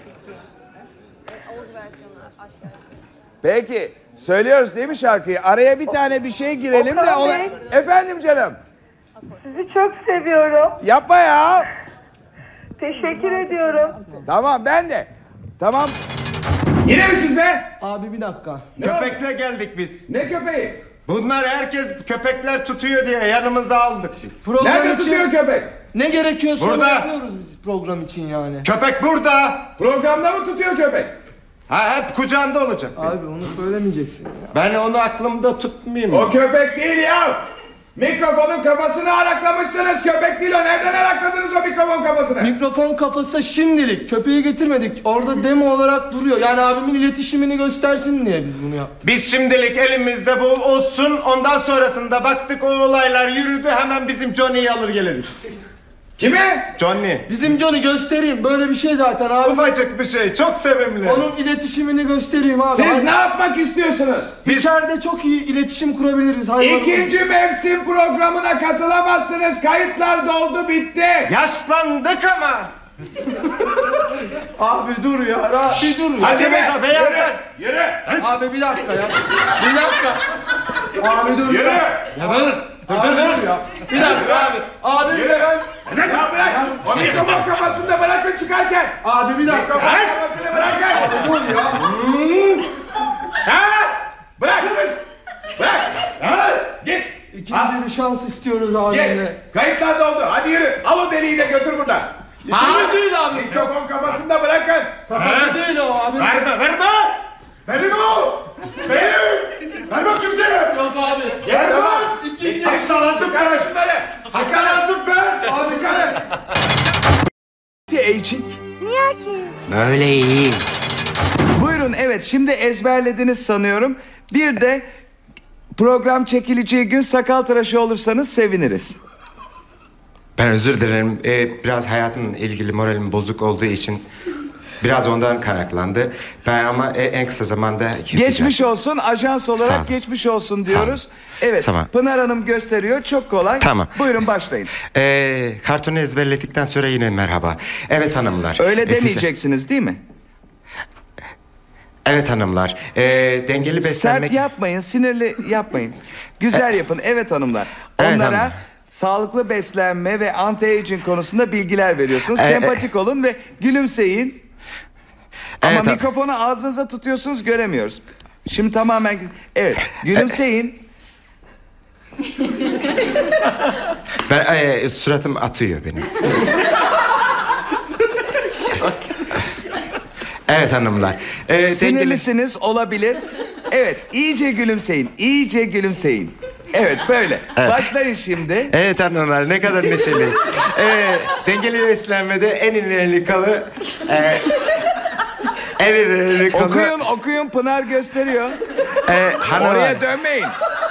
Peki söylüyoruz değil mi şarkıyı? Araya bir tane bir şey girelim de Okan ona... Bey. Efendim canım. Sizi çok seviyorum. Yapma ya. Teşekkür ediyorum. Tamam ben de. Tamam. Yine mi siz be? Abi bir dakika. Köpekle geldik biz. Ne köpeği? Bunlar herkes köpekler tutuyor diye yanımıza aldık biz. Program Nerede için tutuyor köpek? ne gerekiyorsa onu Burada. yapıyoruz biz program için yani. Köpek burada. Programda mı tutuyor köpek? Ha hep kucağında olacak. Abi onu söylemeyeceksin ya. Ben onu aklımda tutmayayım. O köpek değil ya. Mikrofonun kafasını araklamışsınız. Köpek değil o. Nereden arakladınız o mikrofon kafasını? Mikrofon kafası şimdilik. Köpeği getirmedik. Orada demo olarak duruyor. Yani abimin iletişimini göstersin diye biz bunu yaptık. Biz şimdilik elimizde bu olsun. Ondan sonrasında baktık o olaylar yürüdü. Hemen bizim Johnny'yi alır geliriz. Kime? Johnny. Bizim Johnny göstereyim. Böyle bir şey zaten abi. Ufacık bir şey. Çok sevimli. Onun iletişimini göstereyim abi. Siz Abi, ne yapmak istiyorsunuz? İçeride çok iyi iletişim kurabiliriz. hayvanımızla. İkinci mevsim programına katılamazsınız. Kayıtlar doldu bitti. Yaşlandık ama. Abi dur ya. Ra- bir dur. ya. Saçımıza beyazlar. Yürü. Abi bir dakika ya. Bir dakika. Abi dur. Yürü. Ya. Ya dur. Dur dur dur. Ya. Bir dakika abi. Abi Yürü. de ben. Ya bırak. O mikrofon kafasını da bırakın çıkarken. Abi bir dakika. Mikrofon kafasını bırakın. Dur ya. Ha? Bırak. Bırak. Ha? Git. İkinci bir şans istiyoruz abimle. Git. Kayıtlar doldu. Hadi yürü. Al o deliği de götür buradan. Abi değil abi. Mikrofon kafasında bırakın. Kafası değil o abi. Verme verme. Benim o. Benim. Verme kimseye. Yok abi. Verme. İkinci. Hastalandım ben. Şunları. Hastalandım ben. Al çıkarın. Eğçik. Niye ki? Böyle iyi. Buyurun evet şimdi ezberlediniz sanıyorum. Bir de program çekileceği gün sakal tıraşı olursanız seviniriz. Ben özür dilerim. Ee, biraz hayatımla ilgili moralim bozuk olduğu için biraz ondan kaynaklandı. Ben ama e- en kısa zamanda keseceğim. Geçmiş olsun ajans Sağ olarak olun. geçmiş olsun Sağ diyoruz. Evet Sağ olun. Pınar Hanım gösteriyor çok kolay. Tamam. Buyurun başlayın. Ee, kartonu ezberledikten sonra yine merhaba. Evet hanımlar. Öyle Ee, size- demeyeceksiniz değil mi? Evet hanımlar. Ee, dengeli beslenmek... Sert yapmayın sinirli yapmayın. Güzel yapın evet hanımlar. Evet Onlara hanım. sağlıklı beslenme ve anti-aging konusunda bilgiler veriyorsunuz. Ee, Sempatik olun ve gülümseyin. Ama Evet, ha- mikrofonu ağzınıza tutuyorsunuz göremiyoruz. Şimdi tamamen evet gülümseyin. Ben, e, suratım atıyor benim. Evet hanımlar. Ee, dengeli... Sinirlisiniz olabilir. Evet iyice gülümseyin. İyice gülümseyin. Evet böyle. Evet. Başlayın şimdi. Evet hanımlar ne kadar neşeliyiz. ee, dengeli beslenmede en önemli kalı... E, en önemli kalı... Okuyun okuyun Pınar gösteriyor. E, hanımlar. Oraya dönmeyin.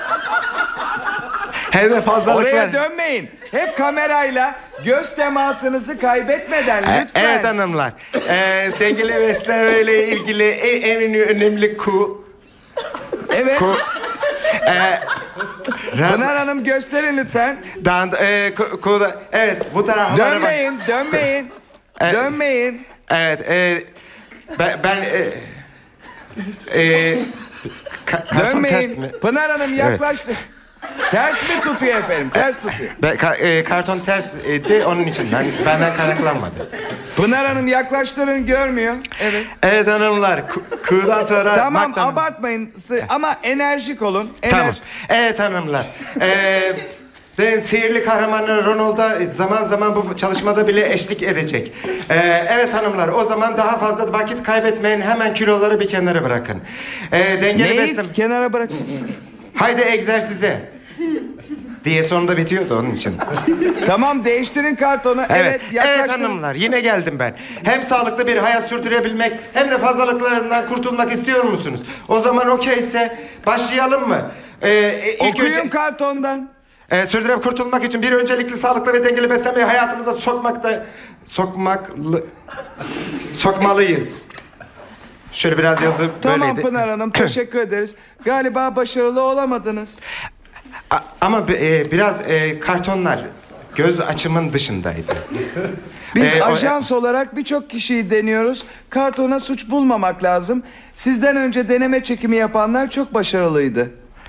Hem de fazlalıklar... Oraya dönmeyin. Hep kamerayla göz temasınızı kaybetmeden E, lütfen. Evet hanımlar. Ee, dengeli beslenmeyle ilgili en, en önemli ku... Evet. Ku... E, Pınar Hanım gösterin lütfen. Dan, e, ku, ku da, evet bu tarafa Dönmeyin, dönmeyin. E, Dönmeyin. Evet, e, ben, ben e, e, ka, karton ters Dönmeyin. mi? Pınar Hanım yaklaştı. Ters mi tutuyor efendim? Ters tutuyor. Ben, ka- e, karton ters e, de onun için. Ben, benden kaynaklanmadı. Pınar Hanım yaklaştırın, görmüyor. Evet. Evet hanımlar. Ku- Kuğudan sonra... Tamam maktam- abartmayın Sı- ama enerjik olun. Enerji. Tamam. Evet hanımlar. Ee, ben sihirli kahramanlar Ronald'a zaman zaman bu çalışmada bile eşlik edecek. Ee, evet hanımlar, o zaman daha fazla vakit kaybetmeyin. Hemen kiloları bir kenara bırakın. Ee, dengeli Neyi besleme... kenara bırakın? Haydi egzersize. Diye sonunda bitiyordu onun için. Tamam, değiştirin kartonu. Evet, Evet, evet yaklaştırın. hanımlar, yine geldim ben. Hem sağlıklı bir hayat sürdürebilmek hem de fazlalıklarından kurtulmak istiyor musunuz? O zaman okeyse başlayalım mı? Ee, ilk Okuyun önce... kartondan. Ee, sürdürüp kurtulmak için bir öncelikli sağlıklı ve dengeli beslenmeyi hayatımıza sokmakta... Sokmaklı... Sokmalıyız. Şöyle biraz yazı Tamam böyleydi. Pınar Hanım, teşekkür ederiz. Galiba başarılı olamadınız. A- ama e, biraz e, kartonlar göz açımın dışındaydı. Biz Ee, o- ajans olarak birçok kişiyi deniyoruz. Kartona suç bulmamak lazım. Sizden önce deneme çekimi yapanlar çok başarılıydı.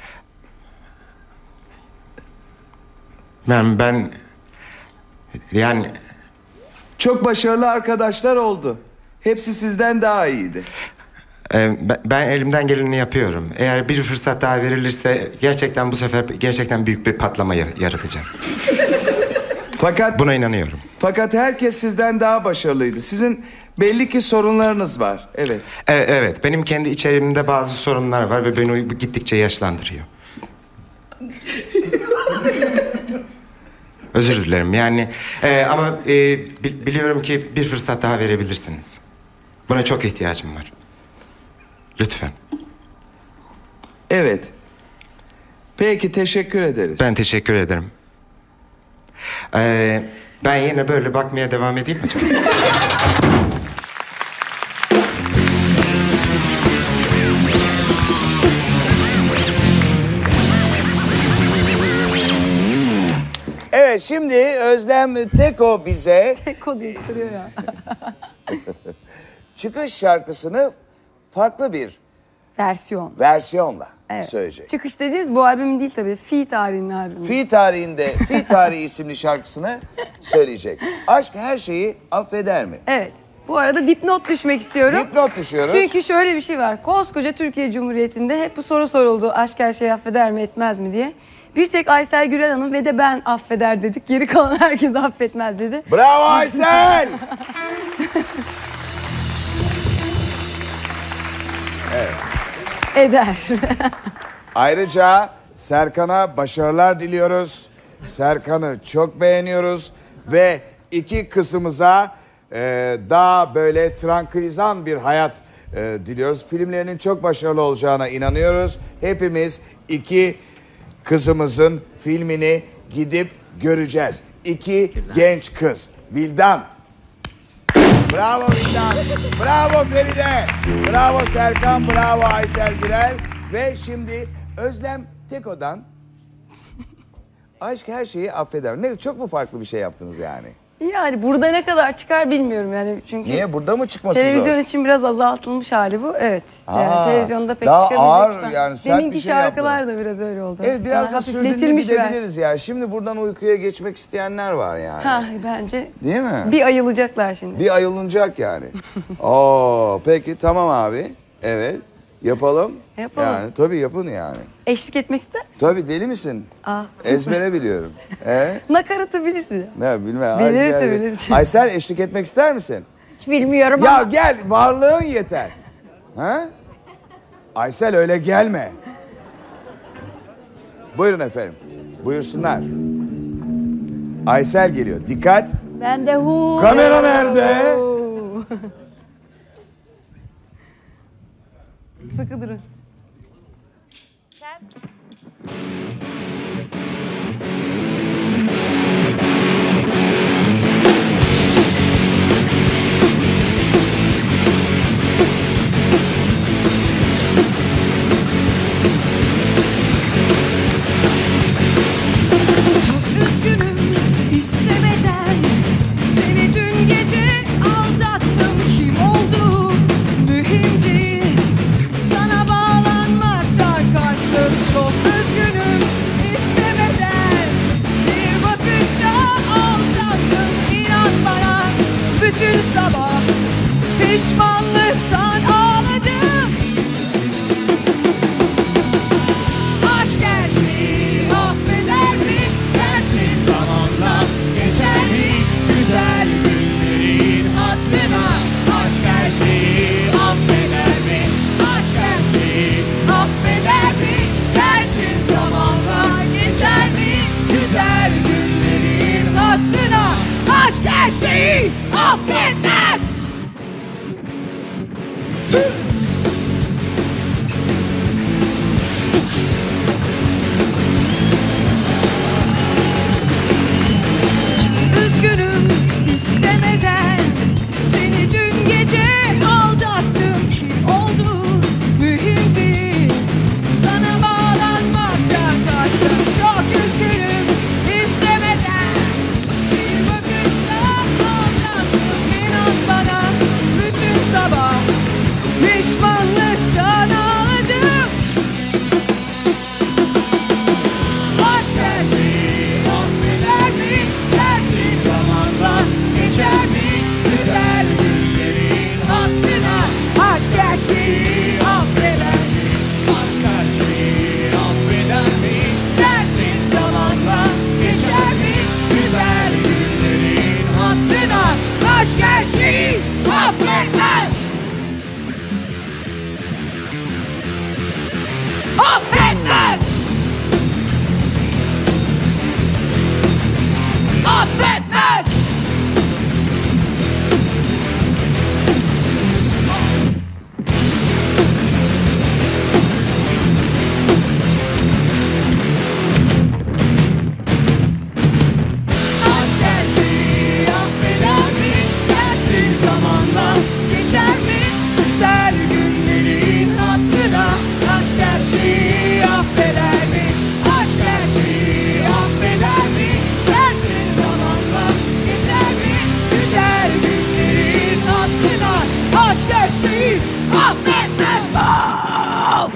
Ben, ben... Yani... Çok başarılı arkadaşlar oldu. Hepsi sizden daha iyiydi. e, ben, ben elimden geleni yapıyorum. Eğer bir fırsat daha verilirse gerçekten bu sefer gerçekten büyük bir patlama ya- yaratacağım. Fakat Buna inanıyorum. fakat herkes sizden daha başarılıydı. Sizin belli ki sorunlarınız var. Evet. E, evet, benim kendi içerimde bazı sorunlar var ve beni gittikçe yaşlandırıyor. Özür dilerim yani e, ama e, bi- biliyorum ki bir fırsat daha verebilirsiniz. Buna çok ihtiyacım var. Lütfen. Evet. Peki, teşekkür ederiz. Ben teşekkür ederim. Ee, ben yine böyle bakmaya devam edeyim mi acaba? Evet, şimdi Özlem Teko bize Teko deyip duruyor ya. çıkış şarkısını farklı bir Versiyon. versiyonla Evet. söyleyecek. Çıkış dediğimiz bu albüm değil tabii. Fi tarihinin albümü. Fi tarihinde, Fi Tarihi isimli şarkısını söyleyecek. Aşk her şeyi affeder mi? Evet. Bu arada dipnot düşmek istiyorum. Dipnot düşüyoruz. Çünkü şöyle bir şey var. Koskoca Türkiye Cumhuriyeti'nde hep bu soru soruldu. Aşk her şeyi affeder mi etmez mi diye. Bir tek Aysel Gürel Hanım ve de ben affeder dedik. Geri kalan herkes affetmez dedi. Bravo Aysel! Evet. Eder. Ayrıca Serkan'a başarılar diliyoruz. Serkan'ı çok beğeniyoruz. Ve iki kızımıza e, daha böyle trankilizan bir hayat e, diliyoruz. Filmlerinin çok başarılı olacağına inanıyoruz. Hepimiz iki kızımızın filmini gidip göreceğiz. İki genç kız. Vildan. Bravo Vildan. Bravo Feride. Bravo Serkan. Bravo Aysel Gürel. Ve şimdi Özlem Teko'dan Aşk her şeyi affeder. Ne, çok mu farklı bir şey yaptınız yani? Yani burada ne kadar çıkar bilmiyorum yani çünkü. Niye? Burada mı çıkması Televizyon zor? için biraz azaltılmış hali bu. Evet. Yani Aa, televizyonda pek daha çıkabilecek. ağır yani sert Deminki bir şey şarkılar yaptın. da biraz öyle oldu. Evet, biraz Daha da sürdüğünde hafifletilmiş ver. gidebiliriz ya. Şimdi buradan uykuya geçmek isteyenler var yani. Ha bence. Değil mi? Bir ayılacaklar şimdi. Bir ayılınacak yani. Oo, peki tamam abi. Evet. Yapalım. Yapalım. Yani tabii yapın yani. Eşlik etmek ister misin? Tabii, deli misin? Aa, Ezbere biliyorum. Evet. Nakaratı bilirsin ya. Ne bilmem. Bilirsin, Aysel- bilirsin. Aysel eşlik etmek ister misin? Hiç bilmiyorum Ya ama. gel, varlığın yeter. Ha? Aysel öyle gelme. Buyurun efendim. Buyursunlar. Aysel geliyor. Dikkat. Ben de hu. Kamera nerede? Sıkı durun. Çok üzgünüm istemeden seni dün gece aldattım, kim oldu mühim değil, sana bağlı pişmanlıktan ağladım. Aşk her şeyi affeder mi? Dersin zamanla geçer mi? Güzel günlerin hatırına. Aşk her şeyi affeder mi? Aşk her şeyi affeder mi? Dersin zamanla geçer mi? Güzel günlerin hatırına. Aşk her şeyi affetmez. Üzgünüm istemeden seni dün gece aldattım. Kim olduğu mühim değil. Sana bağlanmaktan kaçtım. Çok üzgünüm istemeden bir bakışla aldattım. İnan bana bütün sabah pişmanlıktan ağladım. Aşk her şeyi affeder mi? Dersin zamanla geçer mi? Güzel günlerin hatırına. Aşk her şeyi affeder mi? Aşk her şeyi affeder mi? Dersin zamanla geçer mi? Güzel günlerin hatırına. Aşk her şeyi affetmez. Affetmez. Affetmez. Aşk her şeyi affeder mi? Dersin zamanla geçer mi? Güzel günlerin hatırına. Aşk her şeyi affeder mi? Aşk her şeyi affeder mi? Dersin zamanla geçer mi? Güzel günlerin hatırına. Aşk her şeyi affetmez. Oh!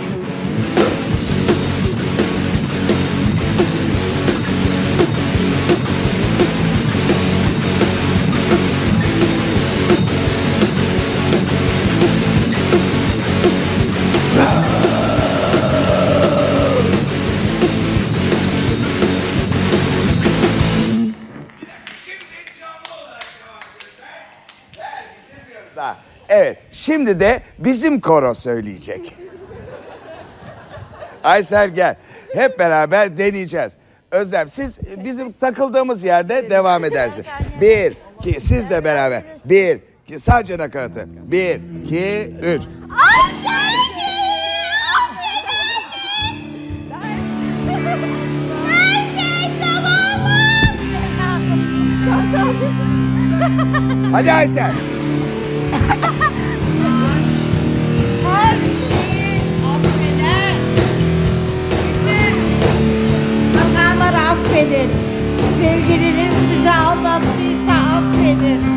Da. Evet, şimdi de bizim koro söyleyecek. Aysel gel. Hep beraber deneyeceğiz. Özlem siz bizim takıldığımız yerde devam edersin. Bir, iki, siz de beraber. Bir, iki, sadece nakaratı. Bir, iki, üç. Hadi Aysel. Her şeyi affeder. Bütün hataları affedin. Sevgiliniz sizi aldattıysa affedin.